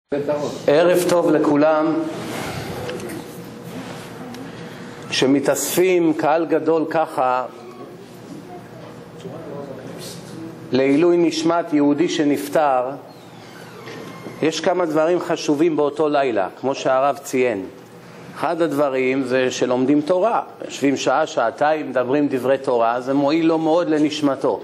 ערב טוב לכולם. שמתאספים קהל גדול ככה לעילוי נשמת יהודי שנפטר, יש כמה דברים חשובים באותו לילה, כמו שהרב ציין. אחד הדברים זה שלומדים תורה, יושבים שעה, שעתיים, מדברים דברי תורה, זה מועיל לו מאוד לנשמתו.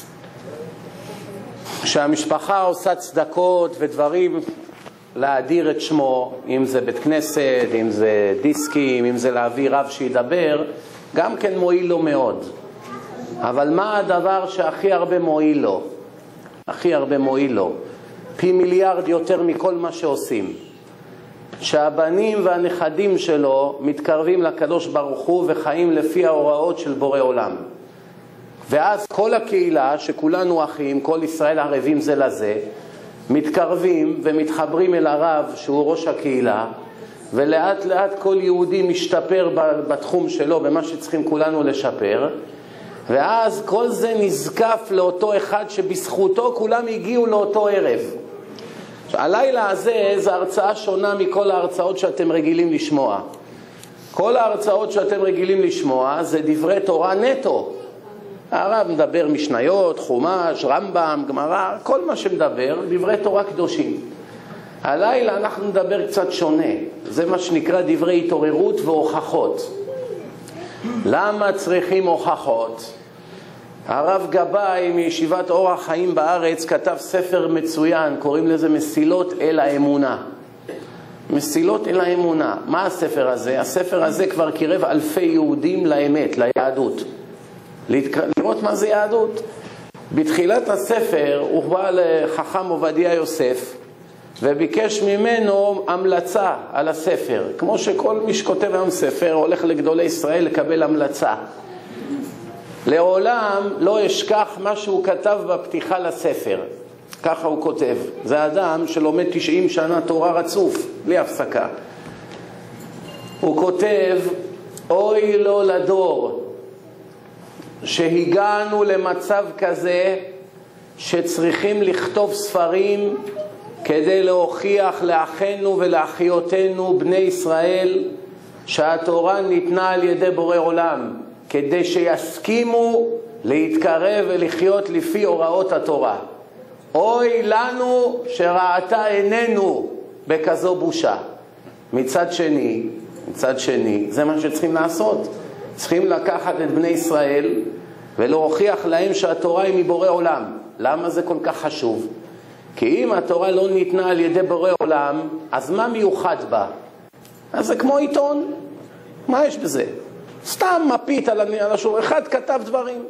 שהמשפחה עושה צדקות ודברים להאדיר את שמו, אם זה בית כנסת, אם זה דיסקים, אם זה להביא רב שידבר, גם כן מועיל לו מאוד. אבל מה הדבר שהכי הרבה מועיל לו? הכי הרבה מועיל לו, פי מיליארד יותר מכל מה שעושים, שהבנים והנכדים שלו מתקרבים לקדוש ברוך הוא וחיים לפי ההוראות של בורא עולם. ואז כל הקהילה, שכולנו אחים, כל ישראל ערבים זה לזה, מתקרבים ומתחברים אל הרב שהוא ראש הקהילה, ולאט לאט כל יהודי משתפר בתחום שלו, במה שצריכים כולנו לשפר, ואז כל זה נזקף לאותו אחד שבזכותו כולם הגיעו לאותו ערב. הלילה הזה זה הרצאה שונה מכל ההרצאות שאתם רגילים לשמוע. כל ההרצאות שאתם רגילים לשמוע זה דברי תורה נטו. הרב מדבר משניות, חומש, רמב"ם, גמרא, כל מה שמדבר, דברי תורה קדושים. הלילה אנחנו נדבר קצת שונה, זה מה שנקרא דברי התעוררות והוכחות. למה צריכים הוכחות? הרב גבאי מישיבת אור החיים בארץ כתב ספר מצוין, קוראים לזה מסילות אל האמונה. מסילות אל האמונה. מה הספר הזה? הספר הזה כבר קירב אלפי יהודים לאמת, ליהדות. לראות מה זה יהדות. בתחילת הספר הוא בא לחכם עובדיה יוסף וביקש ממנו המלצה על הספר, כמו שכל מי שכותב היום ספר הולך לגדולי ישראל לקבל המלצה. לעולם לא אשכח מה שהוא כתב בפתיחה לספר. ככה הוא כותב. זה אדם שלומד 90 שנה תורה רצוף בלי הפסקה. הוא כותב: אוי לו לדור שהגענו למצב כזה שצריכים לכתוב ספרים כדי להוכיח לאחינו ולאחיותינו בני ישראל שהתורה ניתנה על ידי בורא עולם, כדי שיסכימו להתקרב ולחיות לפי הוראות התורה. אוי לנו שראתה עינינו בכזו בושה. מצד שני, זה מה שצריכים לעשות. צריכים לקחת את בני ישראל ולהוכיח להם שהתורה היא מבורא עולם. למה זה כל כך חשוב? כי אם התורה לא ניתנה על ידי בורא עולם, אז מה מיוחד בה? אז זה כמו עיתון. מה יש בזה? סתם מפית על השור. אחד כתב דברים.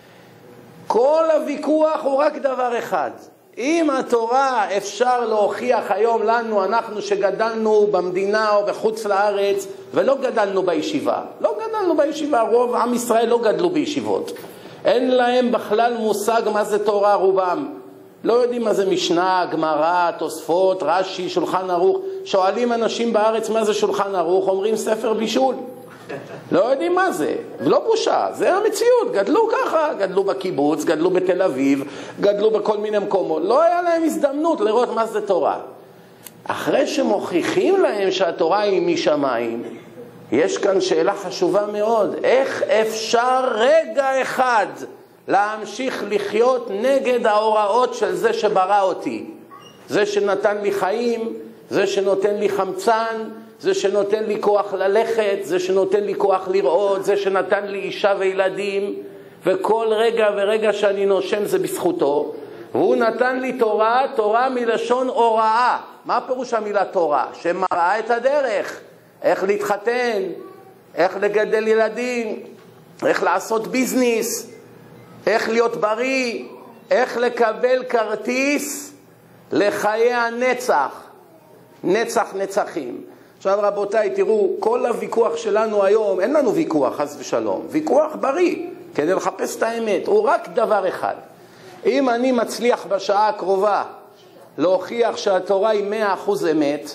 כל הוויכוח הוא רק דבר אחד. אם התורה אפשר להוכיח היום לנו, אנחנו שגדלנו במדינה או בחוץ לארץ ולא גדלנו בישיבה. לא גדלנו בישיבה, רוב עם ישראל לא גדלו בישיבות. אין להם בכלל מושג מה זה תורה רובם. לא יודעים מה זה משנה, גמרא, תוספות, רש"י, שולחן ערוך. שואלים אנשים בארץ מה זה שולחן ערוך, אומרים ספר בישול. לא יודעים מה זה, ולא בושה, זה המציאות. גדלו ככה, גדלו בקיבוץ, גדלו בתל אביב, גדלו בכל מיני מקומות. לא היה להם הזדמנות לראות מה זה תורה. אחרי שמוכיחים להם שהתורה היא משמיים, יש כאן שאלה חשובה מאוד. איך אפשר רגע אחד להמשיך לחיות נגד ההוראות של זה שברא אותי? זה שנתן לי חיים, זה שנותן לי חמצן, זה שנותן לי כוח ללכת, זה שנותן לי כוח לראות, זה שנתן לי אישה וילדים, וכל רגע ורגע שאני נושם זה בזכותו. והוא נתן לי תורה, תורה מלשון הוראה. מה פירוש המילה תורה? שמראה את הדרך. איך להתחתן, איך לגדל ילדים, איך לעשות ביזנס, איך להיות בריא, איך לקבל כרטיס לחיי הנצח. נצח נצחים. עכשיו רבותיי, תראו, כל הוויכוח שלנו היום, אין לנו ויכוח חס ושלום, ויכוח בריא, כדי לחפש את האמת, הוא רק דבר אחד. אם אני מצליח בשעה הקרובה להוכיח שהתורה היא 100% אמת,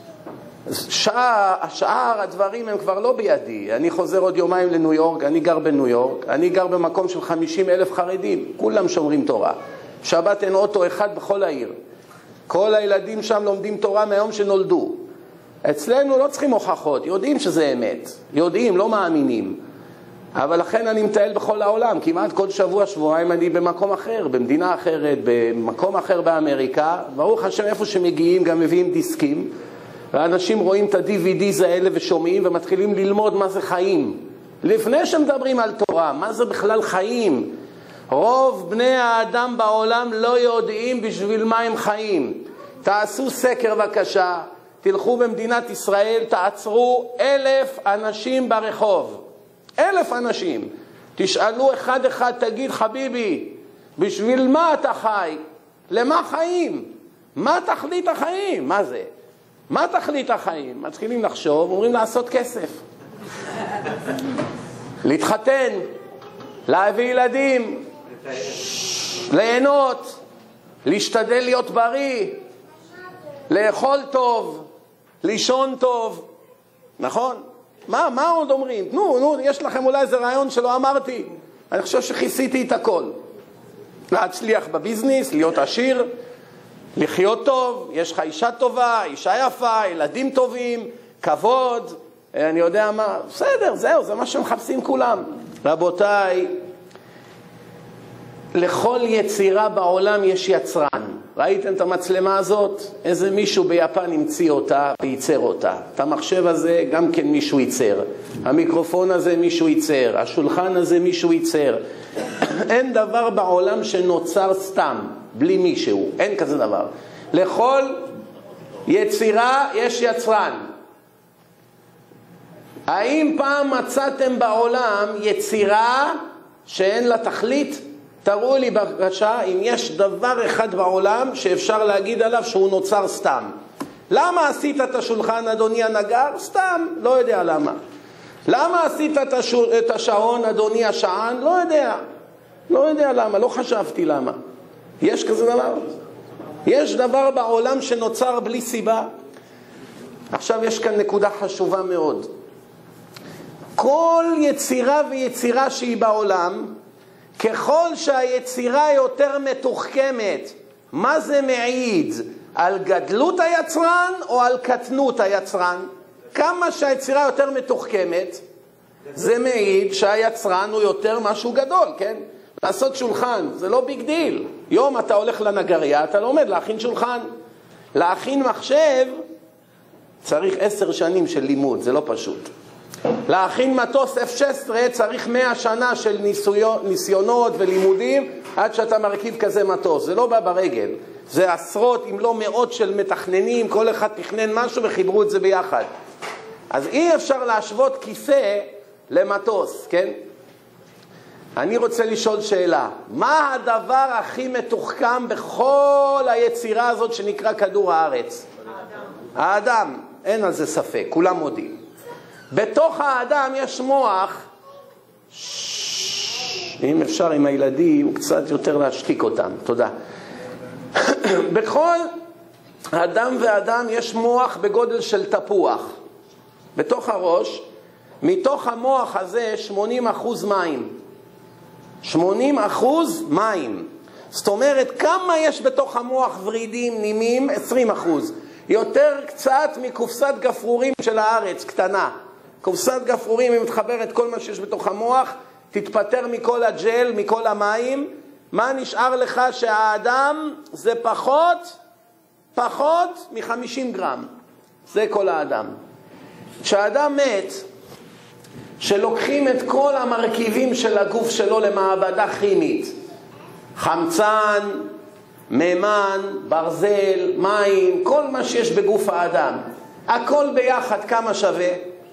השאר הדברים הם כבר לא בידי. אני חוזר עוד יומיים לניו יורק, אני גר בניו יורק, אני גר במקום של 50,000 חרדים, כולם שומרים תורה. שבת אין אוטו אחד בכל העיר. כל הילדים שם לומדים תורה מהיום שנולדו. אצלנו לא צריכים הוכחות, יודעים שזה אמת, יודעים, לא מאמינים. אבל לכן אני מטייל בכל העולם, כמעט כל שבוע, שבועיים אני במקום אחר, במדינה אחרת, במקום אחר באמריקה. ברוך השם, איפה שמגיעים גם מביאים דיסקים, ואנשים רואים את ה-DVDs האלה ושומעים ומתחילים ללמוד מה זה חיים. לפני שמדברים על תורה, מה זה בכלל חיים? רוב בני האדם בעולם לא יודעים בשביל מה הם חיים. תעשו סקר בבקשה, תלכו במדינת ישראל, תעצרו 1,000 אנשים ברחוב. 1,000 אנשים. תשאלו אחד אחד, תגיד חביבי, בשביל מה אתה חי? למה חיים? מה תכלית החיים? מה זה? מה תכלית החיים? מתחילים לחשוב, אומרים לעשות כסף. להתחתן, להביא ילדים, ליהנות, להשתדל להיות בריא, לאכול טוב, לישון טוב. נכון? מה עוד אומרים? נו, יש לכם אולי איזה רעיון שלא אמרתי. אני חושב שכיסיתי את הכל. להצליח בביזנס, להיות עשיר, לחיות טוב, יש לך אישה טובה, אישה יפה, ילדים טובים, כבוד, אני יודע מה, בסדר, זהו, זה מה שמחפשים כולם. רבותיי, לכל יצירה בעולם יש יצרן. ראיתם את המצלמה הזאת? איזה מישהו ביפן המציא אותה וייצר אותה. את המחשב הזה גם כן מישהו ייצר. המיקרופון הזה מישהו ייצר. השולחן הזה מישהו ייצר. אין דבר בעולם שנוצר סתם, בלי מישהו. אין כזה דבר. לכל יצירה יש יצרן. האם פעם מצאתם בעולם יצירה שאין לה תכלית? תראו לי בבקשה אם יש דבר אחד בעולם שאפשר להגיד עליו שהוא נוצר סתם. למה עשית את השולחן אדוני הנגר? סתם, לא יודע למה. למה עשית את השעון אדוני השען? לא יודע. לא יודע למה, לא חשבתי למה. יש כזה דבר? יש דבר בעולם שנוצר בלי סיבה? עכשיו יש כאן נקודה חשובה מאוד. כל יצירה ויצירה שהיא בעולם, ככל שהיצירה יותר מתוחכמת, מה זה מעיד? על גדלות היצרן או על קטנות היצרן? כמה שהיצירה יותר מתוחכמת, זה מעיד שהיצרן הוא יותר משהו גדול, כן? לעשות שולחן, זה לא ביג דיל. יום אתה הולך לנגריה, אתה לומד להכין שולחן. להכין מחשב, צריך 10 שנים של לימוד, זה לא פשוט. להכין מטוס F-16 צריך 100 שנה של ניסיונות ולימודים עד שאתה מרכיב כזה מטוס. זה לא בא ברגל. זה עשרות אם לא מאות של מתכננים, כל אחד תכנן משהו וחיברו את זה ביחד. אז אי אפשר להשוות כיסא למטוס, כן? אני רוצה לשאול שאלה. מה הדבר הכי מתוחכם בכל היצירה הזאת שנקרא כדור הארץ? האדם. אין על זה ספק, כולם מודים. בתוך האדם יש מוח, אם אפשר עם הילדים קצת יותר להשתיק אותם, תודה. בכל אדם ואדם יש מוח בגודל של תפוח. בתוך הראש, מתוך המוח הזה 80% מים. 80% מים. זאת אומרת, כמה יש בתוך המוח ורידים, נימים? 20%. יותר קצת מקופסת גפרורים של הארץ, קטנה. קופסת גפרורים, אם מתחברת כל מה שיש בתוך המוח, תתפטר מכל הג'ל, מכל המים. מה נשאר לך? שהאדם זה פחות מ-50 גרם. זה כל האדם. כשהאדם מת, שלוקחים את כל המרכיבים של הגוף שלו למעבדה כימית, חמצן, מימן, ברזל, מים, כל מה שיש בגוף האדם, הכל ביחד כמה שווה?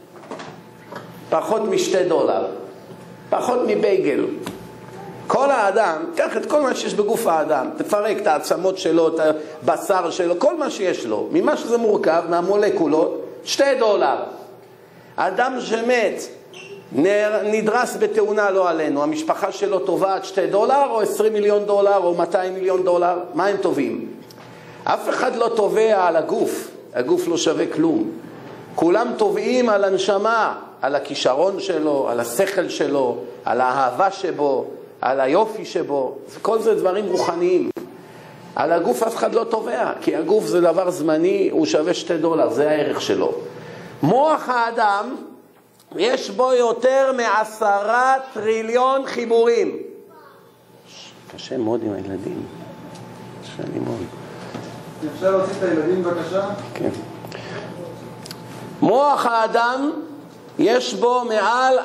פחות $2, פחות מבייגל. כל האדם, קח את כל מה שיש בגוף האדם, תפרק את העצמות שלו, את הבשר שלו, כל מה שיש לו, ממה שזה מורכב, מהמולקולות, $2. אדם שמת, נדרס בתאונה, לא עלינו, המשפחה שלו תובעת $2 או $20 מיליון או $200 מיליון, מה הם טובים? אף אחד לא תובע על הגוף, הגוף לא שווה כלום. כולם תובעים על הנשמה, על הכישרון שלו, על השכל שלו, על האהבה שבו, על היופי שבו. כל זה דברים רוחניים. על הגוף אף אחד לא תובע, כי הגוף זה דבר זמני, הוא שווה $2, זה הערך שלו. מוח האדם, יש בו יותר מ10 טריליון חיבורים. קשה מאוד עם הילדים. קשה לי מאוד. אפשר להוציא את הילדים בבקשה? כן. מוח האדם, יש בו מעל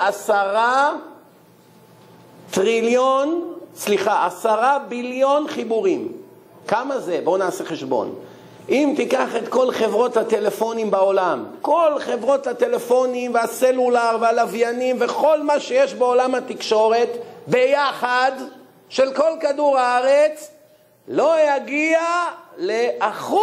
10 ביליון חיבורים. כמה זה? בואו נעשה חשבון. אם תיקח את כל חברות הטלפונים בעולם, כל חברות הטלפונים והסלולר והלוויינים וכל מה שיש בעולם התקשורת ביחד של כל כדור הארץ, לא יגיע ל1%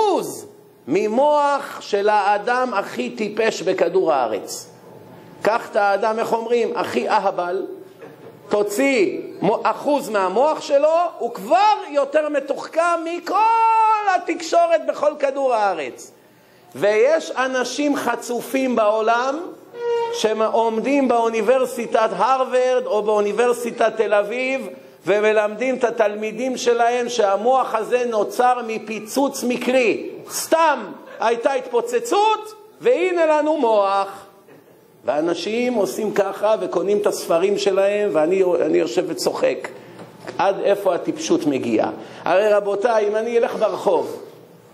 ממוח של האדם הכי טיפש בכדור הארץ. קח את האדם, איך אומרים, הכי אהבל, תוציא 1% מהמוח שלו, הוא כבר יותר מתוחכם מכל התקשורת בכל כדור הארץ. ויש אנשים חצופים בעולם שעומדים באוניברסיטת הרווארד או באוניברסיטת תל אביב ומלמדים את התלמידים שלהם שהמוח הזה נוצר מפיצוץ מקרי. סתם הייתה התפוצצות והנה לנו מוח. ואנשים עושים ככה וקונים את הספרים שלהם, ואני יושב וצוחק. עד איפה הטיפשות מגיעה? הרי רבותיי, אם אני אלך ברחוב,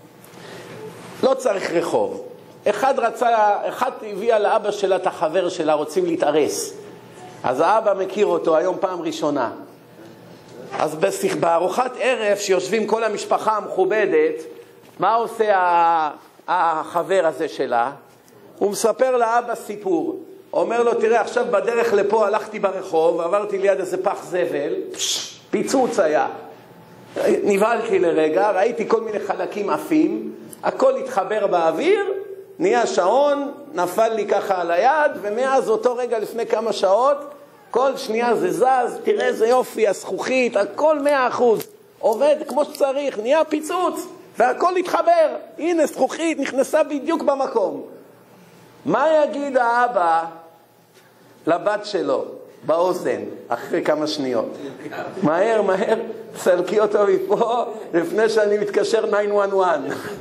לא צריך רחוב. אחד הביאה לאבא שלה את החבר שלה, רוצים להתארס. אז האבא מכיר אותו היום פעם ראשונה. אז בארוחת ערב שיושבים כל המשפחה המכובדת, מה עושה החבר הזה שלה? הוא מספר לאבא סיפור. אומר לו, תראה, עכשיו בדרך לפה הלכתי ברחוב, עברתי ליד איזה פח זבל, פיצוץ היה. נבהלתי לרגע, ראיתי כל מיני חלקים עפים, הכל התחבר באוויר, נהיה שעון, נפל לי ככה על היד, ומאז אותו רגע לפני כמה שעות, כל שנייה זה זז, תראה איזה יופי, הזכוכית, הכל 100%. עובד כמו שצריך, נהיה פיצוץ, והכל התחבר. הנה, זכוכית נכנסה בדיוק במקום. מה יגיד האבא לבת שלו באוזן אחרי כמה שניות? מהר, סלקי אותו מפה לפני שאני מתקשר 911.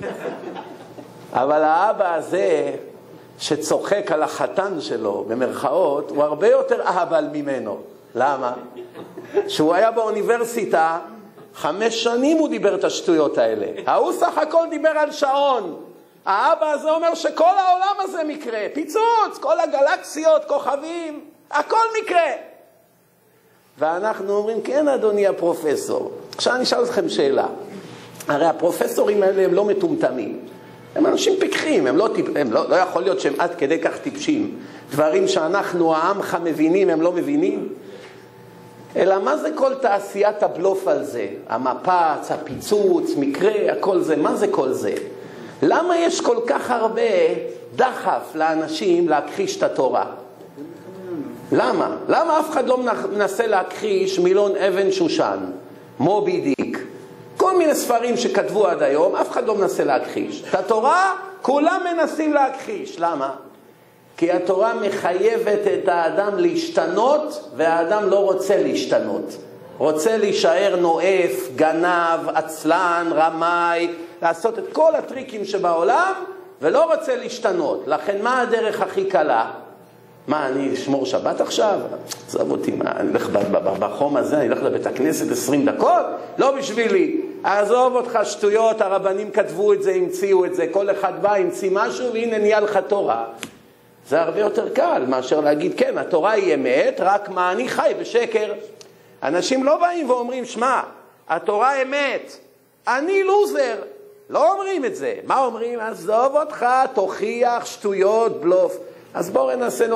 אבל האבא הזה שצוחק על החתן שלו במרכאות הוא הרבה יותר אהבל ממנו. למה? שהוא היה באוניברסיטה 5 שנים הוא דיבר את השטויות האלה. הוא סך הכל דיבר על שעון. האבא הזה אומר שכל העולם הזה מקרה, פיצוץ, כל הגלקסיות, כוכבים, הכל מקרה. ואנחנו אומרים, כן אדוני הפרופסור. עכשיו אני אשאל אתכם שאלה. הרי הפרופסורים האלה הם לא מטומטמים. הם אנשים פיקחים, לא יכול להיות שהם עד כדי כך טיפשים. דברים שאנחנו העמך מבינים, הם לא מבינים. אלא מה זה כל תעשיית הבלוף על זה? המפץ, הפיצוץ, מקרה, הכל זה, מה זה כל זה? למה יש כל כך הרבה דחף לאנשים להכחיש את התורה? למה? למה אף אחד לא מנסה להכחיש מילון אבן שושן, מובי דיק, כל מיני ספרים שכתבו עד היום, אף אחד לא מנסה להכחיש. את התורה כולם מנסים להכחיש. למה? כי התורה מחייבת את האדם להשתנות, והאדם לא רוצה להשתנות. רוצה להישאר נואף, גנב, עצלן, רמאי, לעשות את כל הטריקים שבעולם, ולא רוצה להשתנות. לכן מה הדרך הכי קלה? מה, אני אשמור שבת עכשיו? עזוב אותי, מה, אני אלך בחום הזה, אני אלך לבית הכנסת 20 דקות? לא בשבילי. עזוב אותך שטויות, הרבנים כתבו את זה, המציאו את זה, כל אחד בא, המציא משהו, והנה נהיה לך תורה. זה הרבה יותר קל מאשר להגיד, כן, התורה היא אמת, רק מה אני חי בשקר. אנשים לא באים ואומרים, שמע, התורה אמת, אני לוזר. לא אומרים את זה. מה אומרים? עזוב אותך, תוכיח, שטויות, בלוף. אז בואו ננסה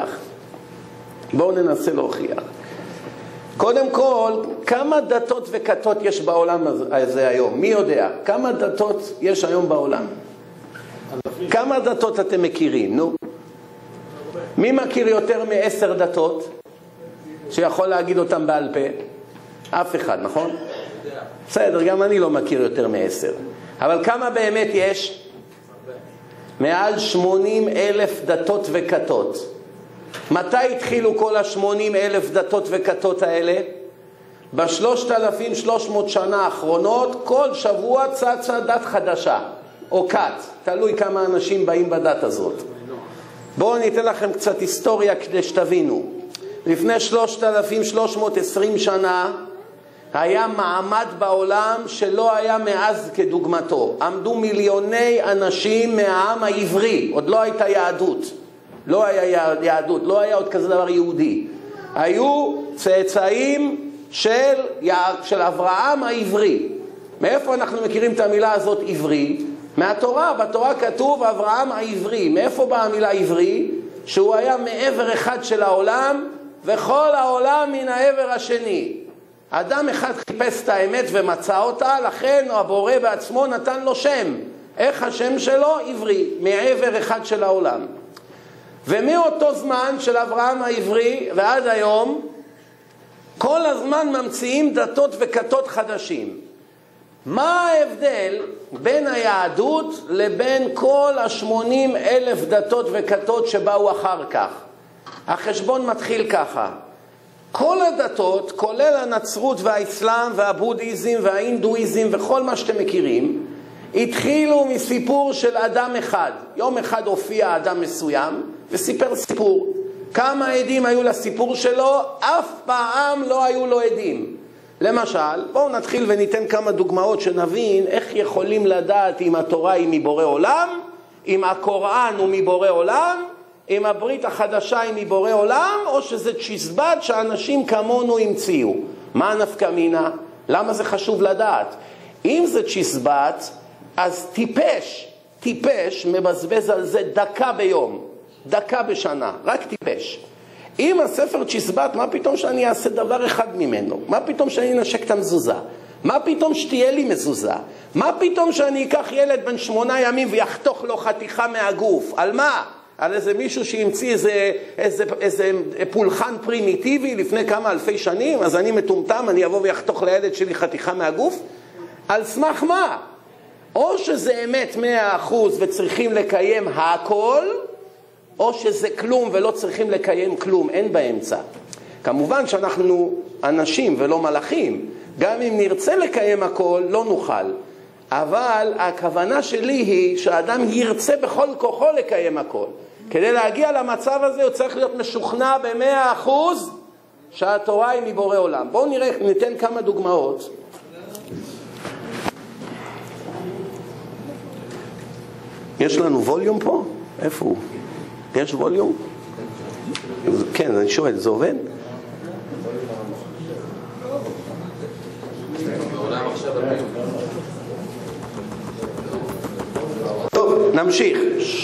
להוכיח. קודם כל, כמה דתות וכתות יש בעולם הזה היום? מי יודע? כמה דתות יש היום בעולם? כמה דתות אתם מכירים? נו. מי מכיר יותר מ10 דתות? שיכול להגיד אותם בעל פה? אף אחד, נכון? בסדר, גם אני לא מכיר יותר מ10. אבל כמה באמת יש? מעל 80,000 דתות וכתות. מתי התחילו כל 80,000 דתות וכתות האלה? ב-3,300 שנה האחרונות, כל שבוע צצה דת חדשה, או כת, תלוי כמה אנשים באים בדת הזאת. בואו אני אתן לכם קצת היסטוריה כדי שתבינו. לפני 3,320 שנה, היה מעמד בעולם שלא היה מאז כדוגמתו. עמדו מיליוני אנשים מהעם העברי, עוד לא הייתה יהדות. לא היה יהדות, לא היה עוד כזה דבר יהודי. היו צאצאים של אברהם העברי. מאיפה אנחנו מכירים את המילה הזאת עברי? מהתורה, בתורה כתוב אברהם העברי. מאיפה באה המילה עברי? שהוא היה מעבר אחד של העולם, וכל העולם מן העבר השני. אדם אחד חיפש את האמת ומצא אותה, לכן הבורא בעצמו נתן לו שם. איך השם שלו? עברי, מעבר אחד של העולם. ומאותו זמן של אברהם העברי ועד היום, כל הזמן ממציאים דתות וכתות חדשים. מה ההבדל בין היהדות לבין כל 80,000 דתות וכתות שבאו אחר כך? החשבון מתחיל ככה. כל הדתות, כולל הנצרות והאסלאם והבודהיזם וההינדואיזם וכל מה שאתם מכירים, התחילו מסיפור של אדם אחד. יום אחד הופיע אדם מסוים וסיפר סיפור. כמה עדים היו לסיפור שלו? אף פעם לא היו לו עדים. למשל, בואו נתחיל וניתן כמה דוגמאות שנבין איך יכולים לדעת אם התורה היא מבורא עולם, אם הקוראן הוא מבורא עולם, אם הברית החדשה היא מבורא עולם, או שזה צ'יזבט שאנשים כמונו המציאו. מה הנפקא מינה? למה זה חשוב לדעת? אם זה צ'יזבט, אז טיפש מבזבז על זה דקה ביום, דקה בשנה, רק טיפש. אם הספר צ'יזבט, מה פתאום שאני אעשה דבר אחד ממנו? מה פתאום שאני אנשק את המזוזה? מה פתאום שתהיה לי מזוזה? מה פתאום שאני אקח ילד בן 8 ימים ויחתוך לו חתיכה מהגוף? על מה? על איזה מישהו שהמציא איזה פולחן פרימיטיבי לפני כמה אלפי שנים? אז אני מטומטם, אני אבוא ויחתוך לילד שלי חתיכה מהגוף? על סמך מה? או שזה אמת 100% וצריכים לקיים הכל, או שזה כלום ולא צריכים לקיים כלום, אין באמצע. כמובן שאנחנו אנשים ולא מלאכים, גם אם נרצה לקיים הכל לא נוכל. אבל הכוונה שלי היא שהאדם ירצה בכל כוחו לקיים הכל. כדי להגיע למצב הזה הוא צריך להיות משוכנע ב100% שהתורה היא מבורא עולם. בואו נראה, ניתן כמה דוגמאות. יש לנו ווליום פה? איפה הוא? יש ווליום? כן, אני שואל, זה עובד? טוב, נמשיך.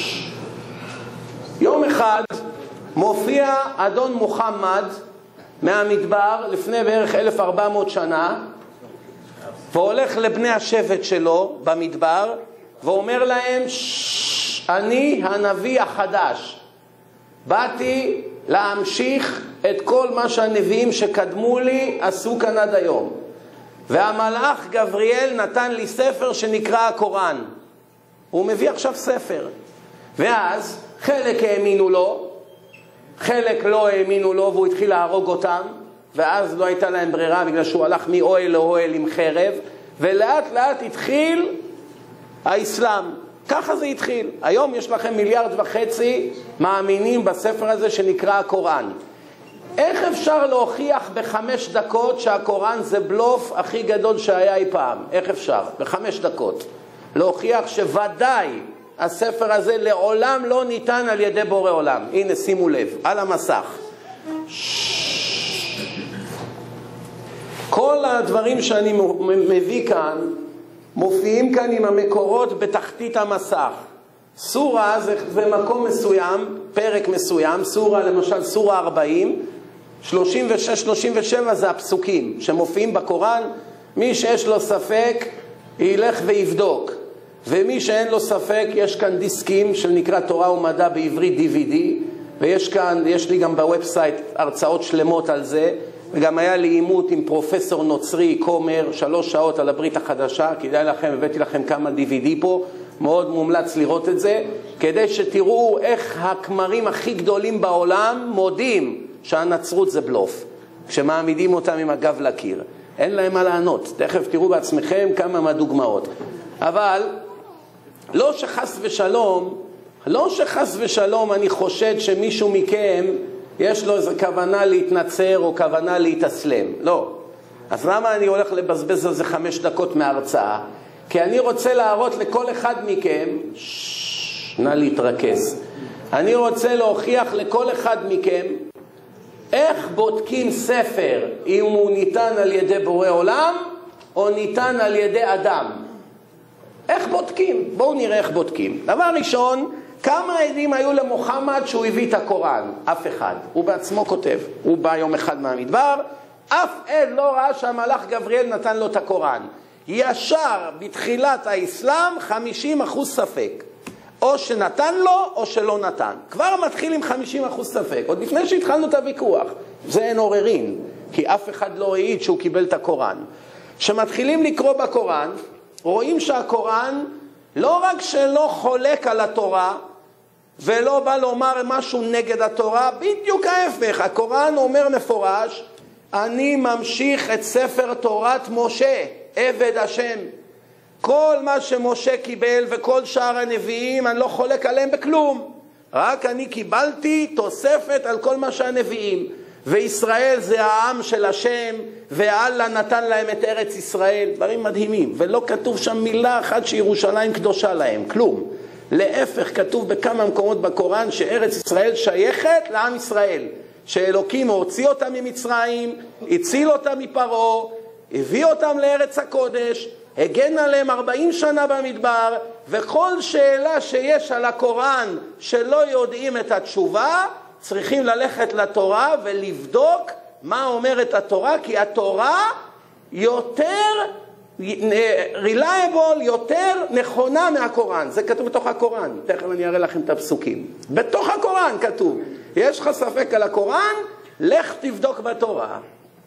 יום אחד מופיע אדון מוחמד מהמדבר לפני בערך 1400 שנה, והולך לבני השבט שלו במדבר ואומר להם, אני הנביא החדש, באתי להמשיך את כל מה שהנביאים שקדמו לי עשו כאן עד היום. והמלאך גבריאל נתן לי ספר שנקרא הקוראן. הוא מביא עכשיו ספר. ואז חלק האמינו לו, חלק לא האמינו לו, והוא התחיל להרוג אותם, ואז לא הייתה להם ברירה בגלל שהוא הלך מאוהל לאוהל עם חרב, ולאט לאט התחיל האסלאם. ככה זה התחיל. היום יש לכם 1.5 מיליארד מאמינים בספר הזה שנקרא הקוראן. איך אפשר להוכיח ב5 דקות שהקוראן זה בלוף הכי גדול שהיה אי פעם? איך אפשר? ב5 דקות. להוכיח שוודאי הספר הזה לעולם לא ניתן על ידי בורא עולם. הנה, שימו לב, על המסך. כל הדברים שאני מביא כאן, מופיעים כאן עם המקורות בתחתית המסך. סורה זה מקום מסוים, פרק מסוים, סורה למשל סורה 40, 36-37 זה הפסוקים שמופיעים בקוראן. מי שיש לו ספק ילך ויבדוק, ומי שאין לו ספק יש כאן דיסקים של נקרא תורה ומדע בעברית DVD, ויש כאן, יש לי גם בוובסייט הרצאות שלמות על זה, וגם היה לי עימות עם פרופסור נוצרי קומר 3 שעות על הברית החדשה. כדאי לכם, הבאתי לכם כמה DVD פה, מאוד מומלץ לראות את זה, כדי שתראו איך הכמרים הכי גדולים בעולם מודים שהנצרות זה בלוף, כשמעמידים אותם עם הגב לקיר. אין להם מה לענות. תכף תראו בעצמכם כמה מהדוגמאות. אבל לא שחס ושלום אני חושד שמישהו מכם יש לו איזו כוונה להתנצר או כוונה להתאסלם. לא. אז למה אני הולך לבזבז על זה 5 דקות מההרצאה? כי אני רוצה להראות לכל אחד מכם, נא להתרכז. אני רוצה להוכיח לכל אחד מכם איך בודקים ספר, אם הוא ניתן על ידי בורא עולם או ניתן על ידי אדם. איך בודקים? בואו נראה איך בודקים. דבר ראשון, כמה עדים היו למוחמד שהוא הביא את הקוראן? אף אחד. הוא בעצמו כותב. הוא בא יום אחד מהמדבר, אף עד לא ראה שהמלאך גבריאל נתן לו את הקוראן. ישר בתחילת האסלאם 50% ספק. או שנתן לו או שלא נתן. כבר מתחיל עם 50% ספק. עוד לפני שהתחלנו את הוויכוח. זה אין עוררין, כי אף אחד לא העיד שהוא קיבל את הקוראן. כשמתחילים לקרוא בקוראן, רואים שהקוראן לא רק שלא חולק על התורה, ולא בא לומר משהו נגד התורה, בדיוק ההפך. הקוראן אומר מפורש, אני ממשיך את ספר תורת משה, עבד השם. כל מה שמשה קיבל וכל שאר הנביאים, אני לא חולק עליהם בכלום. רק אני קיבלתי תוספת על כל מה שהנביאים. וישראל זה העם של השם, ואללה נתן להם את ארץ ישראל. דברים מדהימים. ולא כתוב שם מילה אחת שירושלים קדושה להם. כלום. להפך, כתוב בכמה מקומות בקוראן שארץ ישראל שייכת לעם ישראל. שאלוקים הוציא אותם ממצרים, הציל אותם מפרעה, הביא אותם לארץ הקודש, הגן עליהם 40 שנה במדבר, וכל שאלה שיש על הקוראן שלא יודעים את התשובה, צריכים ללכת לתורה ולבדוק מה אומרת התורה, כי התורה יותר reliable, יותר נכונה מהקוראן. זה כתוב בתוך הקוראן. תכף אני אראה לכם את הפסוקים. בתוך הקוראן כתוב. יש לך ספק על הקוראן? לך תבדוק בתורה.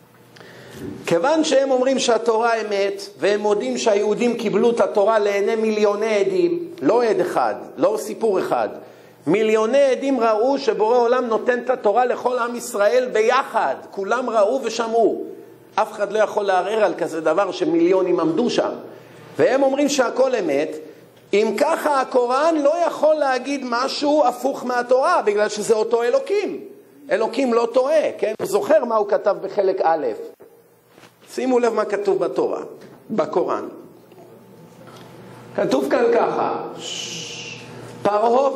כיוון שהם אומרים שהתורה אמת, והם מודים שהיהודים קיבלו את התורה לעיני מיליוני עדים, לא עד אחד, לא סיפור אחד, מיליוני עדים ראו שבורא עולם נותן את התורה לכל עם ישראל ביחד, כולם ראו ושמעו. אף אחד לא יכול לערער על כזה דבר שמיליונים עמדו שם. והם אומרים שהכל אמת. אם ככה הקוראן לא יכול להגיד משהו הפוך מהתורה, בגלל שזה אותו אלוקים. אלוקים לא טועה, כן? הוא זוכר מה הוא כתב בחלק א'. שימו לב מה כתוב בתורה, בקוראן. כתוב כאן ככה, פרעה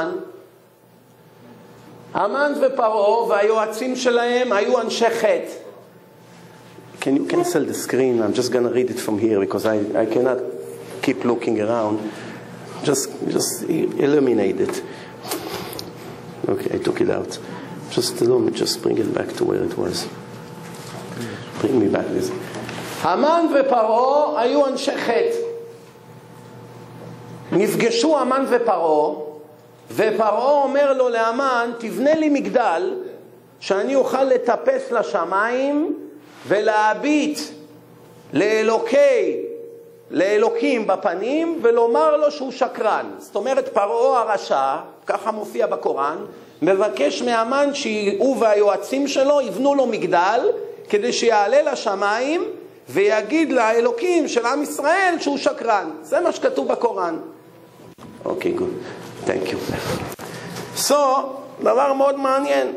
המן ופרעה והיועצים שלהם היו אנשי חטא. Can you cancel the screen? I'm just going to read it from here because I cannot keep looking around. Just eliminate it. Okay, I took it out. Just bring it back to where it was. Bring me back this. המן ופרעה היו אנשי חטא. נפגשו המן ופרעה אומר לו להמן, תבנה לי מגדל שאני אוכל לטפס לשמיים ולהביט לאלוקים בפנים ולומר לו שהוא שקרן. זאת אומרת, פרעה הרשע, ככה מופיע בקוראן, מבקש מהמן שהוא והיועצים שלו יבנו לו מגדל כדי שיעלה לשמיים ויגיד לאלוקים של עם ישראל שהוא שקרן. זה מה שכתוב בקוראן. אוקיי, good. Thank you. So, דבר מאוד מעניין.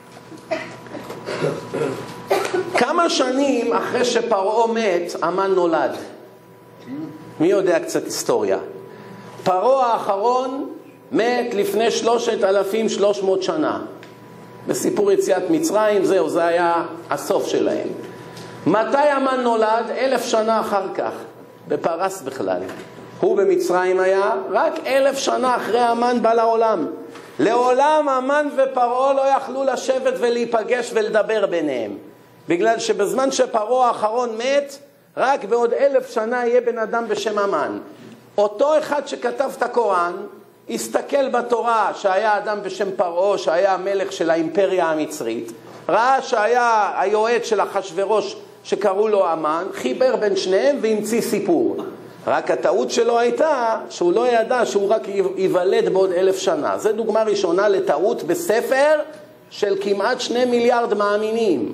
כמה שנים אחרי שפרעה מת, המן נולד? מי יודע קצת היסטוריה? פרעה האחרון מת לפני 3,300 שנה. בסיפור יציאת מצרים, זה היה הסוף שלהם. מתי המן נולד? 1,000 שנה אחר כך, בפרס בכלל. הוא במצרים היה, רק 1,000 שנה אחרי המן בא לעולם. לעולם המן ופרעה לא יכלו לשבת ולהיפגש ולדבר ביניהם. בגלל שבזמן שפרעה האחרון מת, רק בעוד 1,000 שנה יהיה בן אדם בשם המן. אותו אחד שכתב את הקוראן, הסתכל בתורה שהיה אדם בשם פרעה, שהיה המלך של האימפריה המצרית, ראה שהיה היועץ של אחשוורוש שקראו לו המן, חיבר בין שניהם והמציא סיפור. רק הטעות שלו הייתה שהוא לא ידע שהוא רק ייוולד בעוד 1,000 שנה. זו דוגמה ראשונה לטעות בספר של כמעט 2 מיליארד מאמינים.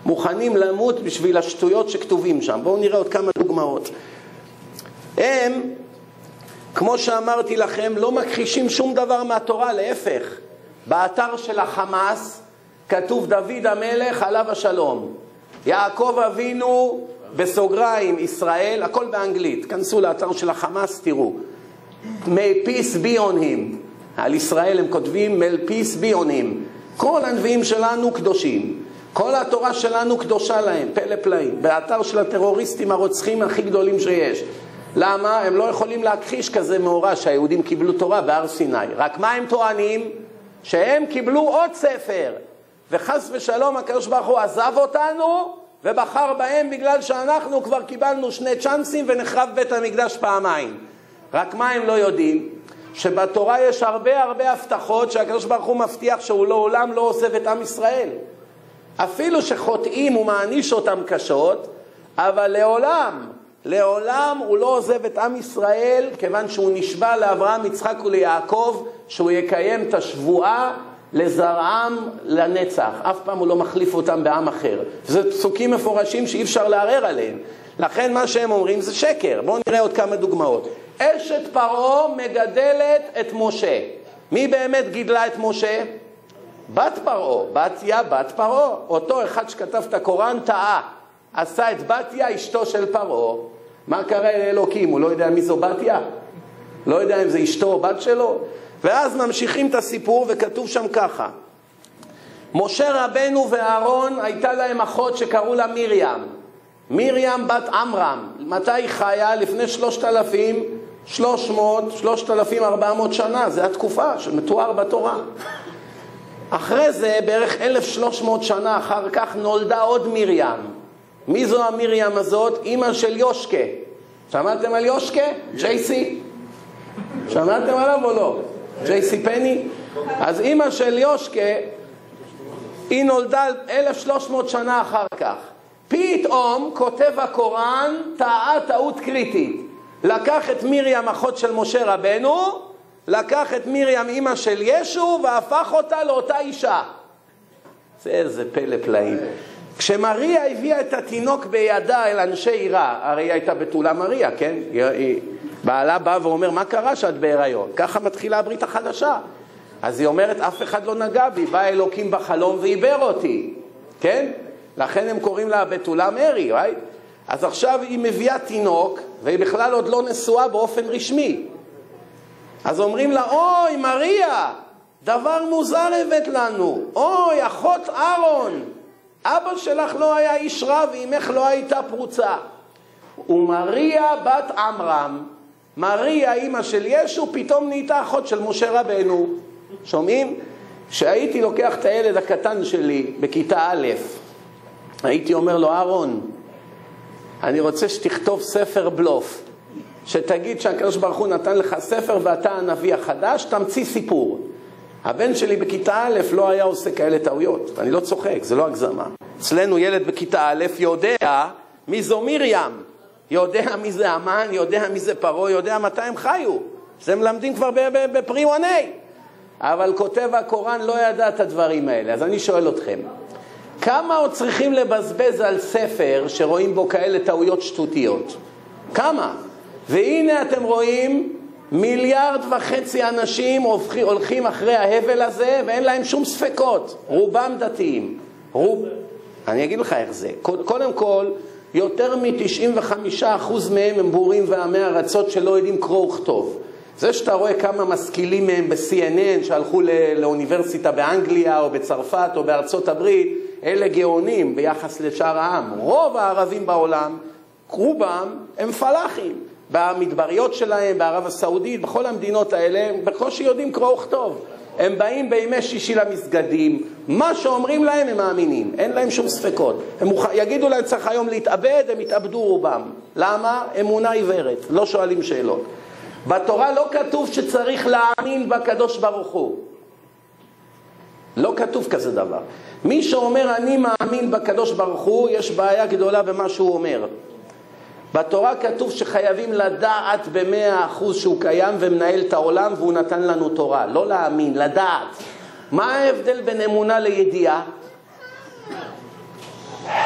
מוכנים למות בשביל השטויות שכתובים שם. בואו נראה עוד כמה דוגמאות. הם, כמו שאמרתי לכם, לא מכחישים שום דבר מהתורה, להפך. באתר של החמאס כתוב דוד המלך עליו השלום, יעקב אבינו בסוגריים ישראל, הכל באנגלית. כנסו לאתר של החמאס, תראו. May peace be on him. על ישראל הם כותבים May peace be on him. כל הנביאים שלנו קדושים, כל התורה שלנו קדושה להם, פלא פלאים. באתר של הטרוריסטים הרוצחים הכי גדולים שיש. למה? הם לא יכולים להכחיש כזה מאורע שהיהודים קיבלו תורה בהר סיני. רק מה הם טוענים? שהם קיבלו עוד ספר, וחס ושלום הקדוש ברוך הוא עזב אותנו ובחר בהם בגלל שאנחנו כבר קיבלנו 2 צ'אנסים ונחרב בית המקדש פעמיים. רק מה הם לא יודעים? שבתורה יש הרבה הבטחות שהקדוש ברוך הוא מבטיח שהוא לעולם לא עוזב את עם ישראל. אפילו שחוטאים הוא מעניש אותם קשות, אבל לעולם הוא לא עוזב את עם ישראל, כיוון שהוא נשבע לאברהם, יצחק וליעקב שהוא יקיים את השבועה לזרעם לנצח. אף פעם הוא לא מחליף אותם בעם אחר. זה פסוקים מפורשים שאי אפשר לערער עליהם. לכן מה שהם אומרים זה שקר. בואו נראה עוד כמה דוגמאות. אשת פרעה מגדלת את משה. מי באמת גידלה את משה? בת פרעה, בתיה בת פרעה. אותו אחד שכתב את הקוראן טעה, עשה את בתיה אשתו של פרעה. מה קרה לאלוקים? הוא לא יודע מי זו בתיה? לא יודע אם זה אשתו או בת שלו? ואז ממשיכים את הסיפור וכתוב שם ככה. משה רבנו ואהרון הייתה להם אחות שקראו לה מרים בת עמרם. מתי היא חיה? לפני 3,400 שנה. זה התקופה שמתואר בתורה. אחרי זה בערך 1,300 שנה אחר כך נולדה עוד מרים. מי זו המרים הזאת? אמא של יושקה. שמעתם על יושקה? ג'ייסי? שמעתם עליו או לא? ג'ייסי פני? אז אמא של יושקה היא נולדה 1,300 שנה אחר כך. פתאום כותב הקוראן טעה טעות קריטית. לקח את מרים אחות של משה רבנו, לקח את מרים אמא של ישו והפך אותה לאותה אישה. זה איזה פלא פלאים. כשמריה הביאה את התינוק בידה אל אנשי עירה, הרי היא הייתה בתולה מריה, כן? בעלה בא ואומר, מה קרה שאת בהיריון? ככה מתחילה הברית החדשה. אז היא אומרת, אף אחד לא נגע בי, בא אלוקים בחלום ועיבר אותי, כן? לכן הם קוראים לה בתולה מרי, right? אז עכשיו היא מביאה תינוק, והיא בכלל עוד לא נשואה באופן רשמי. אז אומרים לה, אוי מריה, דבר מוזר הבאת לנו, אוי אחות אהרון, אבא שלך לא היה איש רע ואימך לא הייתה פרוצה. ומריה בת עמרם, מריה אמא של ישו, פתאום נהייתה אחות של משה רבנו. שומעים? שהייתי לוקח את הילד הקטן שלי בכיתה א', הייתי אומר לו, אהרון, אני רוצה שתכתוב ספר בלוף, שתגיד שהקדוש ברוך הוא נתן לך ספר ואתה הנביא החדש, תמציא סיפור. הבן שלי בכיתה א' לא היה עושה כאלה טעויות, אני לא צוחק, זה לא הגזמה. אצלנו ילד בכיתה א' יודע מי זו מרים, יודע מי זה המן, יודע מי זה פרעה, יודע מתי הם חיו. זה מלמדים כבר בפרי וני. אבל כותב הקוראן לא ידע את הדברים האלה. אז אני שואל אתכם, כמה עוד צריכים לבזבז על ספר שרואים בו כאלה טעויות שטותיות? כמה? והנה אתם רואים 1.5 מיליארד אנשים הולכים אחרי ההבל הזה ואין להם שום ספקות. רובם דתיים. אני אגיד לך איך זה. קודם כל, יותר מ-95% מהם הם בורים ועמי ארצות שלא יודעים קרוא וכתוב. זה שאתה רואה כמה משכילים מהם ב-CNN שהלכו לאוניברסיטה באנגליה או בצרפת או בארצות הברית, אלה גאונים ביחס לשאר העם. רוב הערבים בעולם, רובם הם פלאחים. במדבריות שלהם, בערב הסעודית, בכל המדינות האלה, הם בקושי יודעים קרוא וכתוב. הם באים בימי שישי למסגדים, מה שאומרים להם הם מאמינים, אין להם שום ספקות. הם יגידו להם צריך היום להתאבד, הם יתאבדו רובם. למה? אמונה עיוורת, לא שואלים שאלות. בתורה לא כתוב שצריך להאמין בקדוש ברוך הוא. לא כתוב כזה דבר. מי שאומר אני מאמין בקדוש ברוך הוא, יש בעיה גדולה במה שהוא אומר. בתורה כתוב שחייבים לדעת ב100% שהוא קיים ומנהל את העולם והוא נתן לנו תורה. לא להאמין, לדעת. מה ההבדל בין אמונה לידיעה?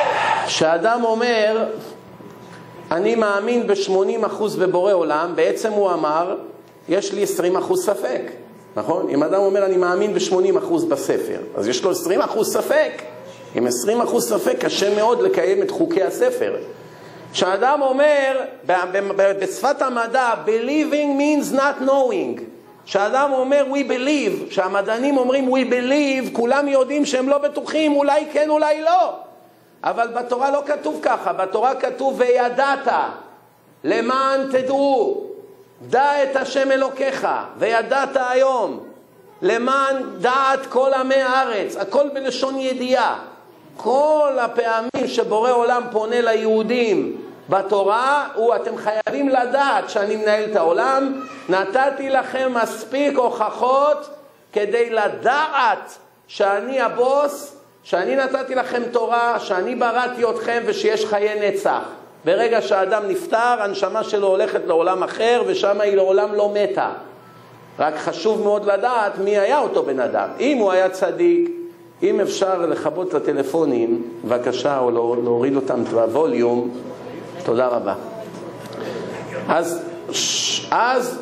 שאדם אומר, אני מאמין ב-80% בבורא עולם, בעצם הוא אמר, יש לי 20% ספק. נכון? אם אדם אומר, אני מאמין ב-80% בספר, אז יש לו 20% ספק. עם 20% ספק קשה מאוד לקיים את חוקי הספר. כשאדם אומר, בשפת המדע, believing means not knowing. כשאדם אומר we believe, כשהמדענים אומרים we believe, כולם יודעים שהם לא בטוחים, אולי כן, אולי לא. אבל בתורה לא כתוב ככה, בתורה כתוב וידעת, למען תדעו, דע את השם אלוקיך, וידעת היום, למען דעת כל עמי הארץ, הכל בלשון ידיעה. כל הפעמים שבורא עולם פונה ליהודים בתורה, אתם חייבים לדעת שאני מנהל את העולם, נתתי לכם מספיק הוכחות כדי לדעת שאני הבוס, שאני נתתי לכם תורה, שאני בראתי אתכם ושיש חיי נצח. ברגע שהאדם נפטר, הנשמה שלו הולכת לעולם אחר, ושם היא לעולם לא מתה. רק חשוב מאוד לדעת מי היה אותו בן אדם. אם הוא היה צדיק, אם אפשר לכבות את הטלפונים, בבקשה, או להוריד אותם בווליום, תודה רבה. אז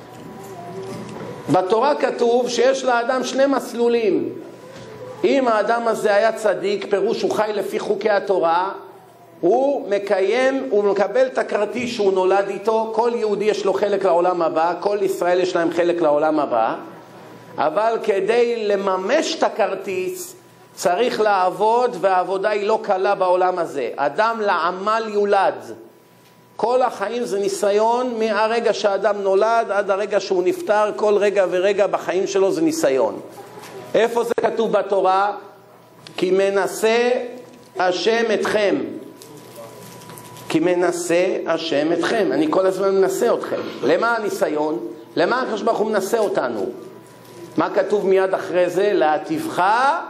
בתורה כתוב שיש לאדם שני מסלולים. אם האדם הזה היה צדיק, פירוש הוא חי לפי חוקי התורה, הוא מקבל את הכרטיס שהוא נולד איתו. כל יהודי יש לו חלק לעולם הבא, כל ישראל יש להם חלק לעולם הבא, אבל כדי לממש את הכרטיס צריך לעבוד, והעבודה היא לא קלה בעולם הזה. אדם לעמל יולד. כל החיים זה ניסיון, מהרגע שהאדם נולד עד הרגע שהוא נפטר, כל רגע ורגע בחיים שלו זה ניסיון. איפה זה כתוב בתורה? כי מנסה השם אתכם. כי מנסה השם אתכם. אני כל הזמן מנסה אתכם. למה הניסיון? למה הקדוש ברוך הוא מנסה אותנו? מה כתוב מיד אחרי זה? להטיבך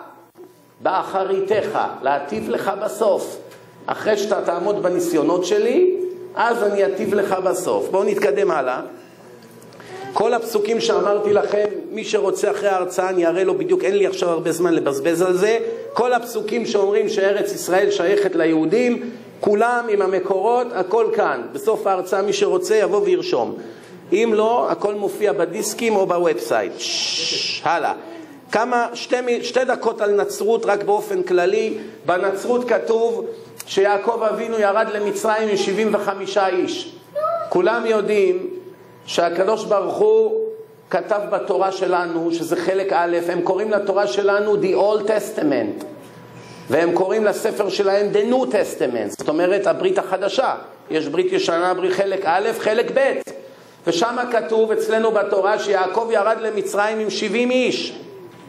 באחריתך, להטיב לך בסוף. אחרי שאתה תעמוד בניסיונות שלי, אז אני אטיב לך בסוף. בואו נתקדם הלאה. כל הפסוקים שאמרתי לכם, מי שרוצה אחרי ההרצאה אני אראה לו בדיוק, אין לי עכשיו הרבה זמן לבזבז על זה. כל הפסוקים שאומרים שארץ ישראל שייכת ליהודים, כולם עם המקורות, הכל כאן. בסוף ההרצאה מי שרוצה יבוא וירשום. אם לא, הכל מופיע בדיסקים או בוובסייט. הלאה. שתי דקות על נצרות רק באופן כללי. בנצרות כתוב שיעקב אבינו ירד למצרים עם 75 איש. כולם יודעים שהקדוש ברוך הוא כתב בתורה שלנו, שזה חלק א', הם קוראים לתורה שלנו The Old Testament, והם קוראים לספר שלהם The New Testament, זאת אומרת הברית החדשה. יש ברית ישנה, ברית חלק א', חלק ב', ושם כתוב אצלנו בתורה שיעקב ירד למצרים עם 70 איש.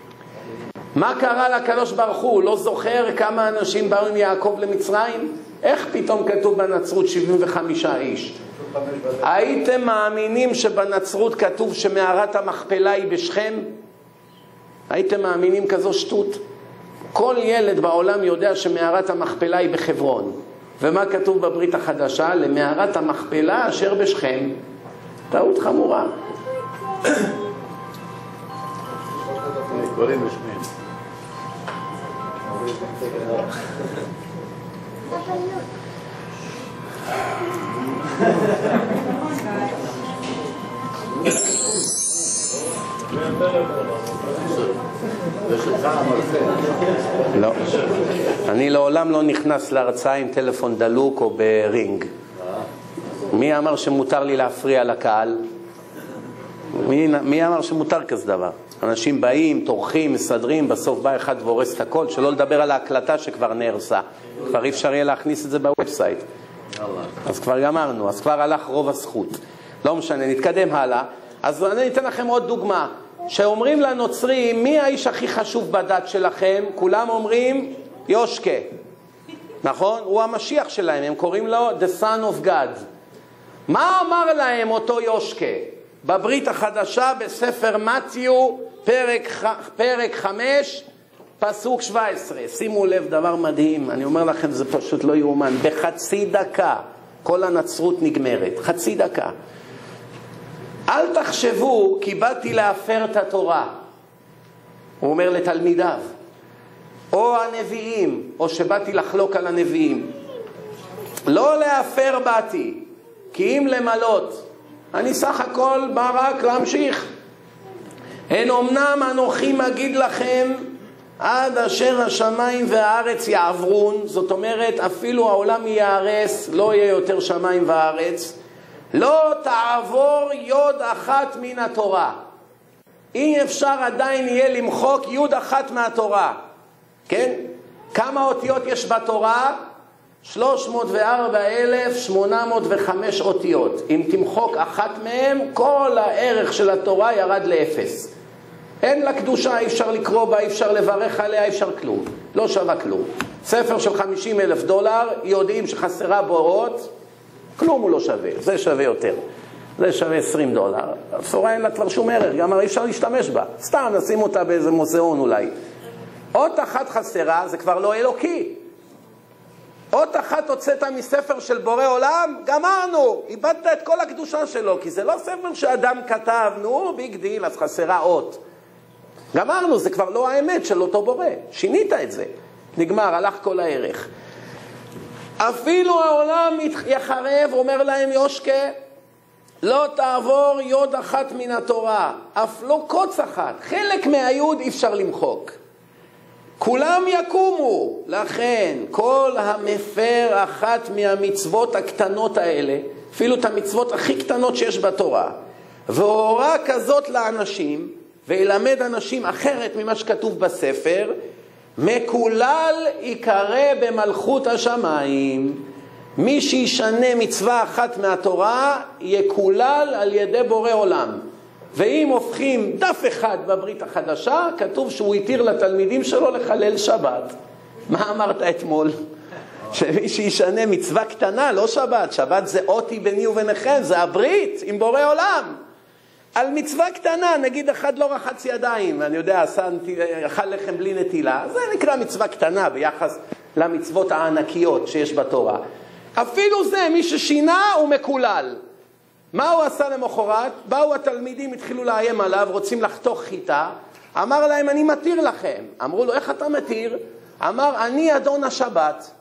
מה קרה לקדוש ברוך הוא? לא זוכר כמה אנשים באו עם יעקב למצרים? איך פתאום כתוב בנצרות 75 איש? הייתם מאמינים שבנצרות כתוב שמערת המכפלה היא בשכם? הייתם מאמינים כזו שטות? כל ילד בעולם יודע שמערת המכפלה היא בחברון. ומה כתוב בברית החדשה? למערת המכפלה אשר בשכם. טעות חמורה. קוראים בשמי. לא, אני לעולם לא נכנס להרצאה עם טלפון דלוק או ברינג. מי אמר שמותר לי להפריע לקהל? מי אמר שמותר כזה דבר? אנשים באים, טורחים, מסדרים, בסוף בא אחד והורס את הכל, שלא לדבר על ההקלטה שכבר נהרסה. כבר אי אפשר יהיה להכניס את זה בוובסייט. אז כבר גמרנו, אז כבר הלך רוב הזכות. לא משנה, נתקדם הלאה. אז אני אתן לכם עוד דוגמה. שאומרים לנוצרים, מי האיש הכי חשוב בדת שלכם? כולם אומרים יושקה. נכון? הוא המשיח שלהם, הם קוראים לו The Son of God. מה אמר להם אותו יושקה? בברית החדשה בספר מתיו, פרק 5, פסוק 17. שימו לב, דבר מדהים, אני אומר לכם, זה פשוט לא יאומן. בחצי דקה כל הנצרות נגמרת, חצי דקה. אל תחשבו כי באתי להפר את התורה. הוא אומר לתלמידיו, או הנביאים, או שבאתי לחלוק על הנביאים. לא להפר באתי, כי אם למלות. אני סך הכל בא רק להמשיך. הן אמנם אנוכי מגיד לכם עד אשר השמיים והארץ יעברון, זאת אומרת אפילו העולם ייהרס, לא יהיה יותר שמיים והארץ, לא תעבור יוד אחת מן התורה. אי אפשר עדיין יהיה למחוק יוד אחת מהתורה. כן? כמה אותיות יש בתורה? 304,805 אותיות. אם תמחוק אחת מהם, כל הערך של התורה ירד לאפס. אין לה קדושה, אי אפשר לקרוא בה, אי אפשר לברך עליה, אי אפשר כלום. לא שווה כלום. ספר של $50,000, יודעים שחסרה בו אות, כלום הוא לא שווה. זה שווה יותר. זה שווה $20. הבשורה אין לה כבר שום ערך, גם אי אפשר להשתמש בה. סתם נשים אותה באיזה מוזיאון אולי. אות אחת חסרה, זה כבר לא אלוקי. אות אחת הוצאת מספר של בורא עולם, גמרנו, איבדת את כל הקדושה שלו, כי זה לא ספר שאדם כתב, נו, ביג דיל, אז חסרה אות. גמרנו, זה כבר לא האמת של אותו בורא, שינית את זה. נגמר, הלך כל הערך. אפילו העולם יחרב, אומר להם יושקה, לא תעבור יוד אחת מן התורה, אף לא קוץ אחת, חלק מהיוד אי אפשר למחוק. כולם יקומו, לכן כל המפר אחת מהמצוות הקטנות האלה, אפילו את המצוות הכי קטנות שיש בתורה, והורה כזאת לאנשים, וילמד אנשים אחרת ממה שכתוב בספר, מקולל יקרא במלכות השמיים. מי שישנה מצווה אחת מהתורה, יקולל על ידי בורא עולם. ואם הופכים דף אחד בברית החדשה, כתוב שהוא התיר לתלמידים שלו לחלל שבת. מה אמרת אתמול? שמי שישנה מצווה קטנה, לא שבת. שבת זה אותי ביני וביניכם, זה הברית עם בורא עולם. על מצווה קטנה, נגיד אחד לא רחץ ידיים, אני יודע, אכל לחם בלי נטילה, זה נקרא מצווה קטנה ביחס למצוות הענקיות שיש בתורה. אפילו זה, מי ששינה הוא מקולל. מה הוא עשה למחרת? באו התלמידים, התחילו לאיים עליו, רוצים לחתוך חיטה. אמר להם, אני מתיר לכם. אמרו לו, איך אתה מתיר? אמר, אני אדון השבת.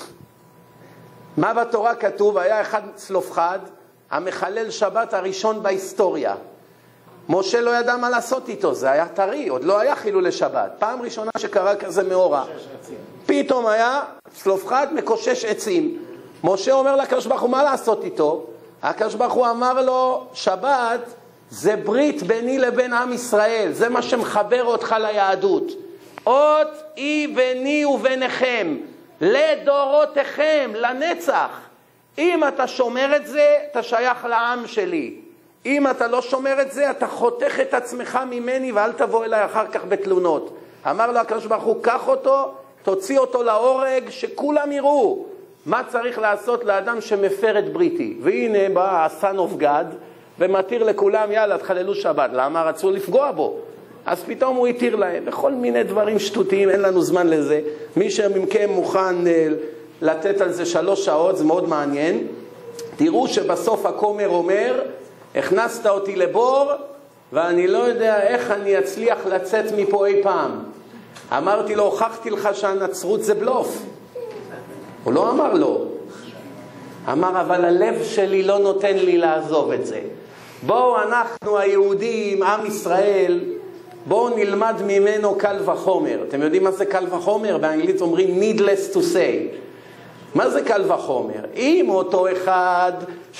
מה בתורה כתוב? היה אחד צלופחד, המחלל שבת הראשון בהיסטוריה. משה לא ידע מה לעשות איתו, זה היה טרי, עוד לא היה חילול שבת. פעם ראשונה שקרה כזה מאורע. פתאום היה צלופחד מקושש עצים. משה אומר לקדוש ברוך הוא, מה לעשות איתו? הקדוש ברוך הוא אמר לו, שבת זה ברית ביני לבין עם ישראל, זה מה שמחבר אותך ליהדות. אות היא ביני וביניכם, לדורותיכם, לנצח. אם אתה שומר את זה, אתה שייך לעם שלי. אם אתה לא שומר את זה, אתה חותך את עצמך ממני ואל תבוא אליי אחר כך בתלונות. אמר לו הקדוש ברוך הוא, קח אותו, תוציא אותו להורג, שכולם יראו מה צריך לעשות לאדם שמפר את בריתי. והנה בא הסן אוף גד ומתיר לכולם, יאללה, תחללו שבת. למה? רצו לפגוע בו. אז פתאום הוא התיר להם, וכל מיני דברים שטותיים, אין לנו זמן לזה. מי שמכם מוכן לתת על זה 3 שעות, זה מאוד מעניין. תראו שבסוף הכומר אומר, הכנסת אותי לבור, ואני לא יודע איך אני אצליח לצאת מפה אי פעם. אמרתי לו, הוכחתי לך שהנצרות זה בלוף. הוא לא אמר לו. אמר, אבל הלב שלי לא נותן לי לעזוב את זה. בואו אנחנו היהודים, עם ישראל, בואו נלמד ממנו קל וחומר. אתם יודעים מה זה קל וחומר? באנגלית אומרים needless to say. מה זה קל וחומר? אם אותו אחד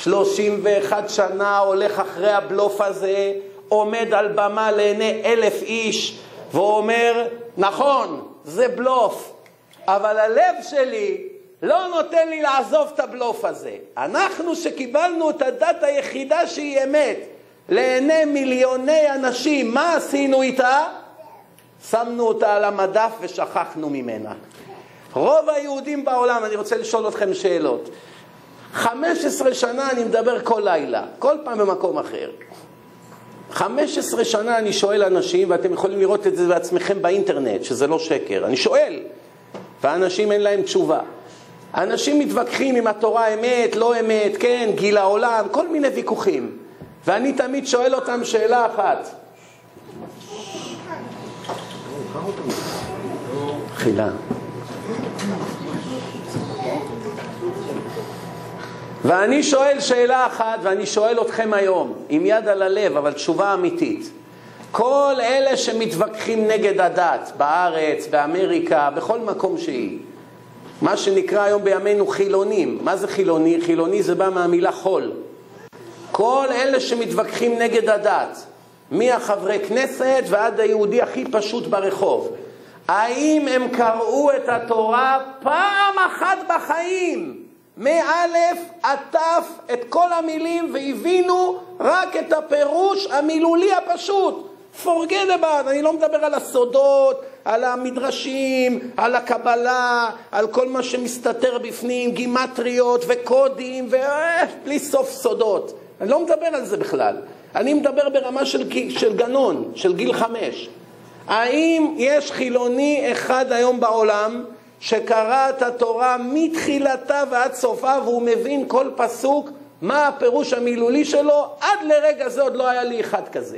31 שנה הולך אחרי הבלוף הזה, עומד על במה לעיני 1,000 איש ואומר, נכון, זה בלוף, אבל הלב שלי לא נותן לי לעזוב את הבלוף הזה. אנחנו שקיבלנו את הדת היחידה שהיא אמת לעיני מיליוני אנשים, מה עשינו איתה? שמנו אותה על המדף ושכחנו ממנה. רוב היהודים בעולם, אני רוצה לשאול אתכם שאלות. 15 שנה אני מדבר כל לילה, כל פעם במקום אחר. 15 שנה אני שואל אנשים, ואתם יכולים לראות את זה בעצמכם באינטרנט, שזה לא שקר. אני שואל, ואנשים אין להם תשובה. אנשים מתווכחים אם התורה אמת, לא אמת, כן, גיל העולם, כל מיני ויכוחים. ואני תמיד שואל אותם שאלה אחת. חילה. ואני שואל שאלה אחת, ואני שואל אתכם היום, עם יד על הלב, אבל תשובה אמיתית. כל אלה שמתווכחים נגד הדת, בארץ, באמריקה, בכל מקום שהיא, מה שנקרא היום בימינו חילונים. מה זה חילוני? חילוני זה בא מהמילה חול. כל אלה שמתווכחים נגד הדת, מהחברי כנסת ועד היהודי הכי פשוט ברחוב, האם הם קראו את התורה פעם אחת בחיים, מאלף עד תף, את כל המילים, והבינו רק את הפירוש המילולי הפשוט? forget about, אני לא מדבר על הסודות, על המדרשים, על הקבלה, על כל מה שמסתתר בפנים, גימטריות וקודים ובלי סוף סודות. אני לא מדבר על זה בכלל. אני מדבר ברמה של גנון, של גיל 5. האם יש חילוני אחד היום בעולם שקרא את התורה מתחילתה ועד סופה והוא מבין כל פסוק מה הפירוש המילולי שלו? עד לרגע זה עוד לא היה לי אחד כזה.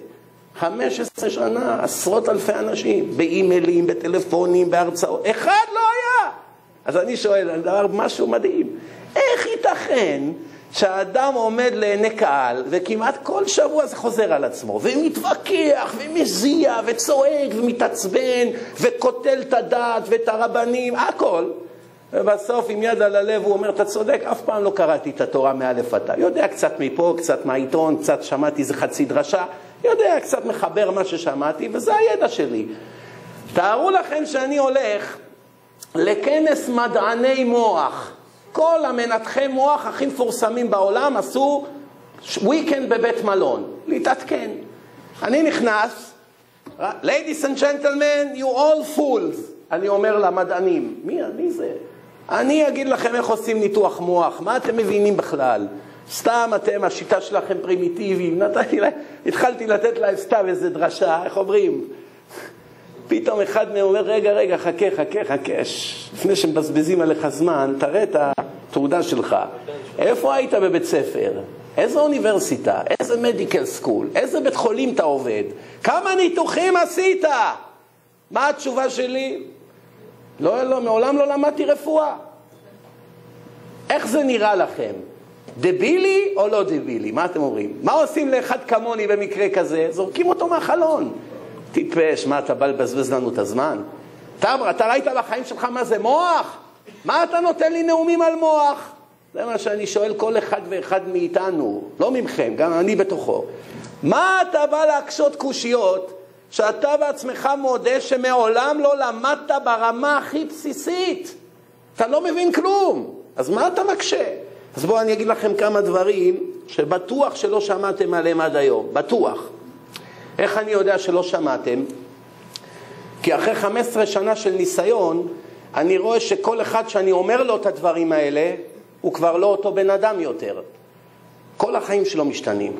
15 שנה, עשרות אלפי אנשים, באימיילים, בטלפונים, בהרצאות, אחד לא היה. אז אני שואל, אני דבר משהו מדהים, איך ייתכן שהאדם עומד לעיני קהל וכמעט כל שבוע זה חוזר על עצמו ומתווכח ומזיע וצועק ומתעצבן וכותל את הדת ואת הרבנים, הכל, ובסוף עם יד על הלב הוא אומר, אתה צודק, אף פעם לא קראתי את התורה מאלף עד תף, יודע קצת מפה, קצת מהעיתון, קצת שמעתי איזה חצי דרשה, יודע קצת מחבר מה ששמעתי, וזה הידע שלי. תארו לכם שאני הולך לכנס מדעני מוח, כל המנתחי מוח הכי מפורסמים בעולם עשו weekend בבית מלון, להתעדכן. אני נכנס, ladies and gentlemen, you all fools. אני אומר למדענים, מי זה? אני אגיד לכם איך עושים ניתוח מוח, מה אתם מבינים בכלל? סתם אתם, השיטה שלכם פרימיטיבית, התחלתי לתת להם סתם איזה דרשה, איך אומרים? פתאום אחד מהם אומר, רגע, חכה, לפני שמבזבזים עליך זמן, תראה את התעודה שלך. איפה היית בבית ספר? איזה אוניברסיטה? איזה מדיקל סקול? איזה בית חולים אתה עובד? כמה ניתוחים עשית? מה התשובה שלי? לא, מעולם לא למדתי רפואה. איך זה נראה לכם? דבילי או לא דבילי? מה אתם אומרים? מה עושים לאחד כמוני במקרה כזה? זורקים אותו מהחלון. טיפש, מה אתה בא לבזבז לנו את הזמן? אתה ראית בחיים שלך מה זה מוח? מה אתה נותן לי נאומים על מוח? זה מה שאני שואל כל אחד ואחד מאיתנו, לא ממכם, גם אני בתוכו. מה אתה בא להקשות קושיות שאתה בעצמך מודה שמעולם לא למדת ברמה הכי בסיסית? אתה לא מבין כלום, אז מה אתה מקשה? אז בואו אני אגיד לכם כמה דברים שבטוח שלא שמעתם עליהם עד היום, בטוח. איך אני יודע שלא שמעתם? כי אחרי 15 שנה של ניסיון, אני רואה שכל אחד שאני אומר לו את הדברים האלה, הוא כבר לא אותו בן אדם יותר. כל החיים שלו משתנים.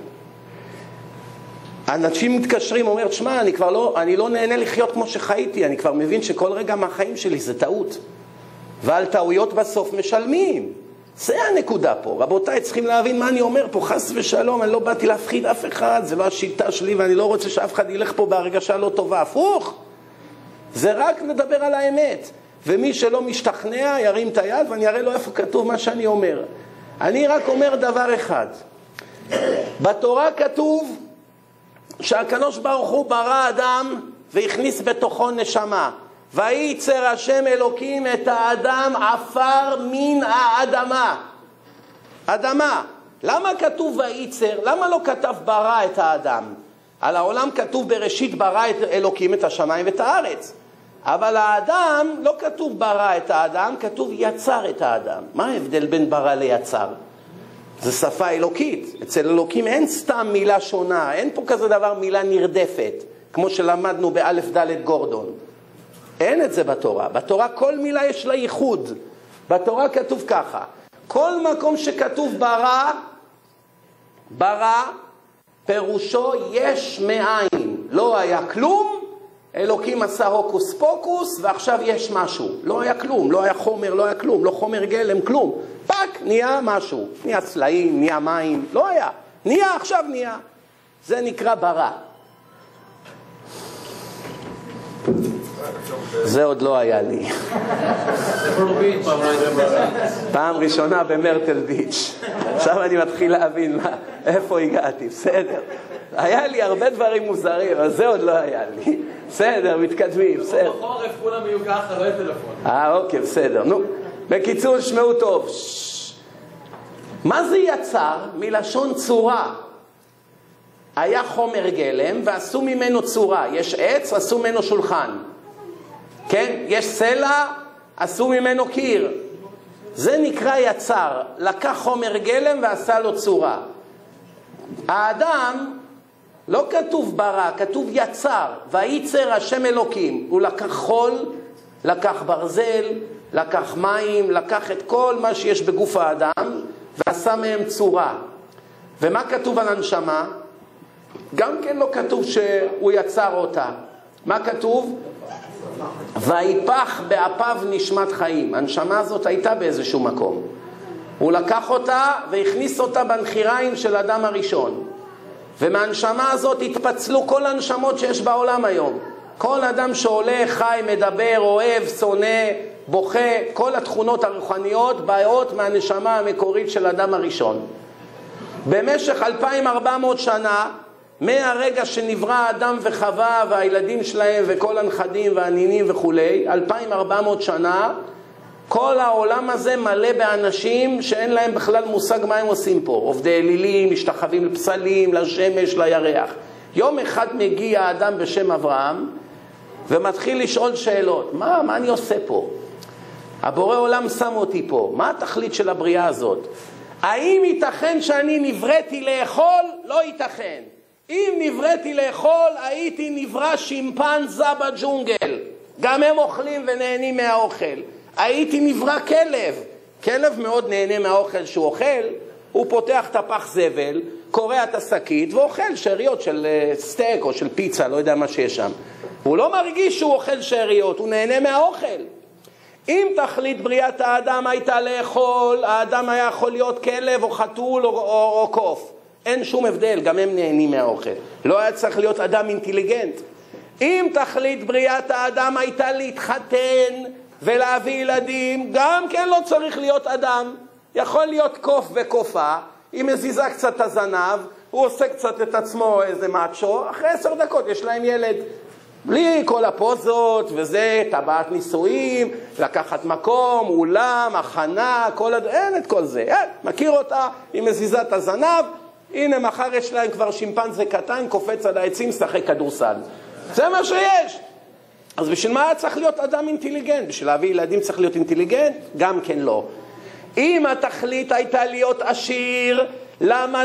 אנשים מתקשרים, אומר, תשמע, אני לא נהנה לחיות כמו שחייתי, אני כבר מבין שכל רגע מהחיים שלי זה טעות. ועל טעויות בסוף משלמים. זה הנקודה פה. רבותיי, צריכים להבין מה אני אומר פה, חס ושלום, אני לא באתי להפחיד אף אחד, זה לא השיטה שלי, ואני לא רוצה שאף אחד ילך פה בהרגשה לא טובה. הפוך. זה רק לדבר על האמת. ומי שלא משתכנע ירים את היד ואני אראה לו איפה כתוב מה שאני אומר. אני רק אומר דבר אחד. בתורה כתוב שהקדוש ברוך הוא ברא אדם והכניס בתוכו נשמה. וייצר השם אלוקים את האדם עפר מן האדמה. אדמה. למה כתוב וייצר? למה לא כתב ברא את האדם? על העולם כתוב בראשית ברא את אלוקים את השמיים ואת הארץ. אבל האדם לא כתוב ברא את האדם, כתוב יצר את האדם. מה ההבדל בין ברא ליצר? זה שפה אלוקית. אצל אלוקים אין סתם מילה שונה, אין פה כזה דבר מילה נרדפת, כמו שלמדנו באלף ד' גורדון. אין את זה בתורה. בתורה כל מילה יש לה ייחוד. בתורה כתוב ככה, כל מקום שכתוב ברא, פירושו יש מאין. לא היה כלום, אלוקים עשה הוקוס פוקוס, ועכשיו יש משהו. לא היה כלום, לא היה חומר, לא היה כלום, לא חומר גלם, כלום. פק, נהיה משהו. נהיה צלעים, נהיה מים, לא היה. נהיה, עכשיו נהיה. זה נקרא ברא. זה עוד לא היה לי. פעם ראשונה במרטל ביץ'. עכשיו אני מתחיל להבין איפה הגעתי. בסדר. היה לי הרבה דברים מוזרים, אבל זה עוד לא היה לי. בסדר, מתקדמים, בסדר. בחורף כולם יהיו ככה, לא טלפון. אוקיי, בסדר. נו, בקיצור, שמעו טוב. מה זה יצר? מלשון צורה. היה חומר גלם ועשו ממנו צורה. יש עץ, עשו ממנו שולחן. כן? יש סלע, עשו ממנו קיר. זה נקרא יצר. לקח חומר גלם ועשה לו צורה. האדם, לא כתוב ברא, כתוב יצר. וייצר השם אלוקים. הוא לקח חול, לקח ברזל, לקח מים, לקח את כל מה שיש בגוף האדם, ועשה מהם צורה. ומה כתוב על הנשמה? גם כן לא כתוב שהוא יצר אותה. מה כתוב? ויפח באפיו נשמת חיים. הנשמה הזאת הייתה באיזשהו מקום. הוא לקח אותה והכניס אותה בנחיריים של אדם הראשון. ומהנשמה הזאת התפצלו כל הנשמות שיש בעולם היום. כל אדם שעולה, חי, מדבר, אוהב, שונא, בוכה, כל התכונות הרוחניות באות מהנשמה המקורית של אדם הראשון. במשך 2400 שנה, מהרגע שנברא האדם וחווה והילדים שלהם וכל הנכדים והנינים וכו', 2400 שנה, כל העולם הזה מלא באנשים שאין להם בכלל מושג מה הם עושים פה. עובדי אלילים, משתחווים לפסלים, לשמש, לירח. יום אחד מגיע אדם בשם אברהם ומתחיל לשאול שאלות. מה אני עושה פה? הבורא עולם שם אותי פה. מה התכלית של הבריאה הזאת? האם ייתכן שאני נבראתי לאכול? לא ייתכן. אם נבראתי לאכול, הייתי נברא שימפנזה בג'ונגל. גם הם אוכלים ונהנים מהאוכל. הייתי נברא כלב. כלב מאוד נהנה מהאוכל שהוא אוכל. הוא פותח את הפח זבל, קורע את השקית ואוכל שאריות של סטייק או של פיצה, לא יודע מה שיש שם. הוא לא מרגיש שהוא אוכל שאריות, הוא נהנה מהאוכל. אם תכלית בריאת האדם הייתה לאכול, האדם היה יכול להיות כלב או חתול או קוף. אין שום הבדל, גם הם נהנים מהאוכל. לא היה צריך להיות אדם אינטליגנט. אם תכלית בריאת האדם הייתה להתחתן ולהביא ילדים, גם כן לא צריך להיות אדם. יכול להיות קוף וקופה, היא מזיזה קצת את הזנב, הוא עושה קצת את עצמו איזה מאצ'ו, אחרי 10 דקות יש להם ילד. בלי כל הפוזות וזה, טבעת נישואים, לקחת מקום, אולם, הכנה, אין את כל זה. מכיר אותה, היא מזיזה את הזנב, הנה מחר יש להם כבר שימפנזה קטן, קופץ על העצים, שחק כדורסל. זה מה שיש. אז בשביל מה צריך להיות אדם אינטליגנט? בשביל להביא ילדים צריך להיות אינטליגנט? גם כן לא. אם התכלית הייתה להיות עשיר, למה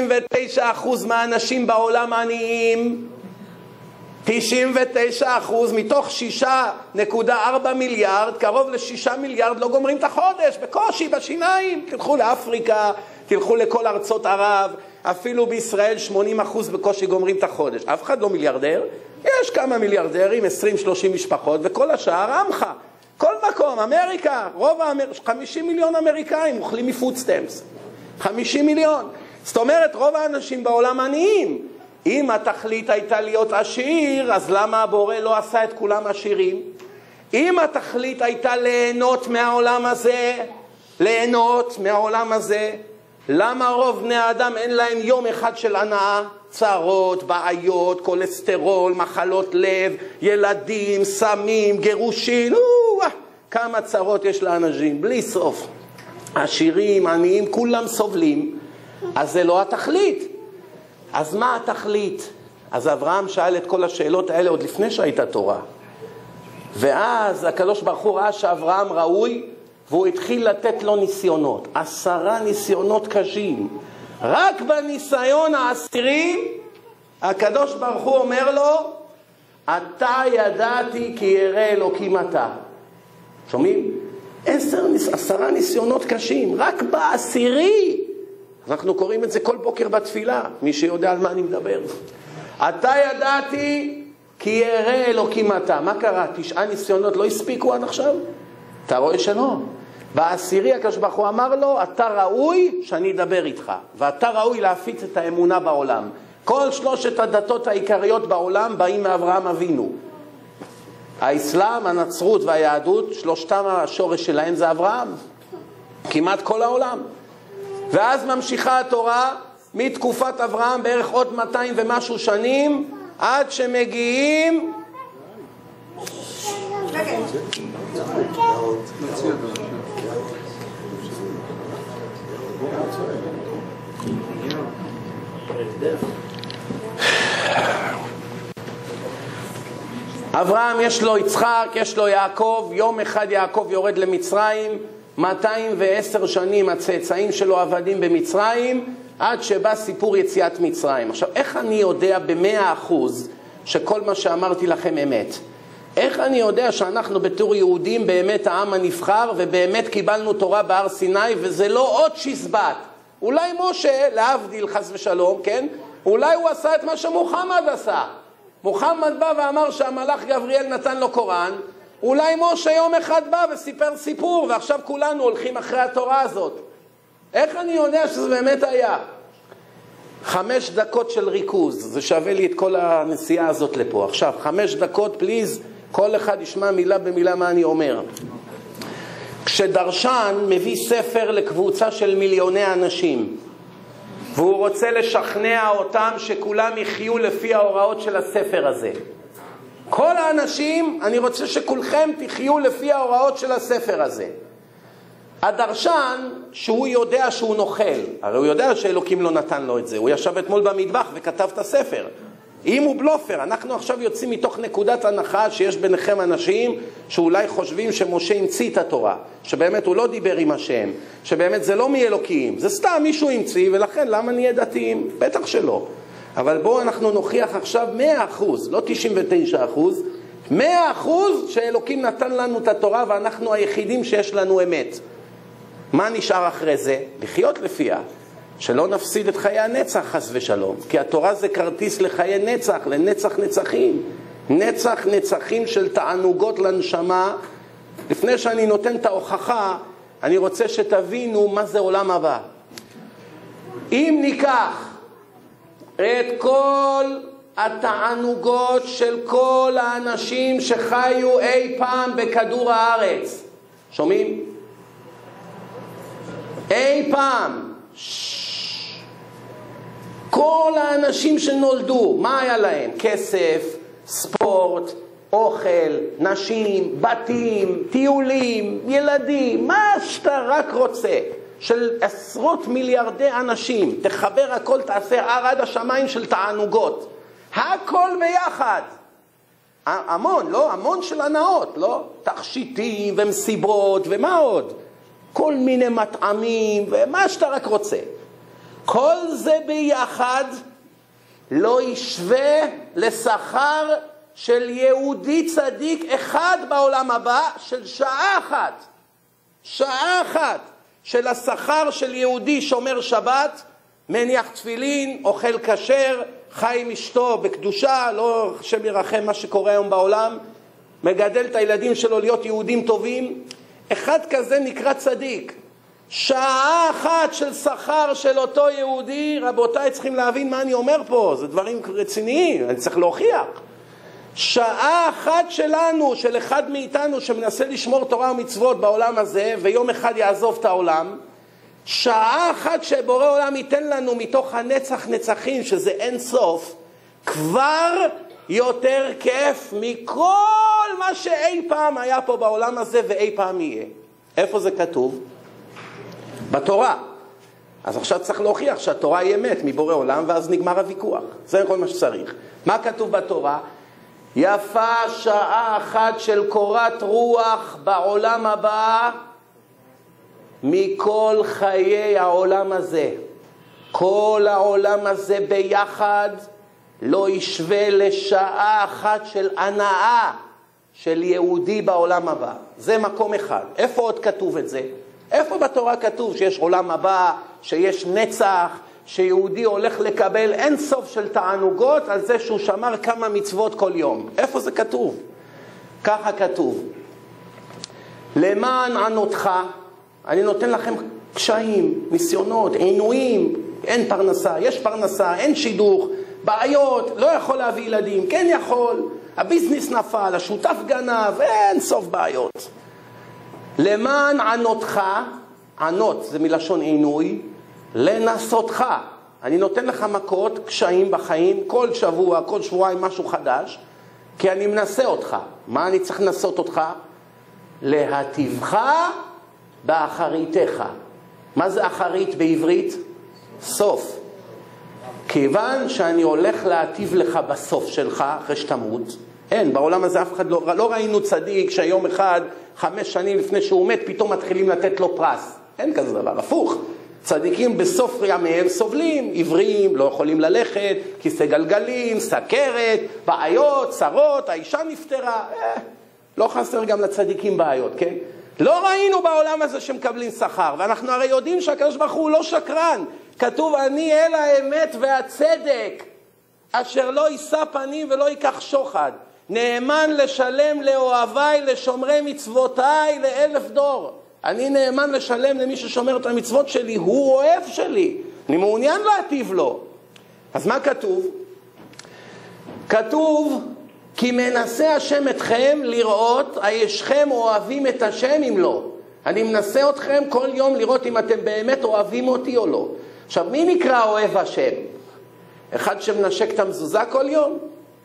99% מהאנשים בעולם עניים? 99% מתוך 6.4 מיליארד, קרוב ל6 מיליארד לא גומרים את החודש, בקושי, בשיניים. תלכו לאפריקה, תלכו לכל ארצות ערב, אפילו בישראל 80% בקושי גומרים את החודש. אף אחד לא מיליארדר, יש כמה מיליארדרים, 20-30 משפחות, וכל השאר עמך. כל מקום, אמריקה, 50 מיליון אמריקאים אוכלים מפוד סטמפס. 50 מיליון. זאת אומרת, רוב האנשים בעולם עניים. אם התכלית הייתה להיות עשיר, אז למה הבורא לא עשה את כולם עשירים? אם התכלית הייתה ליהנות מהעולם הזה, למה רוב בני האדם אין להם יום אחד של הנאה? צרות, בעיות, כולסטרול, מחלות לב, ילדים, סמים, גירושין, כמה צרות יש לאנשים, בלי סוף. עשירים, עניים, כולם סובלים. אז זה לא התכלית. אז מה התכלית? אז אברהם שאל את כל השאלות האלה עוד לפני שהייתה תורה. ואז הקדוש ברוך הוא ראה שאברהם ראוי, והוא התחיל לתת לו ניסיונות. 10 ניסיונות קשים. רק בניסיון העשירי, הקדוש ברוך הוא אומר לו, אתה ידעתי כי ירא אלוקים אתה. שומעים? 10 ניסיונות קשים, רק בעשירי. אנחנו קוראים את זה כל בוקר בתפילה, מי שיודע על מה אני מדבר. אתה ידעתי כי ירא אלוקים אתה. מה קרה? 9 ניסיונות לא הספיקו עד עכשיו? אתה רואה שלא? בעשירי הקדוש ברוך הוא אמר לו, אתה ראוי שאני אדבר איתך, ואתה ראוי להפיץ את האמונה בעולם. כל 3 הדתות העיקריות בעולם באים מאברהם אבינו. האסלאם, הנצרות והיהדות, שלושתם השורש שלהם זה אברהם. כמעט כל העולם. ואז ממשיכה התורה מתקופת אברהם בערך עוד 200 ומשהו שנים, עד שמגיעים אברהם יש לו יצחק, יש לו יעקב. יום אחד יעקב יורד למצרים, 210 שנים הצאצאים שלו עבדים במצרים, עד שבא סיפור יציאת מצרים. עכשיו, איך אני יודע ב100% שכל מה שאמרתי לכם אמת? איך אני יודע שאנחנו בתור יהודים באמת העם הנבחר, ובאמת קיבלנו תורה בהר סיני, וזה לא עוד שזבת? אולי משה, להבדיל חס ושלום, כן? אולי הוא עשה את מה שמוחמד עשה. מוחמד בא ואמר שהמלאך גבריאל נתן לו קוראן. אולי משה יום אחד בא וסיפר סיפור, ועכשיו כולנו הולכים אחרי התורה הזאת. איך אני יודע שזה באמת היה? 5 דקות של ריכוז, זה שווה לי את כל הנסיעה הזאת לפה. עכשיו, 5 דקות, פליז, כל אחד ישמע מילה במילה מה אני אומר. כשדרשן מביא ספר לקבוצה של מיליוני אנשים, והוא רוצה לשכנע אותם שכולם יחיו לפי ההוראות של הספר הזה. כל האנשים, אני רוצה שכולכם תחיו לפי ההוראות של הספר הזה. הדרשן, שהוא יודע שהוא נוכל, הרי הוא יודע שאלוקים לא נתן לו את זה, הוא ישב אתמול במטבח וכתב את הספר. אם הוא בלופר, אנחנו עכשיו יוצאים מתוך נקודת הנחה שיש ביניכם אנשים שאולי חושבים שמשה המציא את התורה, שבאמת הוא לא דיבר עם השם, שבאמת זה לא מאלוקים, זה סתם מישהו המציא, ולכן למה נהיה דתיים? בטח שלא. אבל בואו אנחנו נוכיח עכשיו 100%, לא 99%, 100% שאלוקים נתן לנו את התורה ואנחנו היחידים שיש לנו אמת. מה נשאר אחרי זה? לחיות לפיה. שלא נפסיד את חיי הנצח חס ושלום, כי התורה זה כרטיס לחיי נצח, לנצח נצחים, נצח נצחים של תענוגות לנשמה. לפני שאני נותן את ההוכחה, אני רוצה שתבינו מה זה עולם הבא. אם ניקח את כל התענוגות של כל האנשים שחיו אי פעם בכדור הארץ, שומעים? אי פעם, כל האנשים שנולדו, מה היה להם? כסף, ספורט, אוכל, נשים, בתים, טיולים, ילדים, מה שאתה רק רוצה, של עשרות מיליארדי אנשים, תחבר הכל, תעשה עד השמיים של תענוגות, הכל ביחד. המון, לא? המון של הנאות, לא? תכשיטים ומסיבות ומה עוד? כל מיני מטעמים ומה שאתה רק רוצה. כל זה ביחד לא ישווה לשכר של יהודי צדיק אחד בעולם הבא, של שעה אחת של השכר של יהודי שומר שבת, מניח תפילין, אוכל כשר, חי עם אשתו בקדושה, לא השם ירחם מה שקורה היום בעולם, מגדל את הילדים שלו להיות יהודים טובים. אחד כזה נקרא צדיק. שעה אחת של שכר של אותו יהודי, רבותיי צריכים להבין מה אני אומר פה, זה דברים רציניים, אני צריך להוכיח. שעה אחת שלנו, של אחד מאיתנו שמנסה לשמור תורה ומצוות בעולם הזה, ויום אחד יעזוב את העולם, שעה אחת שבורא עולם ייתן לנו מתוך הנצח נצחים, שזה אין סוף, כבר יותר כיף מכל מה שאי פעם היה פה בעולם הזה ואי פעם יהיה. איפה זה כתוב? בתורה. אז עכשיו צריך להוכיח שהתורה היא אמת מבורא עולם, ואז נגמר הוויכוח. זה כל מה שצריך. מה כתוב בתורה? יפה שעה אחת של קורת רוח בעולם הבא מכל חיי העולם הזה. כל העולם הזה ביחד לא ישווה לשעה אחת של הנאה של יהודי בעולם הבא. זה מקום אחד. איפה עוד כתוב את זה? איפה בתורה כתוב שיש עולם הבא, שיש נצח, שיהודי הולך לקבל אין סוף של תענוגות על זה שהוא שמר כמה מצוות כל יום? איפה זה כתוב? ככה כתוב. למען ענותך, אני נותן לכם קשיים, ניסיונות, עינויים, אין פרנסה, יש פרנסה, אין שידוך, בעיות, לא יכול להביא ילדים, כן יכול, הביזנס נפל, השותף גנב, אין סוף בעיות. למען ענותך, ענות זה מלשון עינוי, לנסותך. אני נותן לך מכות, קשיים בחיים, כל שבוע, כל שבועיים משהו חדש, כי אני מנסה אותך. מה אני צריך לנסות אותך? להטיבך באחריתך. מה זה אחרית בעברית? סוף. כיוון שאני הולך להטיב לך בסוף שלך, אחרי שתמות, אין, בעולם הזה אף אחד לא ראינו צדיק שיום אחד, 5 שנים לפני שהוא מת, פתאום מתחילים לתת לו פרס. אין כזה דבר, הפוך. צדיקים בסוף ימיהם סובלים, עיוורים, לא יכולים ללכת, כיסא גלגלים, סכרת, בעיות, צרות, האישה נפטרה. לא חסר גם לצדיקים בעיות, כן? לא ראינו בעולם הזה שמקבלים שכר, ואנחנו הרי יודעים שהקדוש ברוך הוא לא שקרן. כתוב, אני אל האמת והצדק, אשר לא יישא פנים ולא ייקח שוחד. נאמן לשלם לאוהביי, לשומרי מצוותיי, ל1000 דור. אני נאמן לשלם למי ששומר את המצוות שלי, הוא אוהב שלי. אני מעוניין להטיב לו. אז מה כתוב? כתוב, כי מנסה השם אתכם לראות, הישכם אוהבים את השם אם לא. אני מנסה אתכם כל יום לראות אם אתם באמת אוהבים אותי או לא. עכשיו, מי נקרא אוהב השם? אחד שמנשק את המזוזה כל יום?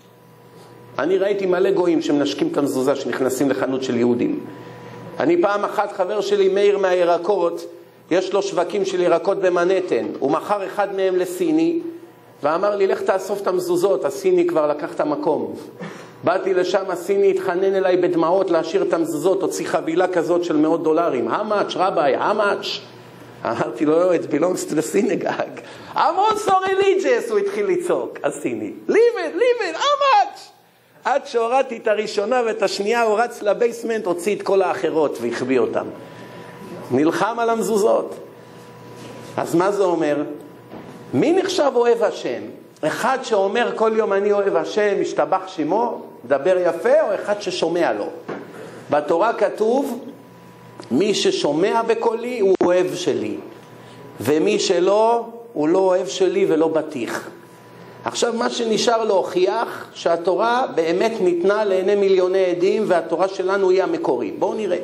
אני ראיתי מלא גויים שמנשקים את המזוזה שנכנסים לחנות של יהודים. אני פעם אחת, חבר שלי מאיר מהירקות, יש לו שווקים של ירקות במנהטן, הוא מכר אחד מהם לסיני, ואמר לי, לך תאסוף את המזוזות, הסיני כבר לקח את המקום. באתי לשם, הסיני התחנן אליי בדמעות להשאיר את המזוזות, הוציא חבילה כזאת של $100. How much, רבי? How much? אמרתי לו, it belongs to the synagogue. I'm also religious, הוא התחיל לצעוק, הסיני. Leave it, how much? עד שהורדתי את הראשונה ואת השנייה, הוא רץ לבייסמנט, הוציא את כל האחרות והחביא אותם. נלחם על המזוזות. אז מה זה אומר? מי נחשב אוהב השם? אחד שאומר כל יום אני אוהב השם, משתבח שמו, דבר יפה, או אחד ששומע לו? בתורה כתוב, מי ששומע בקולי הוא אוהב שלי, ומי שלא, הוא לא אוהב שלי ולא בטיח. עכשיו מה שנשאר להוכיח, שהתורה באמת ניתנה לעיני מיליוני עדים, והתורה שלנו היא המקורי. בואו נראה.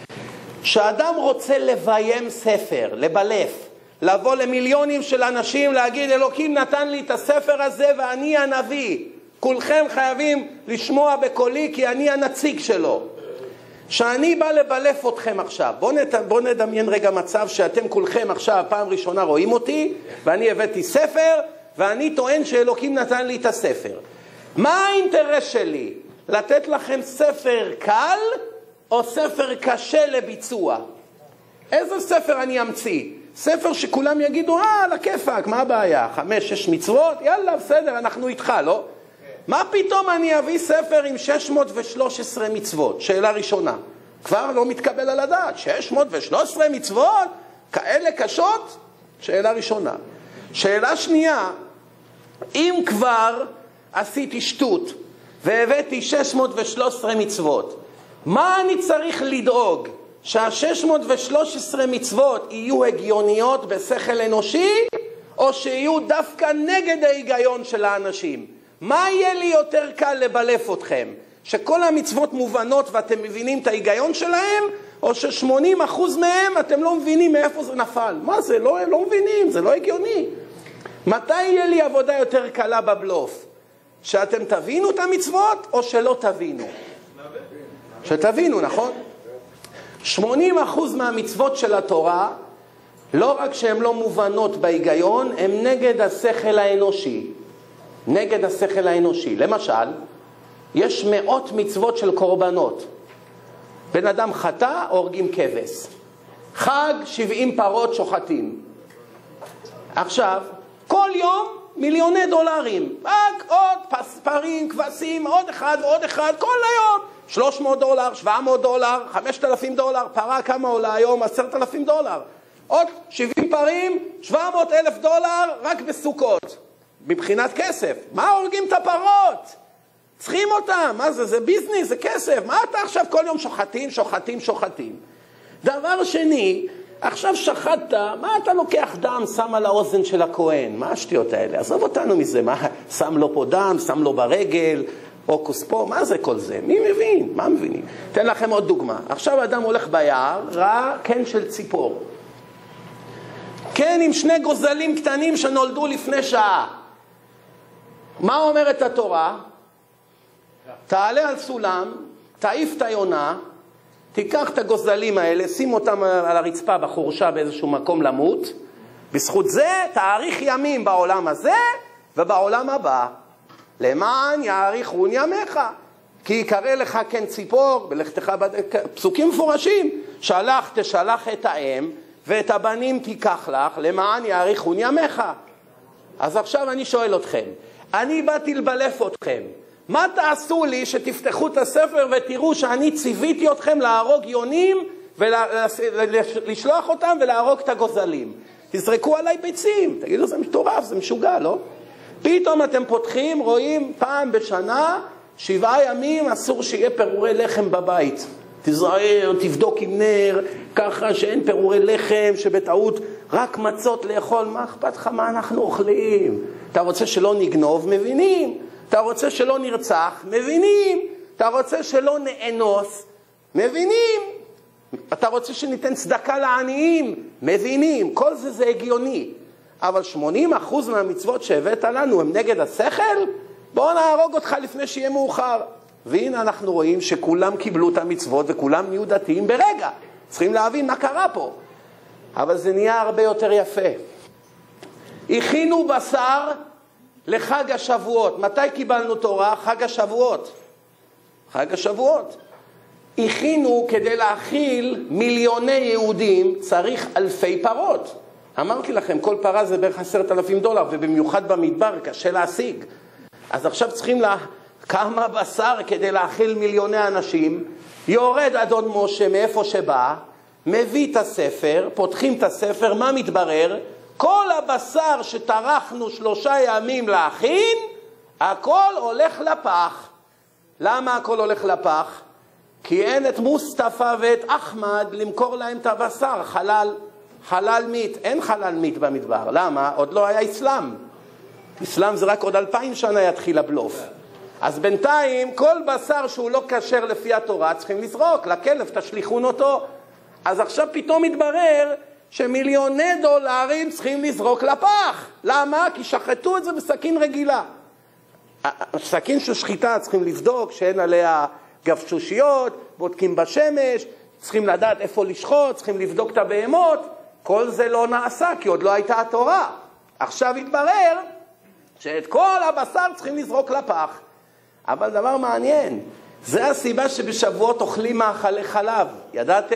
שאדם רוצה לביים ספר, לבלף, לבוא למיליונים של אנשים, להגיד אלוקים נתן לי את הספר הזה ואני הנביא. כולכם חייבים לשמוע בקולי כי אני הנציג שלו. שאני בא לבלף אתכם עכשיו. בואו נדמיין רגע מצב שאתם כולכם עכשיו פעם ראשונה רואים אותי, ואני הבאתי ספר, ואני טוען שאלוקים נתן לי את הספר. מה האינטרס שלי? לתת לכם ספר קל או ספר קשה לביצוע? איזה ספר אני אמציא? ספר שכולם יגידו, לכיפק, מה הבעיה? 5-6 מצוות? יאללה, בסדר, אנחנו איתך, לא? מה פתאום אני אביא ספר עם 613 מצוות? שאלה ראשונה. כבר לא מתקבל על הדעת. 613 מצוות? כאלה קשות? שאלה ראשונה. שאלה שנייה, אם כבר עשיתי שטות והבאתי 613 מצוות, מה אני צריך לדאוג? שה-613 מצוות יהיו הגיוניות בשכל אנושי, או שיהיו דווקא נגד ההיגיון של האנשים? מה יהיה לי יותר קל לבלף אתכם? שכל המצוות מובנות ואתם מבינים את ההיגיון שלהם, או ש80% מהם אתם לא מבינים מאיפה זה נפל? מה זה? לא מבינים, זה לא הגיוני. מתי יהיה לי עבודה יותר קלה בבלוף? שאתם תבינו את המצוות או שלא תבינו? שתבינו, נכון? 80% מהמצוות של התורה, לא רק שהן לא מובנות בהיגיון, הן נגד השכל האנושי. נגד השכל האנושי. למשל, יש 100 מצוות של קורבנות. בן אדם חטא, הורגים כבש. חג, 70 פרות שוחטים. עכשיו, כל יום $מיליוני. רק עוד פרים, כבשים, עוד אחד ועוד אחד, כל היום. $300, $700, $5,000, פרה כמה עולה היום? $10,000. עוד 70 פרים, $700,000 רק בסוכות. מבחינת כסף. מה הורגים את הפרות? צריכים אותם. מה זה? זה ביזנס, זה כסף. מה אתה עכשיו כל יום שוחטים? דבר שני, עכשיו שחטת, מה אתה לוקח דם, שם על האוזן של הכהן? מה השטויות האלה? עזוב אותנו מזה. מה, שם לו פה דם, שם לו ברגל. אוקוס פה, מה זה כל זה? מי מבין? מה מבינים? אתן לכם עוד דוגמה. עכשיו אדם הולך ביער, ראה קן של ציפור. קן עם 2 גוזלים קטנים שנולדו לפני שעה. מה אומרת התורה? תעלה על סולם, תעיף את היונה, תיקח את הגוזלים האלה, שים אותם על הרצפה בחורשה באיזשהו מקום למות, בזכות זה תאריך ימים בעולם הזה ובעולם הבא. למען יאריכון ימיך, כי יקרא לך כן ציפור, בלכתך פסוקים מפורשים, שלח תשלח את האם ואת הבנים תיקח לך, למען יאריכון ימיך. אז עכשיו אני שואל אתכם, אני באתי לבלף אתכם, מה תעשו לי שתפתחו את הספר ותראו שאני ציוויתי אתכם להרוג יונים ולשלוח אותם ולהרוג את הגוזלים? תזרקו עליי ביצים, תגידו זה מטורף, זה משוגע, לא? פתאום אתם פותחים, רואים פעם בשנה, 7 ימים אסור שיהיה פירורי לחם בבית. תזהר, תבדוק עם נר, ככה שאין פירורי לחם, שבטעות רק מצות לאכול. מה אכפת לך מה אנחנו אוכלים? אתה רוצה שלא נגנוב? מבינים. אתה רוצה שלא נרצח? מבינים. אתה רוצה שלא נאנוס? מבינים. אתה רוצה שניתן צדקה לעניים? מבינים. כל זה זה הגיוני. אבל 80% מהמצוות שהבאת לנו הם נגד השכל? בואו נהרוג אותך לפני שיהיה מאוחר. והנה אנחנו רואים שכולם קיבלו את המצוות וכולם נהיו דתיים ברגע. צריכים להבין מה קרה פה. אבל זה נהיה הרבה יותר יפה. הכינו בשר לחג השבועות. מתי קיבלנו תורה? חג השבועות. חג השבועות. הכינו כדי להאכיל מיליוני יהודים, צריך 1,000 פרות. אמרתי לכם, כל פרה זה בערך $10,000, ובמיוחד במדבר קשה להשיג. אז עכשיו צריכים כמה בשר כדי להאכיל מיליוני אנשים. יורד אדון משה מאיפה שבא, מביא את הספר, פותחים את הספר, מה מתברר? כל הבשר שטרחנו 3 ימים להכין, הכל הולך לפח. למה הכל הולך לפח? כי אין את מוסטפא ואת אחמד למכור להם את הבשר, חלל מיט. אין חלל מיט במדבר. למה? עוד לא היה אסלאם. אסלאם זה רק עוד 2000 שנה יתחיל הבלוף. אז בינתיים כל בשר שהוא לא כשר לפי התורה צריכים לזרוק, לכלב תשליכון אותו. אז עכשיו פתאום מתברר שמיליוני דולרים צריכים לזרוק לפח. למה? כי שחטו את זה בסכין רגילה. סכין של שחיטה צריכים לבדוק שאין עליה גפשושיות, בודקים בשמש, צריכים לדעת איפה לשחוט, צריכים לבדוק את הבהמות. כל זה לא נעשה כי עוד לא הייתה התורה. עכשיו התברר שאת כל הבשר צריכים לזרוק לפח. אבל דבר מעניין, זה הסיבה שבשבועות אוכלים מאכלי חלב. ידעתם?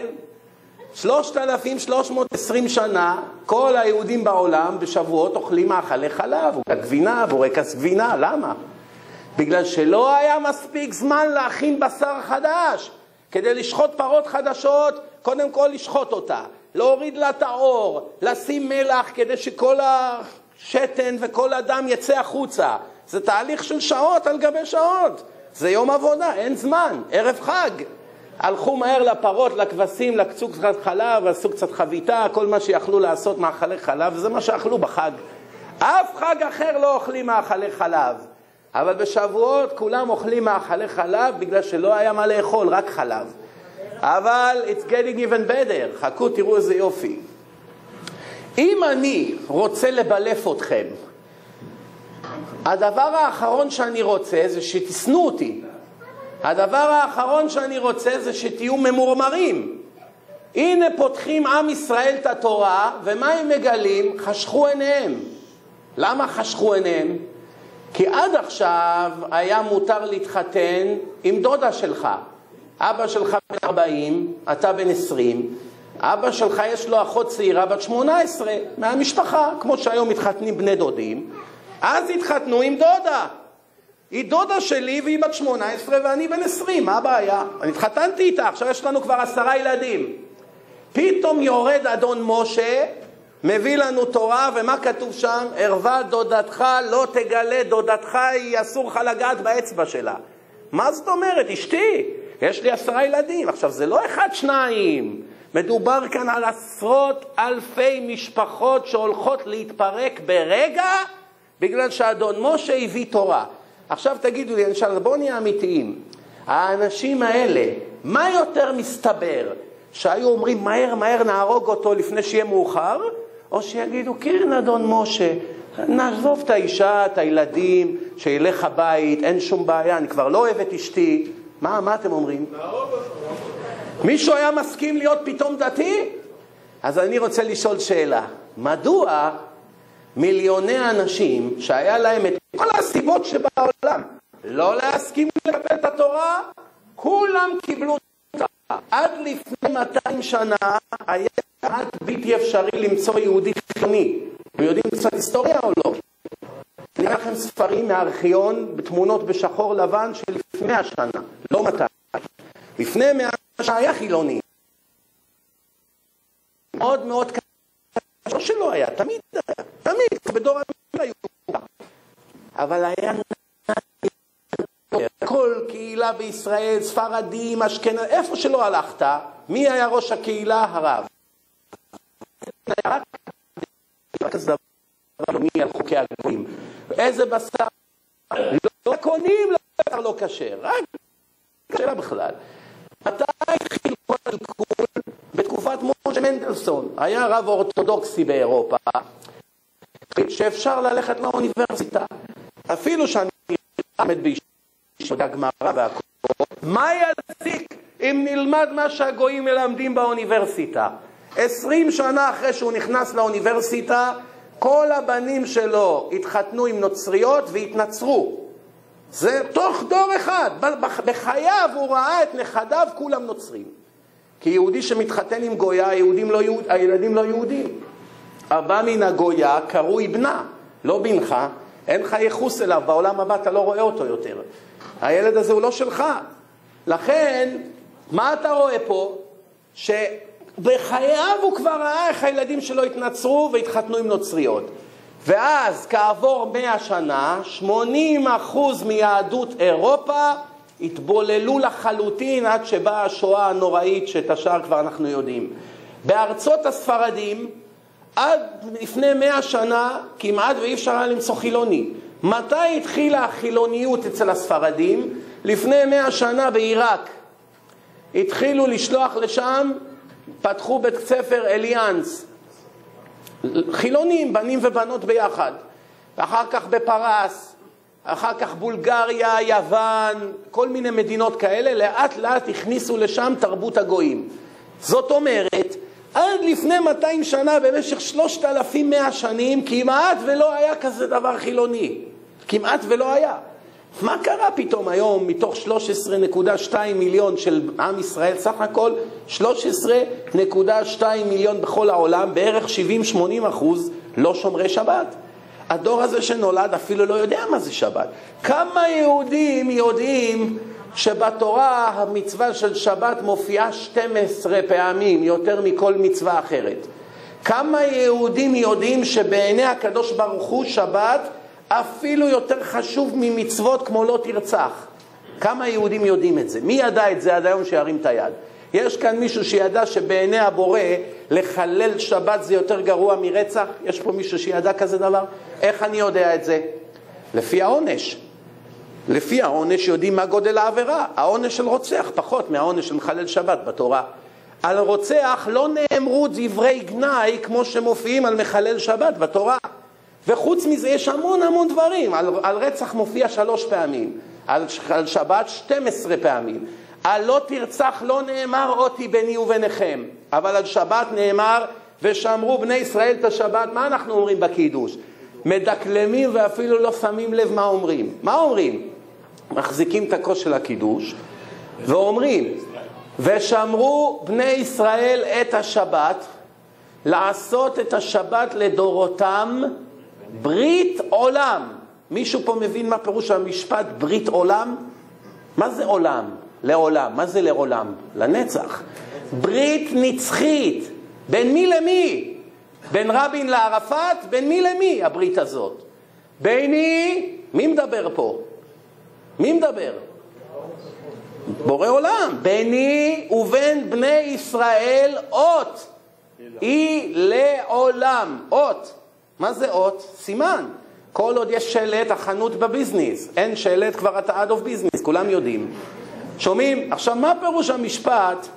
3,320 שנה כל היהודים בעולם בשבועות אוכלים מאכלי חלב, גבינה, בורקס גבינה. למה? בגלל שלא היה מספיק זמן להכין בשר חדש. כדי לשחוט פרות חדשות, קודם כל לשחוט אותה, להוריד לה את האור, לשים מלח כדי שכל השתן וכל הדם יצא החוצה. זה תהליך של שעות על גבי שעות. זה יום עבודה, אין זמן, ערב חג. הלכו מהר לפרות, לכבשים, לקצו קצת חלב, עשו קצת חביתה, כל מה שיכלו לעשות מאכלי חלב, וזה מה שאכלו בחג. אף חג אחר לא אוכלים מאכלי חלב. אבל בשבועות כולם אוכלים מאכלי חלב בגלל שלא היה מה לאכול, רק חלב. אבל it's getting even better. חכו, תראו איזה יופי. אם אני רוצה לבלף אתכם, הדבר האחרון שאני רוצה זה שתסנו אותי. הדבר האחרון שאני רוצה זה שתהיו ממורמרים. הנה פותחים עם ישראל את התורה, ומה הם מגלים? חשכו עיניהם. למה חשכו עיניהם? כי עד עכשיו היה מותר להתחתן עם דודה שלך. אבא שלך בן 40, אתה בן 20. אבא שלך יש לו אחות צעירה בת 18 מהמשפחה, כמו שהיום מתחתנים בני דודים. אז התחתנו עם דודה. היא דודה שלי והיא בת 18 ואני בן 20. מה הבעיה? אני התחתנתי איתה, עכשיו יש לנו כבר 10 ילדים. פתאום יורד אדון משה, מביא לנו תורה, ומה כתוב שם? ערווה דודתך לא תגלה, דודתך היא אסור לך לגעת באצבע שלה. מה זאת אומרת? אשתי, יש לי 10 ילדים. עכשיו זה לא 1, 2. מדובר כאן על 10,000 משפחות שהולכות להתפרק ברגע, בגלל שאדון משה הביא תורה. עכשיו תגידו לי, בואו נהיה אמיתיים. האנשים האלה, מה יותר מסתבר? שהיו אומרים מהר מהר נהרוג אותו לפני שיהיה מאוחר? או שיגידו, כן אדון משה, נעזוב את האישה, את הילדים, שילך הבית, אין שום בעיה, אני כבר לא אוהב את אשתי. מה אתם אומרים? מישהו היה מסכים להיות פתאום דתי? אז אני רוצה לשאול שאלה. מדוע מיליוני אנשים שהיה להם את כל הסיבות שבעולם לא להסכים לקבל את התורה, כולם קיבלו אותה? עד לפני 200 שנה היה עד בלתי אפשרי למצוא יהודי חילוני. אתם יודעים קצת היסטוריה או לא? אני אראה לכם ספרים מהארכיון בתמונות בשחור לבן של לפני 100 שנה, לא 200. לפני 100 שנה היה חילוני. מאוד מאוד קשה, לא שלא היה, תמיד בדור היו. אבל היה כל קהילה בישראל, ספרדים, אשכנזים, איפה שלא הלכת, מי היה ראש הקהילה? הרב. כזה דבר, מי על חוקי הגויים? איזה בשר? לא קונים, לא כשר, רק שאלה בכלל. מתי התחיל כל הליכוד? בתקופת משה מנדלסון. היה רב אורתודוקסי באירופה, שאפשר ללכת לאוניברסיטה. אפילו שאני עמד בישיבת הגמרא והכל. מה יזיק אם נלמד מה שהגויים מלמדים באוניברסיטה? 20 שנה אחרי שהוא נכנס לאוניברסיטה, כל הבנים שלו התחתנו עם נוצריות והתנצרו. זה תוך דור אחד. בחייו הוא ראה את נכדיו כולם נוצרים. כי יהודי שמתחתן עם גויה, הילדים לא יהודים. הבא מן הגויה קרוי בנה, לא בנך. אין לך יחוס אליו, בעולם הבא אתה לא רואה אותו יותר. הילד הזה הוא לא שלך. לכן, מה אתה רואה פה? שבחייו הוא כבר ראה איך הילדים שלו התנצרו והתחתנו עם נוצריות. ואז כעבור 100 שנה, 80% מיהדות אירופה התבוללו לחלוטין עד שבאה השואה הנוראית שאת השאר כבר אנחנו יודעים. בארצות הספרדים, עד לפני 100 שנה, כמעט ואי אפשר היה למצוא חילוני. מתי התחילה החילוניות אצל הספרדים? לפני 100 שנה בעיראק. התחילו לשלוח לשם, פתחו בית ספר אליאנס. חילונים, בנים ובנות ביחד. אחר כך בפרס, אחר כך בולגריה, יוון, כל מיני מדינות כאלה, לאט לאט הכניסו לשם תרבות הגויים. זאת אומרת, עד לפני 200 שנה, במשך 3,100 שנים, כמעט ולא היה כזה דבר חילוני. כמעט ולא היה. מה קרה פתאום היום מתוך 13.2 מיליון של עם ישראל, סך הכל 13.2 מיליון בכל העולם, בערך 70-80% לא שומרי שבת. הדור הזה שנולד אפילו לא יודע מה זה שבת. כמה יהודים יודעים שבתורה המצווה של שבת מופיעה 12 פעמים, יותר מכל מצווה אחרת? כמה יהודים יודעים שבעיני הקדוש ברוך הוא שבת אפילו יותר חשוב ממצוות כמו לא תרצח? כמה יהודים יודעים את זה? מי ידע את זה עד היום שירים את היד? יש כאן מישהו שידע שבעיני הבורא לחלל שבת זה יותר גרוע מרצח? יש פה מישהו שידע כזה דבר? איך אני יודע את זה? לפי העונש. לפי העונש יודעים מה גודל העבירה. העונש של רוצח פחות מהעונש של מחלל שבת בתורה. על רוצח לא נאמרו דברי גנאי כמו שמופיעים על מחלל שבת בתורה. וחוץ מזה יש המון דברים. על רצח מופיע 3 פעמים. על שבת 12 פעמים. על לא תרצח לא נאמר אותי ביני וביניכם. אבל על שבת נאמר ושמרו בני ישראל את השבת. מה אנחנו אומרים בקידוש? מדקלמים ואפילו לא שמים לב מה אומרים. מה אומרים? מחזיקים את הכוס של הקידוש ואומרים ושמרו בני ישראל את השבת, לעשות את השבת לדורותם ברית עולם. מישהו פה מבין מה פירוש המשפט ברית עולם? מה זה עולם? לעולם. מה זה לעולם? לנצח. ברית נצחית. בין מי למי? בין רבין לערפאת? בין מי למי הברית הזאת? ביני, מי מדבר פה? מי מדבר? בורא עולם. ביני ובין בני ישראל אות. היא לעולם. אות. מה זה אות? סימן. כל עוד יש שלט, החנות בביזנס. אין שלט, כבר אתה out of business, כולם יודעים. שומעים? עכשיו, מה פירוש המשפט?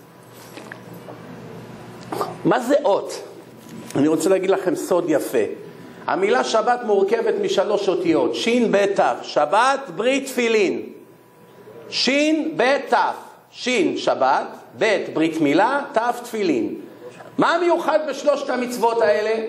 מה זה אות? אני רוצה להגיד לכם סוד יפה. המילה שבת מורכבת משלוש אותיות, שין בית תף. שבת, ברית תפילין. שין בית תף. שין שבת, בית ברית מילה, תף תפילין. מה מיוחד בשלושת המצוות האלה?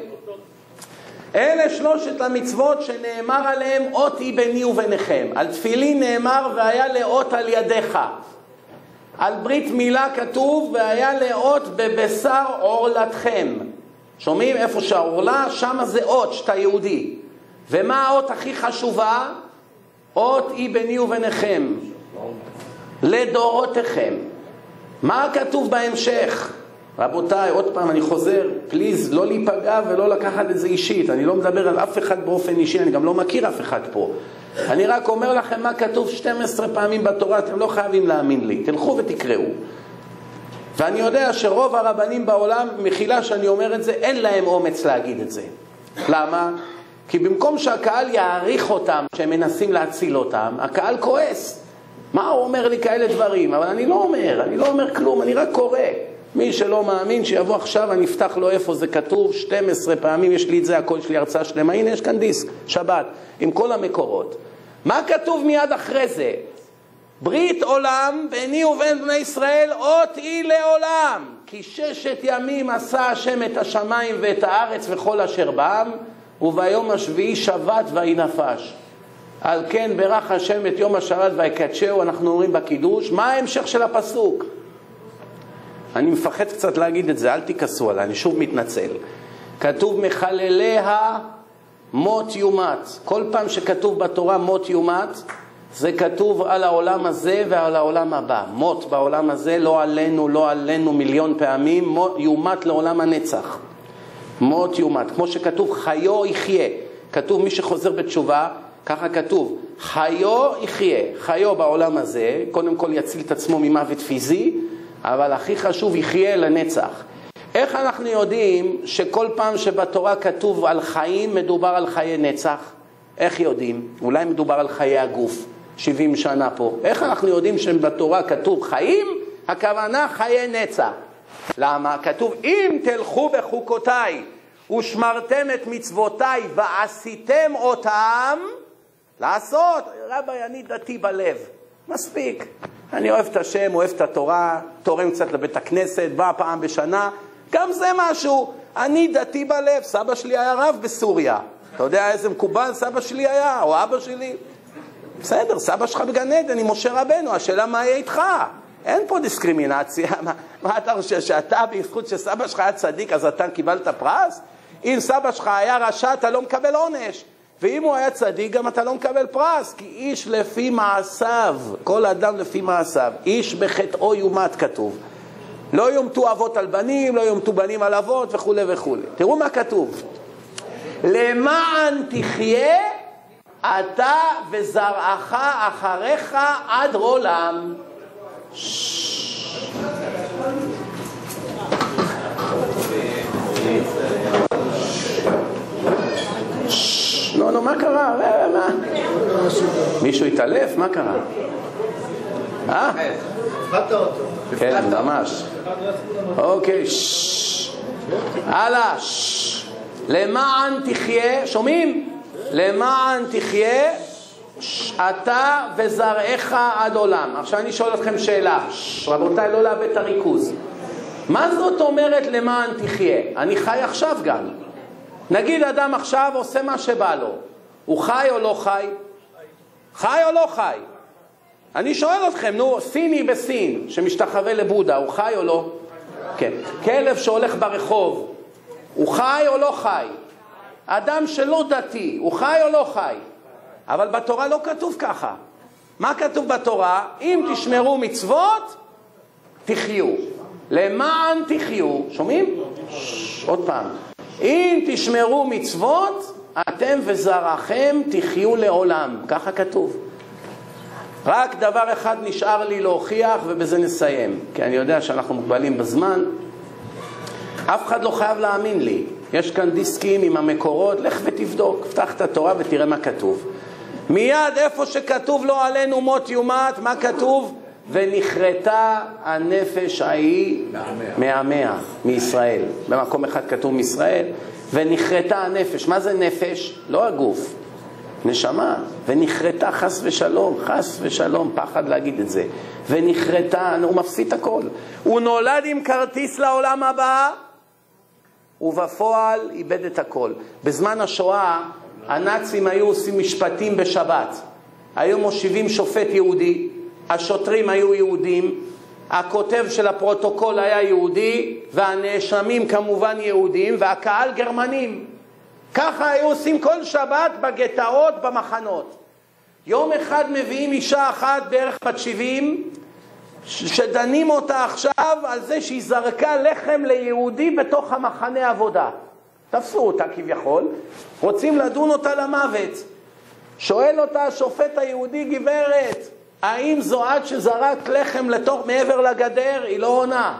אלה שלושת המצוות שנאמר עליהם אות היא ביני וביניכם. על תפילין נאמר והיה לאות על ידיך. על ברית מילה כתוב והיה לאות בבשר עורלתכם. שומעים? איפה שהעורלה, שם זה אות שאתה יהודי. ומה האות הכי חשובה? אות היא ביני וביניכם. לדורותיכם. מה כתוב בהמשך? רבותיי, עוד פעם אני חוזר, פליז לא להיפגע ולא לקחת את זה אישית. אני לא מדבר על אף אחד באופן אישי, אני גם לא מכיר אף אחד פה. אני רק אומר לכם מה כתוב 12 פעמים בתורה, אתם לא חייבים להאמין לי. תלכו ותקראו. ואני יודע שרוב הרבנים בעולם, מחילה שאני אומר את זה, אין להם אומץ להגיד את זה. למה? כי במקום שהקהל יעריך אותם, שהם מנסים להציל אותם, הקהל כועס. מה הוא אומר לי כאלה דברים? אבל אני לא אומר כלום, אני רק קורא. מי שלא מאמין שיבוא עכשיו, אני אפתח לו איפה זה כתוב, 12 פעמים, יש לי את זה, הכל יש לי הרצאה שלמה, הנה יש כאן דיסק, שבת, עם כל המקורות. מה כתוב מיד אחרי זה? ברית עולם ביני ובין בני ישראל, אות היא לעולם. כי 6 ימים עשה השם את השמיים ואת הארץ וכל אשר בם, וביום השביעי שבת ויהי נפש. על כן ברך השם את יום השבת ויקדשהו, אנחנו אומרים בקידוש. מה ההמשך של הפסוק? אני מפחד קצת להגיד את זה, אל תיכסו עליי, אני שוב מתנצל. כתוב מחלליה מות יומת. כל פעם שכתוב בתורה מות יומת, זה כתוב על העולם הזה ועל העולם הבא. מות בעולם הזה, לא עלינו מיליון פעמים, מות יומת לעולם הנצח. מות יומת. כמו שכתוב חיו יחיה. כתוב מי שחוזר בתשובה, ככה כתוב, חיו יחיה. חיו בעולם הזה, קודם כל יציל את עצמו ממוות פיזי, אבל הכי חשוב יחיה לנצח. איך אנחנו יודעים שכל פעם שבתורה כתוב על חיים מדובר על חיי נצח? איך יודעים? אולי מדובר על חיי הגוף, 70 שנה פה. איך אנחנו יודעים שבתורה כתוב חיים? הכוונה חיי נצח. למה? כתוב אם תלכו בחוקותיי ושמרתם את מצוותיי ועשיתם אותם, לעשות. רבי, אני דתי בלב. מספיק. אני אוהב את השם, אוהב את התורה, תורם קצת לבית הכנסת, בא פעם בשנה, גם זה משהו. אני דתי בלב, סבא שלי היה רב בסוריה. אתה יודע איזה מקובל סבא שלי היה, או אבא שלי? בסדר, סבא שלך בגן עדן עם משה רבנו, השאלה מה יהיה איתך? אין פה דיסקרימינציה. מה אתה חושב, שאתה בזכות שסבא שלך היה צדיק, אז אתה קיבלת פרס? אם סבא שלך היה רשע, אתה לא מקבל עונש. ואם הוא היה צדיק, גם אתה לא מקבל פרס, כי איש לפי מעשיו, כל אדם לפי מעשיו, איש בחטאו יומת כתוב. לא יומתו אבות על בנים, לא יומתו בנים על אבות וכו' וכו'. תראו מה כתוב. למען תחיה אתה וזרעך אחריך עד עולם. לא, מה קרה? מה? מישהו התעלף? מה קרה? הפחדת אותו. כן, ממש. אוקיי, הלאה. למען תחיה, שומעים? למען תחיה אתה וזרעך עד עולם. עכשיו אני שואל אתכם שאלה, רבותיי, לא לאבד את הריכוז. מה זאת אומרת למען תחיה? אני חי עכשיו גם. נגיד אדם עכשיו עושה מה שבא לו, הוא חי או לא חי? חי או לא חי? אני שואל אתכם, נו, סיני בסין שמשתחווה לבודה, הוא חי או לא? כן. כלב שהולך ברחוב, הוא חי או לא חי? אדם שלא דתי, הוא חי או לא חי? אבל בתורה לא כתוב ככה. מה כתוב בתורה? אם תשמרו מצוות, תחיו. למען תחיו. שומעים? עוד פעם. אם תשמרו מצוות, אתם וזרעכם תחיו לעולם. ככה כתוב. רק דבר אחד נשאר לי להוכיח, ובזה נסיים. כי אני יודע שאנחנו מוגבלים בזמן. אף אחד לא חייב להאמין לי. יש כאן דיסקים עם המקורות, לך ותבדוק, פתח את התורה ותראה מה כתוב. מיד איפה שכתוב לא עלינו מות יומת, מה כתוב? ונחרטה הנפש ההיא מהמאה, מישראל. במקום אחד כתוב מישראל, ונחרטה הנפש. מה זה נפש? לא הגוף, נשמה. ונחרטה חס ושלום, חס ושלום, פחד להגיד את זה. ונחרטה, הוא מפסיד הכל. הוא נולד עם כרטיס לעולם הבא, ובפועל איבד את הכל. בזמן השואה, הנאצים היו עושים משפטים בשבת. היו מושיבים שופט יהודי, השוטרים היו יהודים, הכותב של הפרוטוקול היה יהודי, והנאשמים כמובן יהודים, והקהל גרמנים. ככה היו עושים כל שבת בגטאות, במחנות. יום אחד מביאים אישה אחת בערך בת 70, שדנים אותה עכשיו על זה שהיא זרקה לחם ליהודי בתוך המחנה עבודה. תפסו אותה כביכול, רוצים לדון אותה למוות. שואל אותה השופט היהודי, גברת, האם זו עד שזרק לחם מעבר לגדר? היא לא עונה.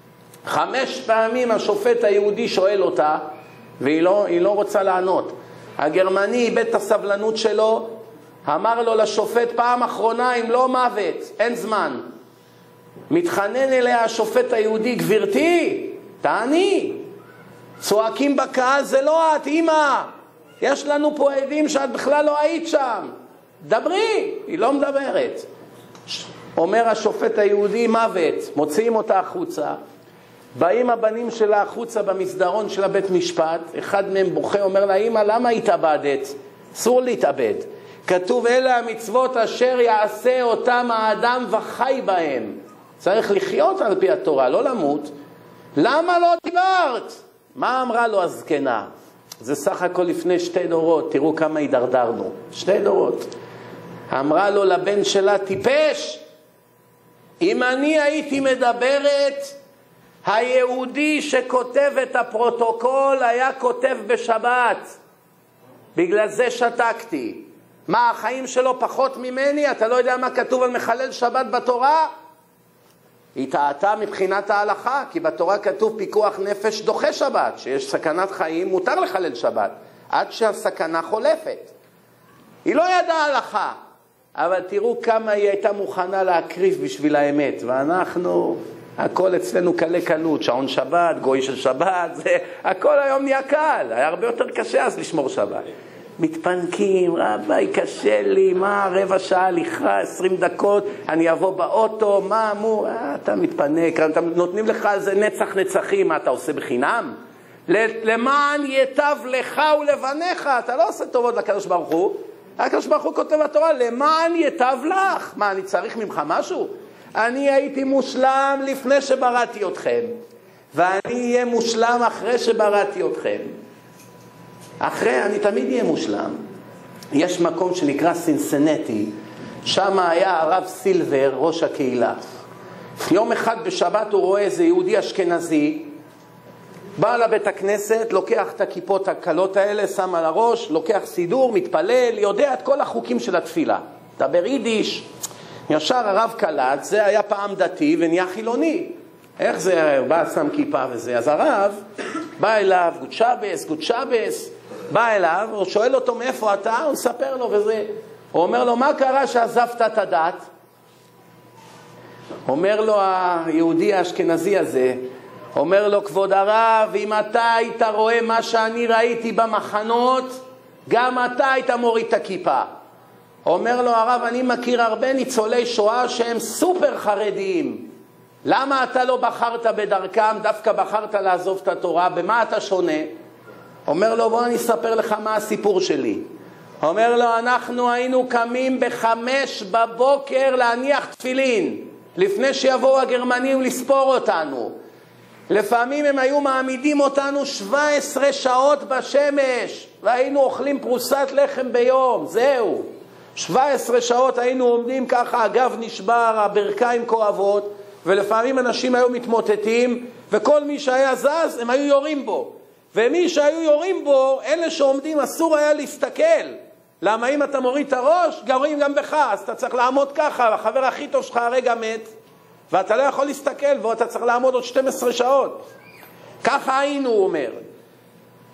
5 פעמים השופט היהודי שואל אותה, והיא לא רוצה לענות. הגרמני איבד את הסבלנות שלו, אמר לו לשופט פעם אחרונה, אם לא מוות, אין זמן. מתחנן אליה השופט היהודי, גברתי, תעני. צועקים בקהל, זה לא את, אמא. יש לנו פה עדים שאת בכלל לא היית שם. דברי, היא לא מדברת. אומר השופט היהודי, מוות. מוציאים אותה החוצה. באים הבנים שלה החוצה במסדרון של הבית משפט. אחד מהם בוכה, אומר לה, אמא, למה התאבדת? אסור להתאבד. כתוב, אלה המצוות אשר יעשה אותם האדם וחי בהם. צריך לחיות על פי התורה, לא למות. למה לא דיברת? מה אמרה לו הזקנה? זה סך הכל לפני 2 דורות, תראו כמה הידרדרנו. 2 דורות. אמרה לו לבן שלה, טיפש, אם אני הייתי מדברת, היהודי שכותב את הפרוטוקול היה כותב בשבת. בגלל זה שתקתי. מה, החיים שלו פחות ממני? אתה לא יודע מה כתוב על מחלל שבת בתורה? היא טעתה מבחינת ההלכה, כי בתורה כתוב פיקוח נפש דוחה שבת, שיש סכנת חיים, מותר לחלל שבת, עד שהסכנה חולפת. היא לא ידעה הלכה, אבל תראו כמה היא הייתה מוכנה להקריב בשביל האמת, ואנחנו, הכל אצלנו קלה קלות, שעון שבת, גוי של שבת, הכל היום נהיה קל, היה הרבה יותר קשה אז לשמור שבת. מתפנקים, רבי, קשה לי, מה, 15 שעה הליכה, 20 דקות, אני אבוא באוטו, מה, אתה מתפנק, נותנים לך על זה נצח נצחים, מה אתה עושה בחינם? למען יטב לך ולבניך, אתה לא עושה טובות לקדוש ברוך הוא, הקדוש ברוך הוא כותב בתורה, למען יטב לך, מה, אני צריך ממך משהו? אני הייתי מושלם לפני שבראתי אתכם, ואני אהיה מושלם אחרי שבראתי אתכם. אני תמיד אהיה מושלם. יש מקום שנקרא סינסינטי, שם היה הרב סילבר, ראש הקהילה. יום אחד בשבת הוא רואה איזה יהודי אשכנזי, בא לבית הכנסת, לוקח את הכיפות הקלות האלה, שם על הראש, לוקח סידור, מתפלל, יודע את כל החוקים של התפילה. דבר יידיש. ישר הרב קלט, זה היה פעם דתי ונהיה חילוני. איך זה? הוא בא, שם כיפה וזה. אז הרב בא אליו, גוד שבס, בא אליו, הוא שואל אותו מאיפה אתה, הוא מספר לו וזה. הוא אומר לו, מה קרה שעזבת את הדת? אומר לו היהודי האשכנזי הזה, אומר לו, כבוד הרב, אם אתה היית רואה מה שאני ראיתי במחנות, גם אתה היית מוריד את הכיפה. אומר לו הרב, אני מכיר הרבה ניצולי שואה שהם סופר חרדיים. למה אתה לא בחרת בדרכם, דווקא בחרת לעזוב את התורה? במה אתה שונה? אומר לו, בוא אני אספר לך מה הסיפור שלי. אומר לו, אנחנו היינו קמים 5 בבוקר להניח תפילין, לפני שיבואו הגרמנים לספור אותנו. לפעמים הם היו מעמידים אותנו 17 שעות בשמש, והיינו אוכלים פרוסת לחם ביום, זהו. 17 שעות היינו עומדים ככה, הגב נשבר, הברכיים כואבות, ולפעמים אנשים היו מתמוטטים, וכל מי שהיה זז, הם היו יורים בו. ומי שהיו יורים בו, אלה שעומדים, אסור היה להסתכל. למה אם אתה מוריד את הראש, גרים גם בך, אז אתה צריך לעמוד ככה, החבר הכי טוב שלך הרגע מת, ואתה לא יכול להסתכל, ואתה צריך לעמוד עוד 12 שעות. ככה היינו, הוא אומר.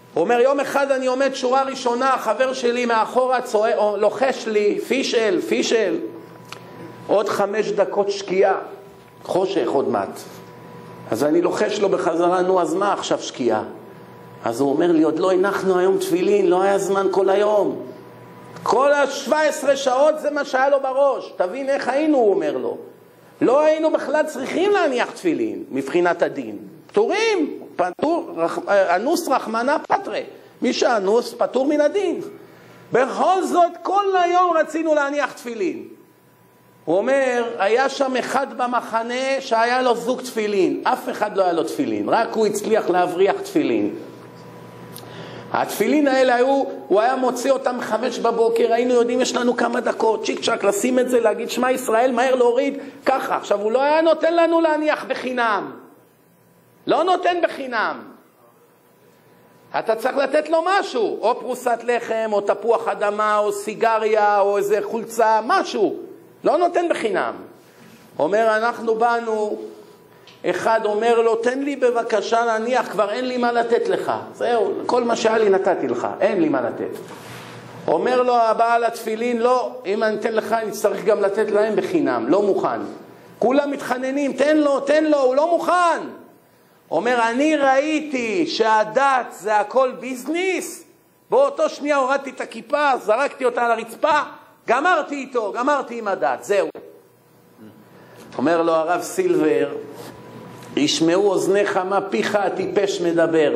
הוא אומר, יום אחד אני עומד שורה ראשונה, החבר שלי מאחורה לוחש לי, פישל, עוד 5 דקות שקיעה, חושך עוד מעט. אז אני לוחש לו בחזרה, נו אז מה עכשיו שקיעה? אז הוא אומר לי, עוד לא הנחנו היום תפילין, לא היה זמן כל היום. כל 17 שעות זה מה שהיה לו בראש. תבין איך היינו, הוא אומר לו. לא היינו בכלל צריכים להניח תפילין, מבחינת הדין. פטורים, אנוס רחמנה פטרה. מי שאנוס פטור מן הדין. בכל זאת, כל היום רצינו להניח תפילין. הוא אומר, היה שם אחד במחנה שהיה לו זוג תפילין. אף אחד לא היה לו תפילין, רק הוא הצליח להבריח תפילין. התפילין האלה הוא היה מוציא אותם 5 בבוקר, היינו יודעים יש לנו כמה דקות, צ'יק צ'ק לשים את זה, להגיד שמע ישראל, מהר להוריד, ככה. עכשיו הוא לא היה נותן לנו להניח בחינם. לא נותן בחינם. אתה צריך לתת לו משהו, או פרוסת לחם, או תפוח אדמה, או סיגריה, או איזה חולצה, משהו. לא נותן בחינם. אומר, אנחנו באנו, אחד אומר לו, תן לי בבקשה להניח, כבר אין לי מה לתת לך. זהו, כל מה שהיה לי נתתי לך, אין לי מה לתת. אומר לו הבעל התפילין, לא, אם אני אתן לך, אני צריך גם לתת להם בחינם, לא מוכן. כולם מתחננים, תן לו, הוא לא מוכן. אומר, אני ראיתי שהדת זה הכל ביזניס, באותו שנייה הורדתי את הכיפה, זרקתי אותה על הרצפה, גמרתי איתו, גמרתי עם הדת, זהו. אומר לו הרב סילבר, ישמעו אוזניך מה פיך הטיפש מדבר.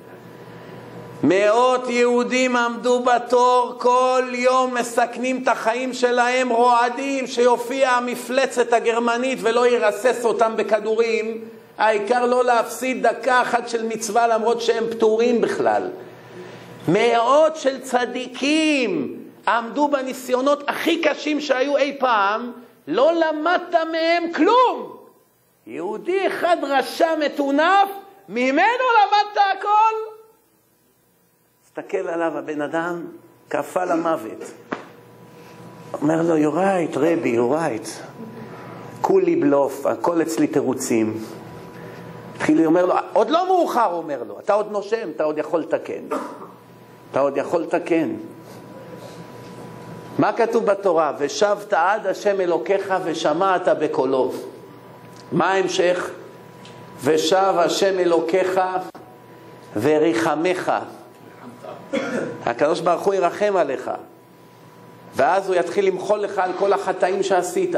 מאות יהודים עמדו בתור, כל יום מסכנים את החיים שלהם, רועדים שיופיע המפלצת הגרמנית ולא ירסס אותם בכדורים. העיקר לא להפסיד דקה אחת של מצווה למרות שהם פטורים בכלל. מאות של צדיקים עמדו בניסיונות הכי קשים שהיו אי פעם, לא למדת מהם כלום. יהודי אחד רשע מטונף, ממנו למדת הכל. הסתכל עליו הבן אדם, קפא למוות. אומר לו, you're right, רבי, you're right. כולי בלוף, הכל אצלי תירוצים. התחיל, אומר לו, עוד לא מאוחר, אומר לו, אתה עוד נושם, אתה עוד יכול לתקן. אתה עוד יכול לתקן. מה כתוב בתורה? ושבת עד השם אלוקיך ושמעת בקולו. מה ההמשך? ושב השם אלוקיך וריחמך. הקדוש ברוך הוא ירחם עליך. ואז הוא יתחיל למחול לך על כל החטאים שעשית.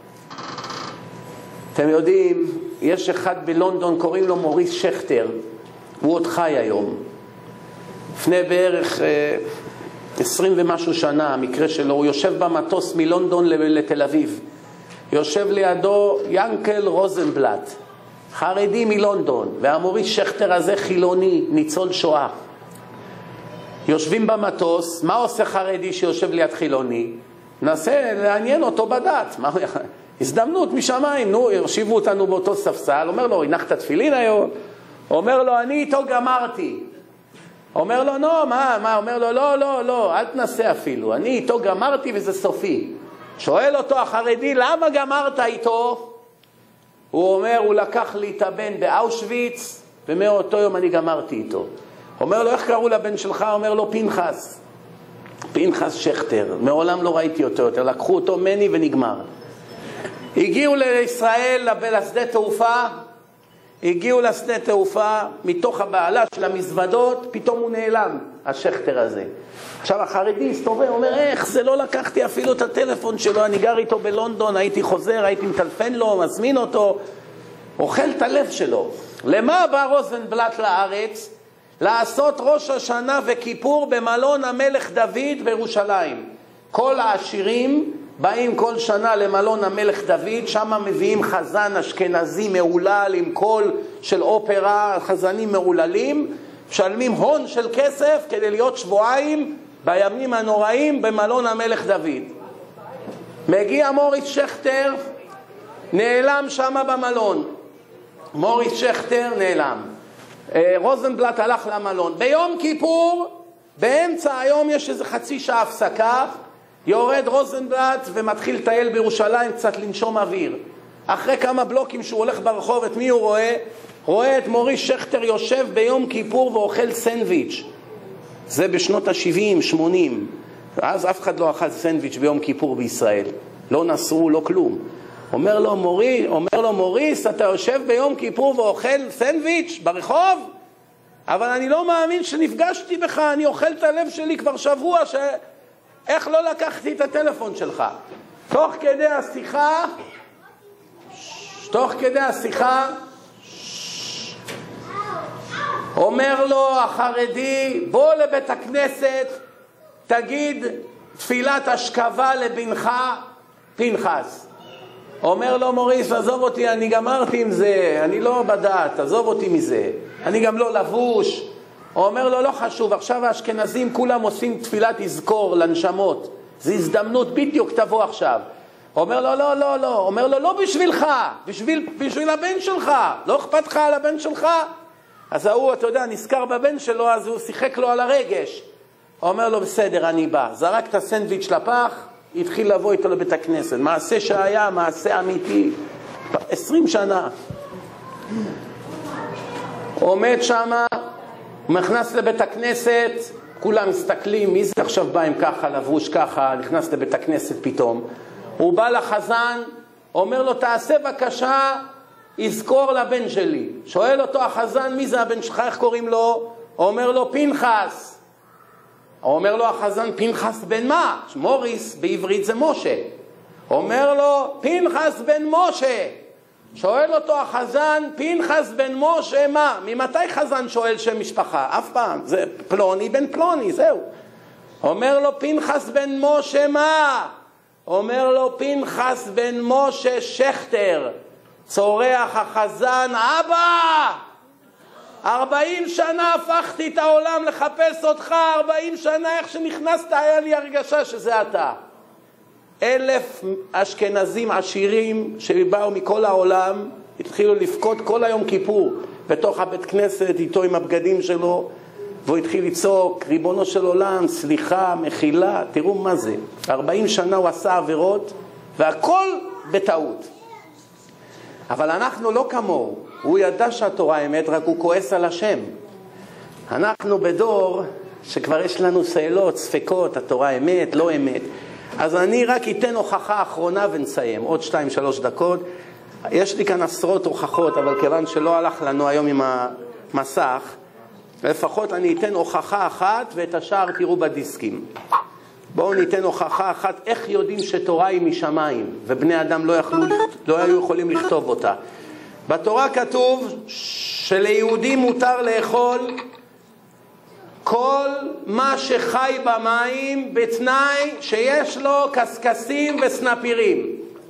אתם יודעים, יש אחד בלונדון, קוראים לו מוריס שכטר. הוא עוד חי היום. לפני בערך 20 ומשהו שנה, המקרה שלו, הוא יושב במטוס מלונדון לתל אביב. יושב לידו ינקל רוזנבלט, חרדי מלונדון, והמוריס שכטר הזה חילוני, ניצול שואה. יושבים במטוס, מה עושה חרדי שיושב ליד חילוני? נסה לעניין אותו בדת. הזדמנות משמיים, נו, יושיבו אותנו באותו ספסל, אומר לו, הנחת תפילין היום? אומר לו, אני איתו גמרתי. אומר לו, לא, מה? אומר לו, לא, אל תנסה אפילו, אני איתו גמרתי וזה סופי. שואל אותו החרדי, למה גמרת איתו? הוא אומר, הוא לקח לי את הבן באושוויץ, ומאותו יום אני גמרתי איתו. אומר לו, איך קראו לבן שלך? אומר לו, פנחס. פנחס שכטר, מעולם לא ראיתי אותו יותר, לקחו אותו מני ונגמר. הגיעו לישראל, לשדה תעופה, מתוך הבעלה של המזוודות, פתאום הוא נעלם, השכטר הזה. עכשיו החרדי הסתובב, אומר, איך זה לא לקחתי אפילו את הטלפון שלו, אני גר איתו בלונדון, הייתי חוזר, הייתי מטלפן לו, מזמין אותו, אוכל את הלב שלו. למה בא רוזנבלט לארץ? לעשות ראש השנה וכיפור במלון המלך דוד בירושלים. כל העשירים באים כל שנה למלון המלך דוד, שם מביאים חזן אשכנזי מעולל עם קול של אופרה, חזנים מעוללים, משלמים הון של כסף כדי להיות שבועיים בימים הנוראים במלון המלך דוד. מגיע מוריס שכטר, נעלם שם במלון. מוריס שכטר נעלם. רוזנבלט הלך למלון. ביום כיפור, באמצע היום יש איזה חצי שעה הפסקה, יורד רוזנבלט ומתחיל לטייל בירושלים, קצת לנשום אוויר. אחרי כמה בלוקים שהוא הולך ברחוב, את מי הוא רואה? רואה את מוריס שכטר יושב ביום כיפור ואוכל סנדוויץ'. זה בשנות ה-70, 80. אז אף אחד לא אכל סנדוויץ' ביום כיפור בישראל. לא נסרו, לא כלום. אומר לו מוריס, אתה יושב ביום כיפור ואוכל סנדוויץ' ברחוב? אבל אני לא מאמין שנפגשתי בך, אני אוכל את הלב שלי כבר שבוע, איך לא לקחתי את הטלפון שלך? תוך כדי השיחה, אומר לו החרדי, בוא לבית הכנסת, תגיד תפילת השכבה לבנך פנחס. אומר לו מוריס, עזוב אותי, אני גמרתי עם זה, אני לא בדעת, עזוב אותי מזה, אני גם לא לבוש. אומר לו, לא חשוב, עכשיו האשכנזים כולם עושים תפילת יזכור לנשמות, זו הזדמנות, בדיוק תבוא עכשיו. אומר לו, לא, אומר לו, לא בשבילך, בשביל הבן שלך, לא אכפת לך על הבן שלך? אז הוא, אתה יודע, נזכר בבן שלו, אז הוא שיחק לו על הרגש. אומר לו, בסדר, אני בא. זרק את הסנדוויץ' לפח, התחיל לבוא איתו לבית הכנסת. מעשה שהיה, מעשה אמיתי. 20 שנה. עומד שמה, נכנס לבית הכנסת, כולם מסתכלים, מי זה עכשיו בא עם ככה, לבוש ככה, נכנס לבית הכנסת פתאום. הוא בא לחזן, אומר לו, תעשה בבקשה, יזכור לבן שלי. שואל אותו החזן, מי זה הבן שלך, איך קוראים לו? אומר לו, פנחס. אומר לו החזן, פנחס בן מה? מוריס בעברית זה משה. אומר לו, פנחס בן משה. שואל אותו החזן, פנחס בן משה מה? ממתי חזן שואל שם משפחה? אף פעם. זה פלוני בן פלוני, זהו. אומר לו, פנחס בן משה מה? אומר לו, פנחס בן משה שכטר. צורח החזן, אבא! 40 שנה הפכתי את העולם לחפש אותך, 40 שנה איך שנכנסת היה לי הרגשה שזה אתה. 1000 אשכנזים עשירים שבאו מכל העולם, התחילו לפקוד כל היום כיפור בתוך הבית כנסת איתו עם הבגדים שלו, והוא התחיל לצעוק, ריבונו של עולם, סליחה, מחילה, תראו מה זה. 40 שנה הוא עשה עבירות והכל בטעות. אבל אנחנו לא כמוהו, הוא ידע שהתורה אמת, רק הוא כועס על השם. אנחנו בדור שכבר יש לנו שאלות, ספקות, התורה אמת, לא אמת. אז אני רק אתן הוכחה אחרונה ונסיים, עוד 2-3 דקות. יש לי כאן עשרות הוכחות, אבל כיוון שלא הלך לנו היום עם המסך, לפחות אני אתן הוכחה אחת ואת השאר תראו בדיסקים. בואו ניתן הוכחה אחת איך יודעים שתורה היא משמיים ובני אדם לא היו יכולים לכתוב אותה. בתורה כתוב שליהודים מותר לאכול כל מה שחי במים בתנאי שיש לו קסקסים וסנפירים.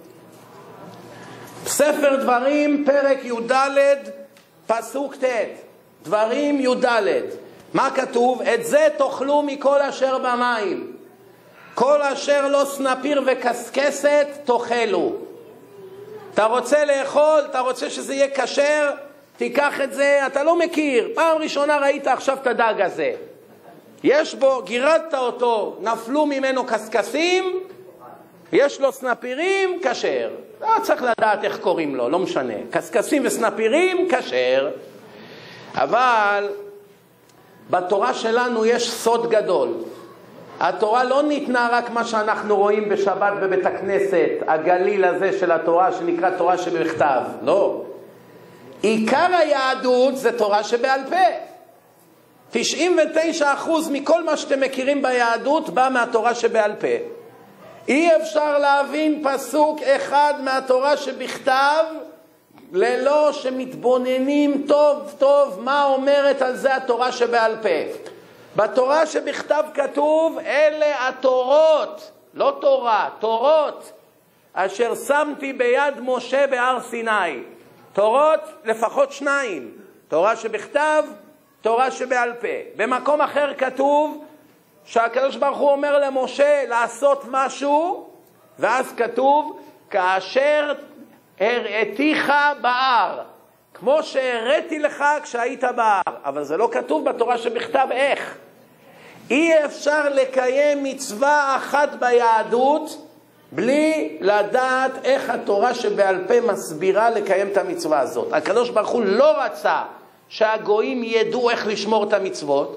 ספר דברים פרק י"ד פסוק ט', דברים י"ד, מה כתוב? את זה תאכלו מכל אשר במים, כל אשר לא סנפיר וקסקסת תאכלו. אתה רוצה לאכול, אתה רוצה שזה יהיה כשר, תיקח את זה, אתה לא מכיר, פעם ראשונה ראית עכשיו את הדג הזה, יש בו, גירדת אותו, נפלו ממנו קסקסים, יש לו סנפירים, כשר. לא צריך לדעת איך קוראים לו, לא משנה, קסקסים וסנפירים, כשר. אבל בתורה שלנו יש סוד גדול. התורה לא ניתנה רק מה שאנחנו רואים בשבת בבית הכנסת, הגליל הזה של התורה שנקרא תורה שבכתב, לא. עיקר היהדות זה תורה שבעל פה. 99% מכל מה שאתם מכירים ביהדות בא מהתורה שבעל פה. אי אפשר להבין פסוק אחד מהתורה שבכתב ללא שמתבוננים טוב טוב מה אומרת על זה התורה שבעל פה. בתורה שבכתב כתוב אלה התורות, לא תורה, תורות אשר שמתי ביד משה בהר סיני. תורות לפחות 2, תורה שבכתב, תורה שבעל פה. במקום אחר כתוב שהקדוש ברוך הוא אומר למשה לעשות משהו, ואז כתוב כאשר הראתיך בהר, כמו שהראיתי לך כשהיית בהר. אבל זה לא כתוב בתורה שבכתב איך. אי אפשר לקיים מצווה אחת ביהדות בלי לדעת איך התורה שבעל פה מסבירה לקיים את המצווה הזאת. הקדוש ברוך הוא לא רצה שהגויים ידעו איך לשמור את המצוות,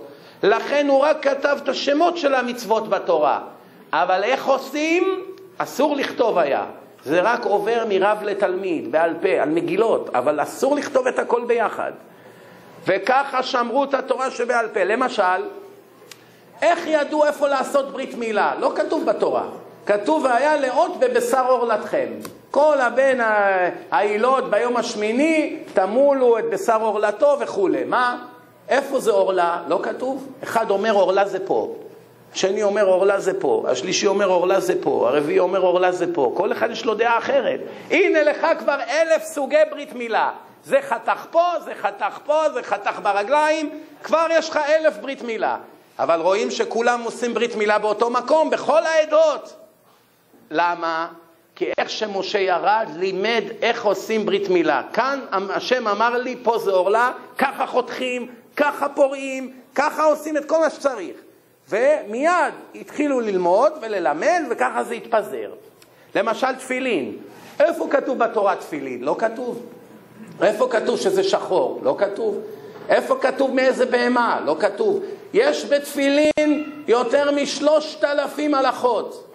לכן הוא רק כתב את השמות של המצוות בתורה. אבל איך עושים? אסור לכתוב היה. זה רק עובר מרב לתלמיד, בעל פה, על מגילות, אבל אסור לכתוב את הכל ביחד. וככה שמרו את התורה שבעל פה. למשל, איך ידעו איפה לעשות ברית מילה? לא כתוב בתורה. כתוב היה לאות בבשר עורלתכם. כל הבן העילות ביום השמיני תמולו את בשר עורלתו וכו'. מה? איפה זה עורלה? לא כתוב. אחד אומר עורלה זה פה. השני אומר עורלה זה פה. השלישי אומר עורלה זה פה. הרביעי אומר עורלה זה פה. כל אחד יש לו דעה אחרת. הנה לך כבר 1000 סוגי ברית מילה. זה חתך פה, זה חתך פה, זה חתך ברגליים. כבר יש לך 1000 ברית מילה. אבל רואים שכולם עושים ברית מילה באותו מקום, בכל העדות. למה? כי איך שמשה ירד, לימד איך עושים ברית מילה. כאן השם אמר לי, פה זה עורלה, ככה חותכים, ככה פורעים, ככה עושים את כל מה שצריך. ומיד התחילו ללמוד וללמד, וככה זה התפזר. למשל תפילין. איפה כתוב בתורה תפילין? לא כתוב. איפה כתוב שזה שחור? לא כתוב. איפה כתוב מאיזה בהמה? לא כתוב. יש בתפילין יותר מ3,000 הלכות.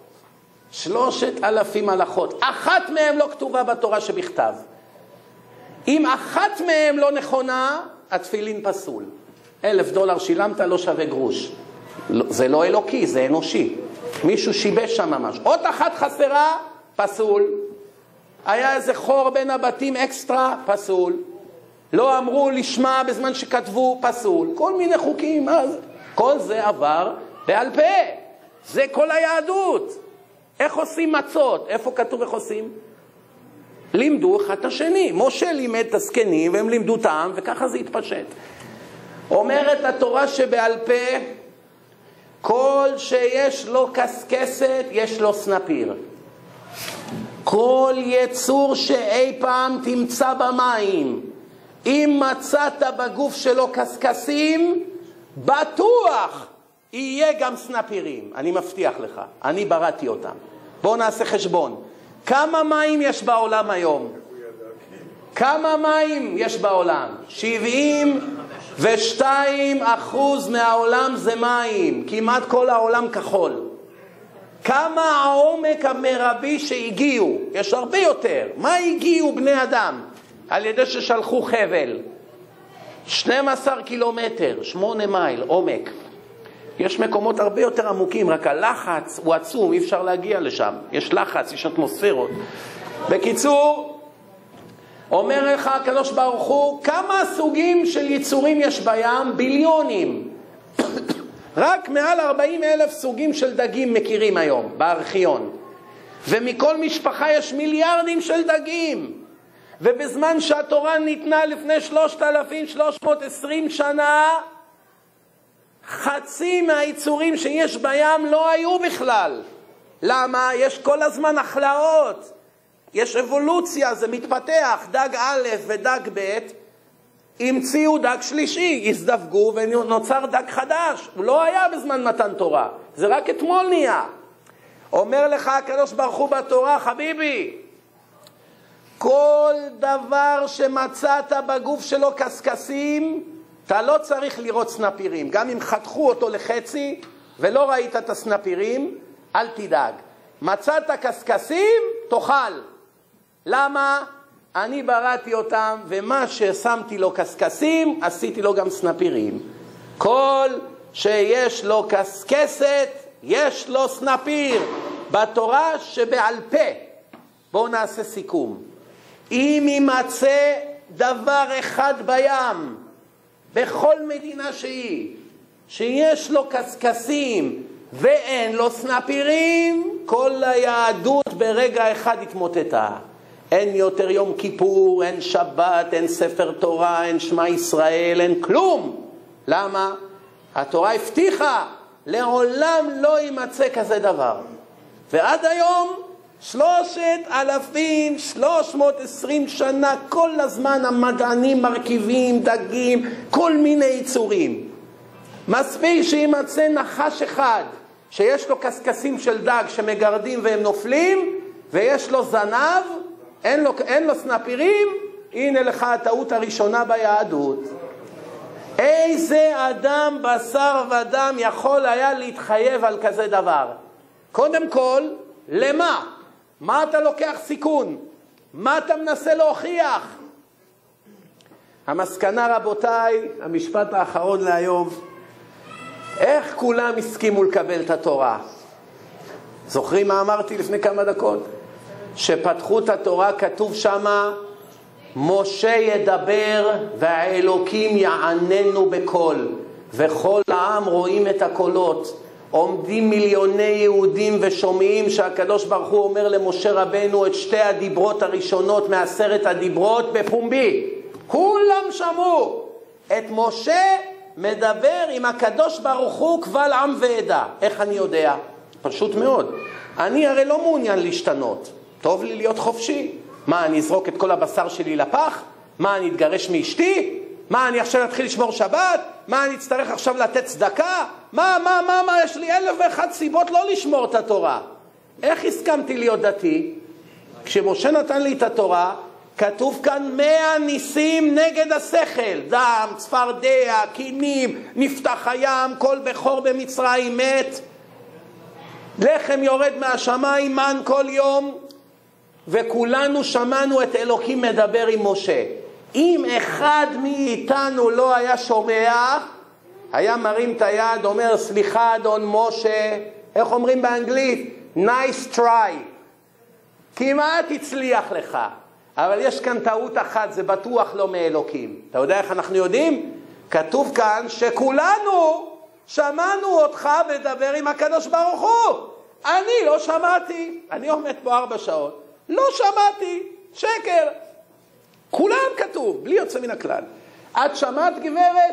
3,000 הלכות. אחת מהן לא כתובה בתורה שבכתב. אם אחת מהן לא נכונה, התפילין פסול. $1,000 שילמת, לא שווה גרוש. זה לא אלוקי, זה אנושי. מישהו שיבש שם ממש. אות אחת חסרה, פסול. היה איזה חור בין הבתים אקסטרה, פסול. לא אמרו לשמה בזמן שכתבו, פסול. כל מיני חוקים, אז כל זה עבר בעל פה. זה כל היהדות. איך עושים מצות? איפה כתוב איך עושים? לימדו אחד את השני. משה לימד את הזקנים והם לימדו את העם, וככה זה התפשט. אומרת התורה שבעל פה, כל שיש לו קסקסת, יש לו סנפיר. כל יצור שאי פעם תמצא במים, אם מצאת בגוף שלו קסקסים, בטוח יהיה גם סנפירים. אני מבטיח לך, אני בראתי אותם. בואו נעשה חשבון. כמה מים יש בעולם היום? כמה מים יש בעולם? 72% מהעולם זה מים. כמעט כל העולם כחול. כמה העומק המרבי שהגיעו? יש הרבה יותר. מה הגיעו בני אדם? על ידי ששלחו חבל. 12 קילומטר, 8 מייל, עומק. יש מקומות הרבה יותר עמוקים, רק הלחץ הוא עצום, אי אפשר להגיע לשם. יש לחץ, יש אטמוספירות. בקיצור, אומר לך הקדוש ברוך הוא, כמה סוגים של יצורים יש בים? ביליונים. רק מעל 40,000 סוגים של דגים מכירים היום, בארכיון. ומכל משפחה יש מיליארדים של דגים. ובזמן שהתורה ניתנה לפני 3,320 שנה, חצי מהיצורים שיש בים לא היו בכלל. למה? יש כל הזמן החלאות. יש אבולוציה, זה מתפתח. דג א' ודג ב' המציאו דג שלישי, הזדווגו ונוצר דג חדש. הוא לא היה בזמן מתן תורה. זה רק אתמול נהיה. אומר לך הקדוש ברוך הוא בתורה, חביבי, כל דבר שמצאת בגוף שלו קסקסים, אתה לא צריך לראות סנפירים. גם אם חתכו אותו לחצי ולא ראית את הסנפירים, אל תדאג. מצאת קסקסים, תאכל. למה? אני בראתי אותם, ומה ששמתי לו קסקסים, עשיתי לו גם סנפירים. כל שיש לו קסקסת, יש לו סנפיר. בתורה שבעל פה. בואו נעשה סיכום. אם יימצא דבר אחד בים, בכל מדינה שהיא, שיש לו קסקסים ואין לו סנפירים, כל היהדות ברגע אחד התמוטטה. אין יותר יום כיפור, אין שבת, אין ספר תורה, אין שמע ישראל, אין כלום. למה? התורה הבטיחה, לעולם לא יימצא כזה דבר. ועד היום 3,320 שנה, כל הזמן המדענים מרכיבים, דגים, כל מיני יצורים. מספיק שימצא נחש אחד, שיש לו קסקסים של דג שמגרדים והם נופלים, ויש לו זנב, אין לו סנפירים, הנה לך הטעות הראשונה ביהדות. איזה אדם בשר ודם יכול היה להתחייב על כזה דבר? קודם כל, למה? מה אתה לוקח סיכון? מה אתה מנסה להוכיח? המסקנה, רבותיי, המשפט האחרון להיום, איך כולם הסכימו לקבל את התורה? זוכרים מה אמרתי לפני כמה דקות? שפתחו את התורה, כתוב שמה, משה ידבר והאלוקים יעננו בקול, וכל העם רואים את הקולות. עומדים מיליוני יהודים ושומעים שהקדוש ברוך הוא אומר למשה רבנו את שתי הדיברות הראשונות מ10 הדיברות בפומבי. כולם שמעו את משה מדבר עם הקדוש ברוך הוא קבל עם ועדה. איך אני יודע? פשוט מאוד. אני הרי לא מעוניין להשתנות. טוב לי להיות חופשי. מה, אני אזרוק את כל הבשר שלי לפח? מה, אני אתגרש מאשתי? מה, אני עכשיו אתחיל לשמור שבת? מה, אני אצטרך עכשיו לתת צדקה? מה, יש לי 1001 סיבות לא לשמור את התורה. איך הסכמתי להיות דתי? כשמשה נתן לי את התורה, כתוב כאן 100 ניסים נגד השכל. דם, צפרדע, קינים, נפתח הים, כל בכור במצרים מת. לחם יורד מהשמיים, מן כל יום. וכולנו שמענו את אלוקים מדבר עם משה. אם אחד מאיתנו לא היה שומע, היה מרים את היד, אומר, סליחה אדון משה, איך אומרים באנגלית? nice try. כמעט הצליח לך. אבל יש כאן טעות אחת, זה בטוח לא מאלוקים. אתה יודע איך אנחנו יודעים? כתוב כאן שכולנו שמענו אותך מדבר עם הקדוש ברוך הוא. אני לא שמעתי. אני עומד פה 4 שעות. לא שמעתי. שקר. כולם כתוב, בלי יוצא מן הכלל. את שמעת גברת?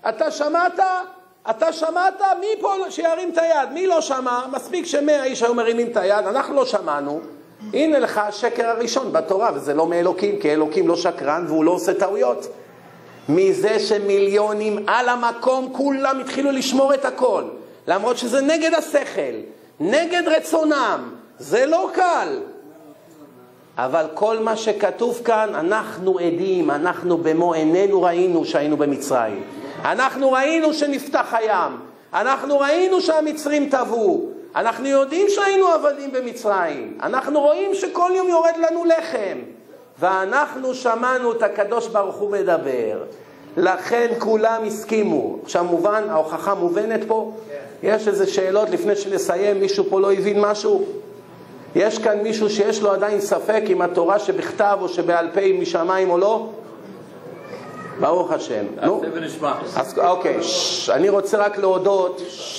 אתה שמעת? מי פה שירים את היד? מי לא שמע? מספיק ש100 איש היו מרימים את היד, אנחנו לא שמענו. הנה לך השקר הראשון בתורה, וזה לא מאלוקים, כי אלוקים לא שקרן והוא לא עושה טעויות. מזה שמיליונים על המקום כולם התחילו לשמור את הכל, למרות שזה נגד השכל, נגד רצונם, זה לא קל. אבל כל מה שכתוב כאן, אנחנו עדים, אנחנו במו עינינו ראינו שהיינו במצרים. אנחנו ראינו שנפתח הים. אנחנו ראינו שהמצרים טבעו. אנחנו יודעים שהיינו עבדים במצרים. אנחנו רואים שכל יום יורד לנו לחם. ואנחנו שמענו את הקדוש ברוך הוא מדבר. לכן כולם הסכימו. עכשיו מובן, ההוכחה מובנת פה? יש איזה שאלות לפני שנסיים, מישהו פה לא הבין משהו? יש כאן מישהו שיש לו עדיין ספק אם התורה שבכתב או שבעל פה היא משמיים או לא? ברוך השם. נו. אז אוקיי, אני רוצה רק להודות.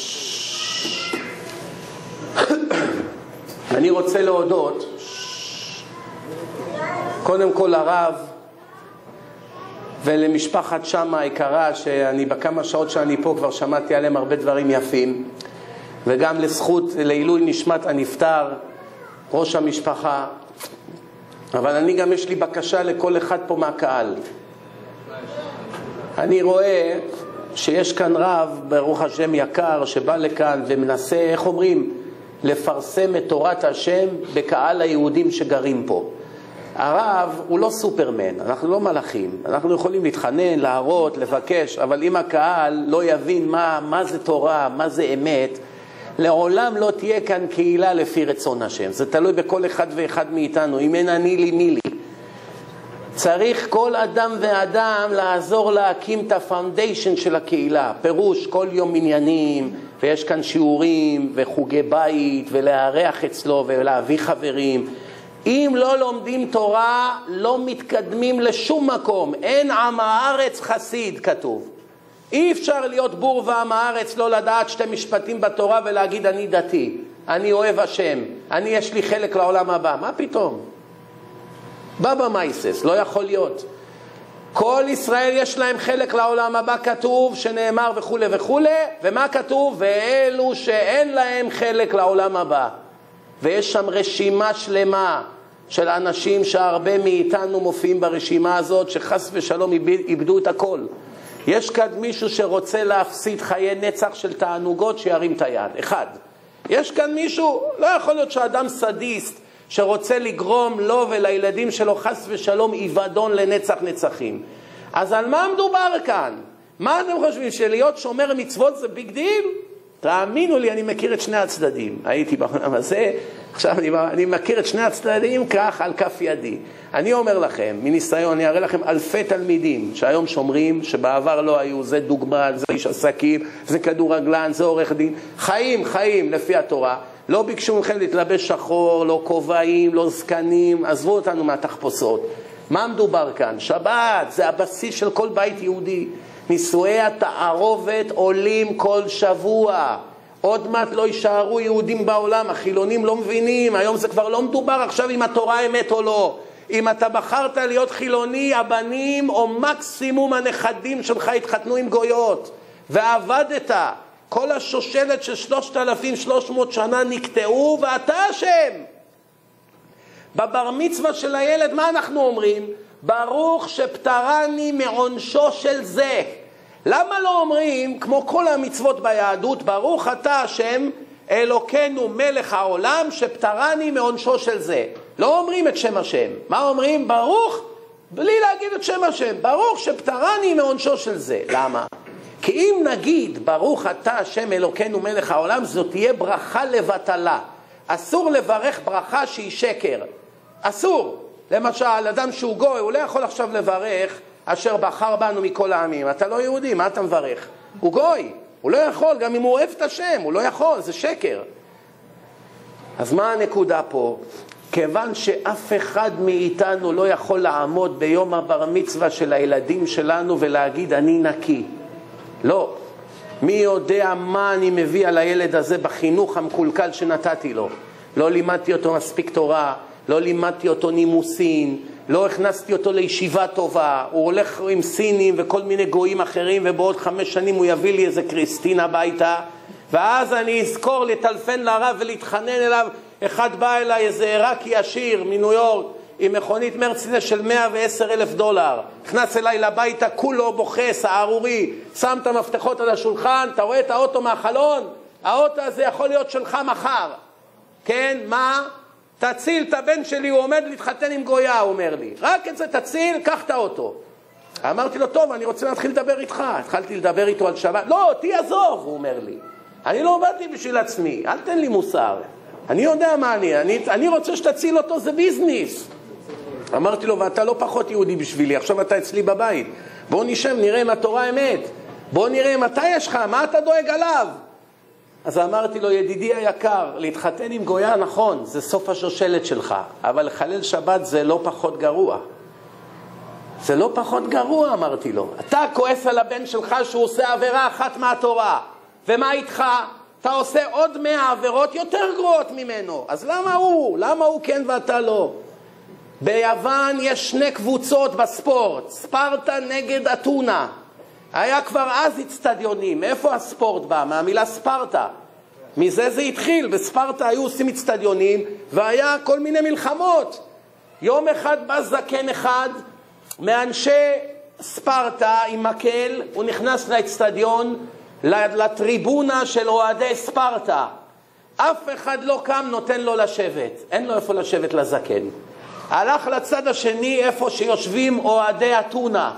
אני רוצה להודות קודם כל לרב ולמשפחת שמה היקרה, שאני בכמה שעות שאני פה כבר שמעתי עליהם הרבה דברים יפים, וגם לזכות לעילוי נשמת הנפטר ראש המשפחה. אבל אני גם יש לי בקשה לכל אחד פה מהקהל. אני רואה שיש כאן רב ברוך השם יקר שבא לכאן ומנסה, איך אומרים, לפרסם את תורת השם בקהל היהודים שגרים פה. הרב הוא לא סופרמן, אנחנו לא מלאכים, אנחנו יכולים להתחנן, להראות, לבקש, אבל אם הקהל לא יבין מה זה תורה, מה זה אמת, לעולם לא תהיה כאן קהילה לפי רצון השם. זה תלוי בכל אחד ואחד מאיתנו. אם אין אני לי מי לי. צריך כל אדם ואדם לעזור להקים את הפאונדיישן של הקהילה. פירוש כל יום עניינים, ויש כאן שיעורים וחוגי בית, ולארח אצלו ולהביא חברים. אם לא לומדים תורה, לא מתקדמים לשום מקום. אין עם הארץ חסיד, כתוב. אי אפשר להיות בור ועם הארץ, לא לדעת 2 משפטים בתורה ולהגיד אני דתי, אני אוהב השם, אני יש לי חלק לעולם הבא. מה פתאום? בבא מייסס, לא יכול להיות. כל ישראל יש להם חלק לעולם הבא, כתוב, שנאמר וכו' וכו', ומה כתוב? ואלו שאין להם חלק לעולם הבא. ויש שם רשימה שלמה של אנשים שהרבה מאיתנו מופיעים ברשימה הזאת, שחס ושלום איבדו את הכל. יש כאן מישהו שרוצה להפסיד חיי נצח של תענוגות, שירים את היד. אחד. יש כאן מישהו, לא יכול להיות שאדם סדיסט שרוצה לגרום לו ולילדים שלו חס ושלום איבדון לנצח נצחים. אז על מה מדובר כאן? מה אתם חושבים, שלהיות שומר מצוות זה ביג דיל? תאמינו לי, אני מכיר את שני הצדדים. הייתי בעולם הזה, עכשיו אני מכיר את שני הצדדים כך על כף ידי. אני אומר לכם, מניסיון, אני אראה לכם אלפי תלמידים שהיום שומרים, שבעבר לא היו, זה דוגמן, זה איש עסקים, זה כדורגלן, זה עורך דין. חיים לפי התורה. לא ביקשו מכם להתלבש שחור, לא כובעים, לא זקנים, עזבו אותנו מהתחפושות. מה מדובר כאן? שבת, זה הבסיס של כל בית יהודי. נישואי התערובת עולים כל שבוע. עוד מעט לא יישארו יהודים בעולם, החילונים לא מבינים, היום זה כבר לא מדובר עכשיו אם התורה אמת או לא. אם אתה בחרת להיות חילוני, הבנים או מקסימום הנכדים שלך התחתנו עם גויות, ועבדת, כל השושלת של 3,300 שנה נקטעו ואתה אשם. בבר מצווה של הילד מה אנחנו אומרים? ברוך שפטרני מעונשו של זה. למה לא אומרים, כמו כל המצוות ביהדות, ברוך אתה השם אלוקינו מלך העולם שפטרני מעונשו של זה? לא אומרים את שם השם. מה אומרים? ברוך, בלי להגיד את שם השם, ברוך שפטרני מעונשו של זה. למה? כי אם נגיד ברוך אתה השם אלוקינו מלך העולם, זאת תהיה ברכה לבטלה. אסור לברך ברכה שהיא שקר. אסור. למשל, אדם שהוא גוי, הוא לא יכול עכשיו לברך אשר בחר בנו מכל העמים. אתה לא יהודי, מה אתה מברך? הוא גוי, הוא לא יכול, גם אם הוא אוהב את השם, הוא לא יכול, זה שקר. אז מה הנקודה פה? כיוון שאף אחד מאיתנו לא יכול לעמוד ביום הבר מצווה של הילדים שלנו ולהגיד אני נקי. לא. מי יודע מה אני מביא על הילד הזה בחינוך המקולקל שנתתי לו. לא לימדתי אותו מספיק תורה, לא לימדתי אותו נימוסין, לא הכנסתי אותו לישיבה טובה, הוא הולך עם סינים וכל מיני גויים אחרים, ובעוד 5 שנים הוא יביא לי איזה קריסטין הביתה, ואז אני אזכור לטלפן לרב ולהתחנן אליו. אחד בא אליי, איזה עיראקי עשיר מניו יורק, עם מכונית מרצדס של $110,000, נכנס אליי לביתה, כולו בוכה, סערורי, שם את המפתחות על השולחן, אתה רואה את האוטו מהחלון? האוטו הזה יכול להיות שלך מחר. כן, מה? תציל את הבן שלי, הוא עומד להתחתן עם גויה, הוא אומר לי. רק את זה תציל, קח את האוטו. אמרתי לו, טוב, אני רוצה להתחיל לדבר איתך. התחלתי לדבר איתו על שבת. לא, אותי עזוב, הוא אומר לי. אני לא באתי בשביל עצמי, אל תן לי מוסר. אני יודע מה אני רוצה שתציל אותו, זה ביזניס. אמרתי לו, ואתה לא פחות יהודי בשבילי, עכשיו אתה אצלי בבית. בוא נשב, נראה אם התורה אמת. בוא נראה מתי יש לך, מה אתה דואג עליו? אז אמרתי לו, ידידי היקר, להתחתן עם גויה נכון, זה סוף השושלת שלך, אבל לחלל שבת זה לא פחות גרוע. זה לא פחות גרוע, אמרתי לו. אתה כועס על הבן שלך שהוא עושה עבירה אחת מהתורה, ומה איתך? אתה עושה עוד 100 עבירות יותר גרועות ממנו. אז למה הוא? למה הוא כן ואתה לא? ביוון יש 2 קבוצות בספורט, ספרטה נגד אתונה. היה כבר אז אצטדיונים. מאיפה הספורט בא? מהמילה ספרטה. מזה זה התחיל. בספרטה היו עושים אצטדיונים והיה כל מיני מלחמות. יום אחד בא זקן אחד מאנשי ספרטה עם מקל, הוא נכנס לאצטדיון, לטריבונה של אוהדי ספרטה. אף אחד לא קם נותן לו לשבת. אין לו איפה לשבת לזקן. הלך לצד השני איפה שיושבים אוהדי אתונה.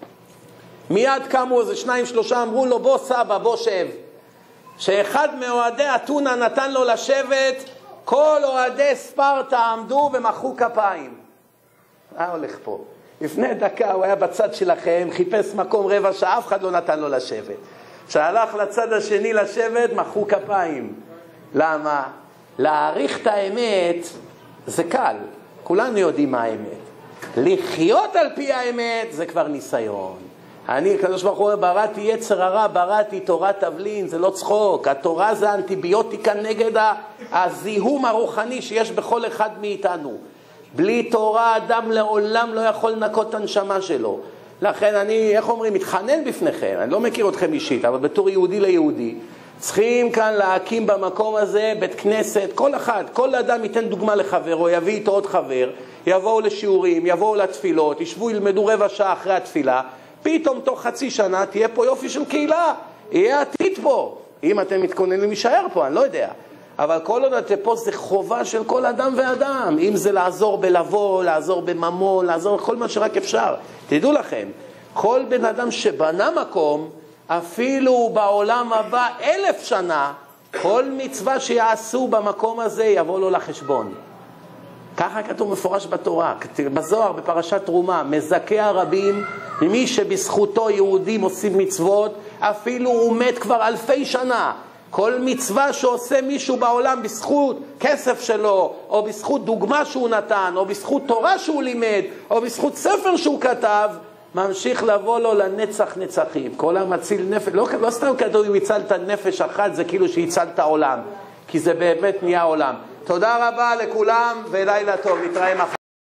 מיד קמו איזה 2-3 אמרו לו בוא סבא בוא שב. שאחד מאוהדי אתונה נתן לו לשבת, כל אוהדי ספרטה עמדו ומחאו כפיים. מה הולך פה? לפני דקה הוא היה בצד שלכם, חיפש מקום 15 שעה, אף אחד לא נתן לו לשבת. כשהלך לצד השני לשבת, מחאו כפיים. למה? להעריך את האמת זה קל, כולנו יודעים מה האמת. לחיות על פי האמת זה כבר ניסיון. אני, קדוש ברוך הוא, בראתי יצר הרע, בראתי תורת תבלין, זה לא צחוק. התורה זה אנטיביוטיקה נגד הזיהום הרוחני שיש בכל אחד מאיתנו. בלי תורה אדם לעולם לא יכול לנקות את הנשמה שלו. לכן אני, איך אומרים, מתחנן בפניכם, אני לא מכיר אתכם אישית, אבל בתור יהודי ליהודי, צריכים כאן להקים במקום הזה בית כנסת, כל אחד, כל אדם ייתן דוגמה לחברו, יביא איתו עוד חבר, יבואו לשיעורים, יבואו לתפילות, ישבו, ילמדו 15 דקות אחרי התפילה, פתאום תוך חצי שנה תהיה פה יופי של קהילה, יהיה עתיד פה, אם אתם מתכוננים להישאר פה, אני לא יודע. אבל כל עוד אתם פה זה חובה של כל אדם ואדם, אם זה לעזור בלבוא, לעזור בממון, לעזור כל מה שרק אפשר. תדעו לכם, כל בן אדם שבנה מקום, אפילו בעולם הבא 1000 שנה, כל מצווה שיעשו במקום הזה יבוא לו לחשבון. ככה כתוב מפורש בתורה, בזוהר, בפרשת תרומה, מזכה הרבים, מי שבזכותו יהודים עושים מצוות, אפילו הוא מת כבר 1000 שנה. כל מצווה שעושה מישהו בעולם בזכות כסף שלו, או בזכות דוגמה שהוא נתן, או בזכות תורה שהוא לימד, או בזכות ספר שהוא כתב, ממשיך לבוא לו לנצח נצחים. כל המציל נפש, לא סתם כתוב אם הצלת נפש אחת, זה כאילו שהצלת עולם, כי זה באמת נהיה עולם. תודה רבה לכולם ולילה טוב, נתראה מחר.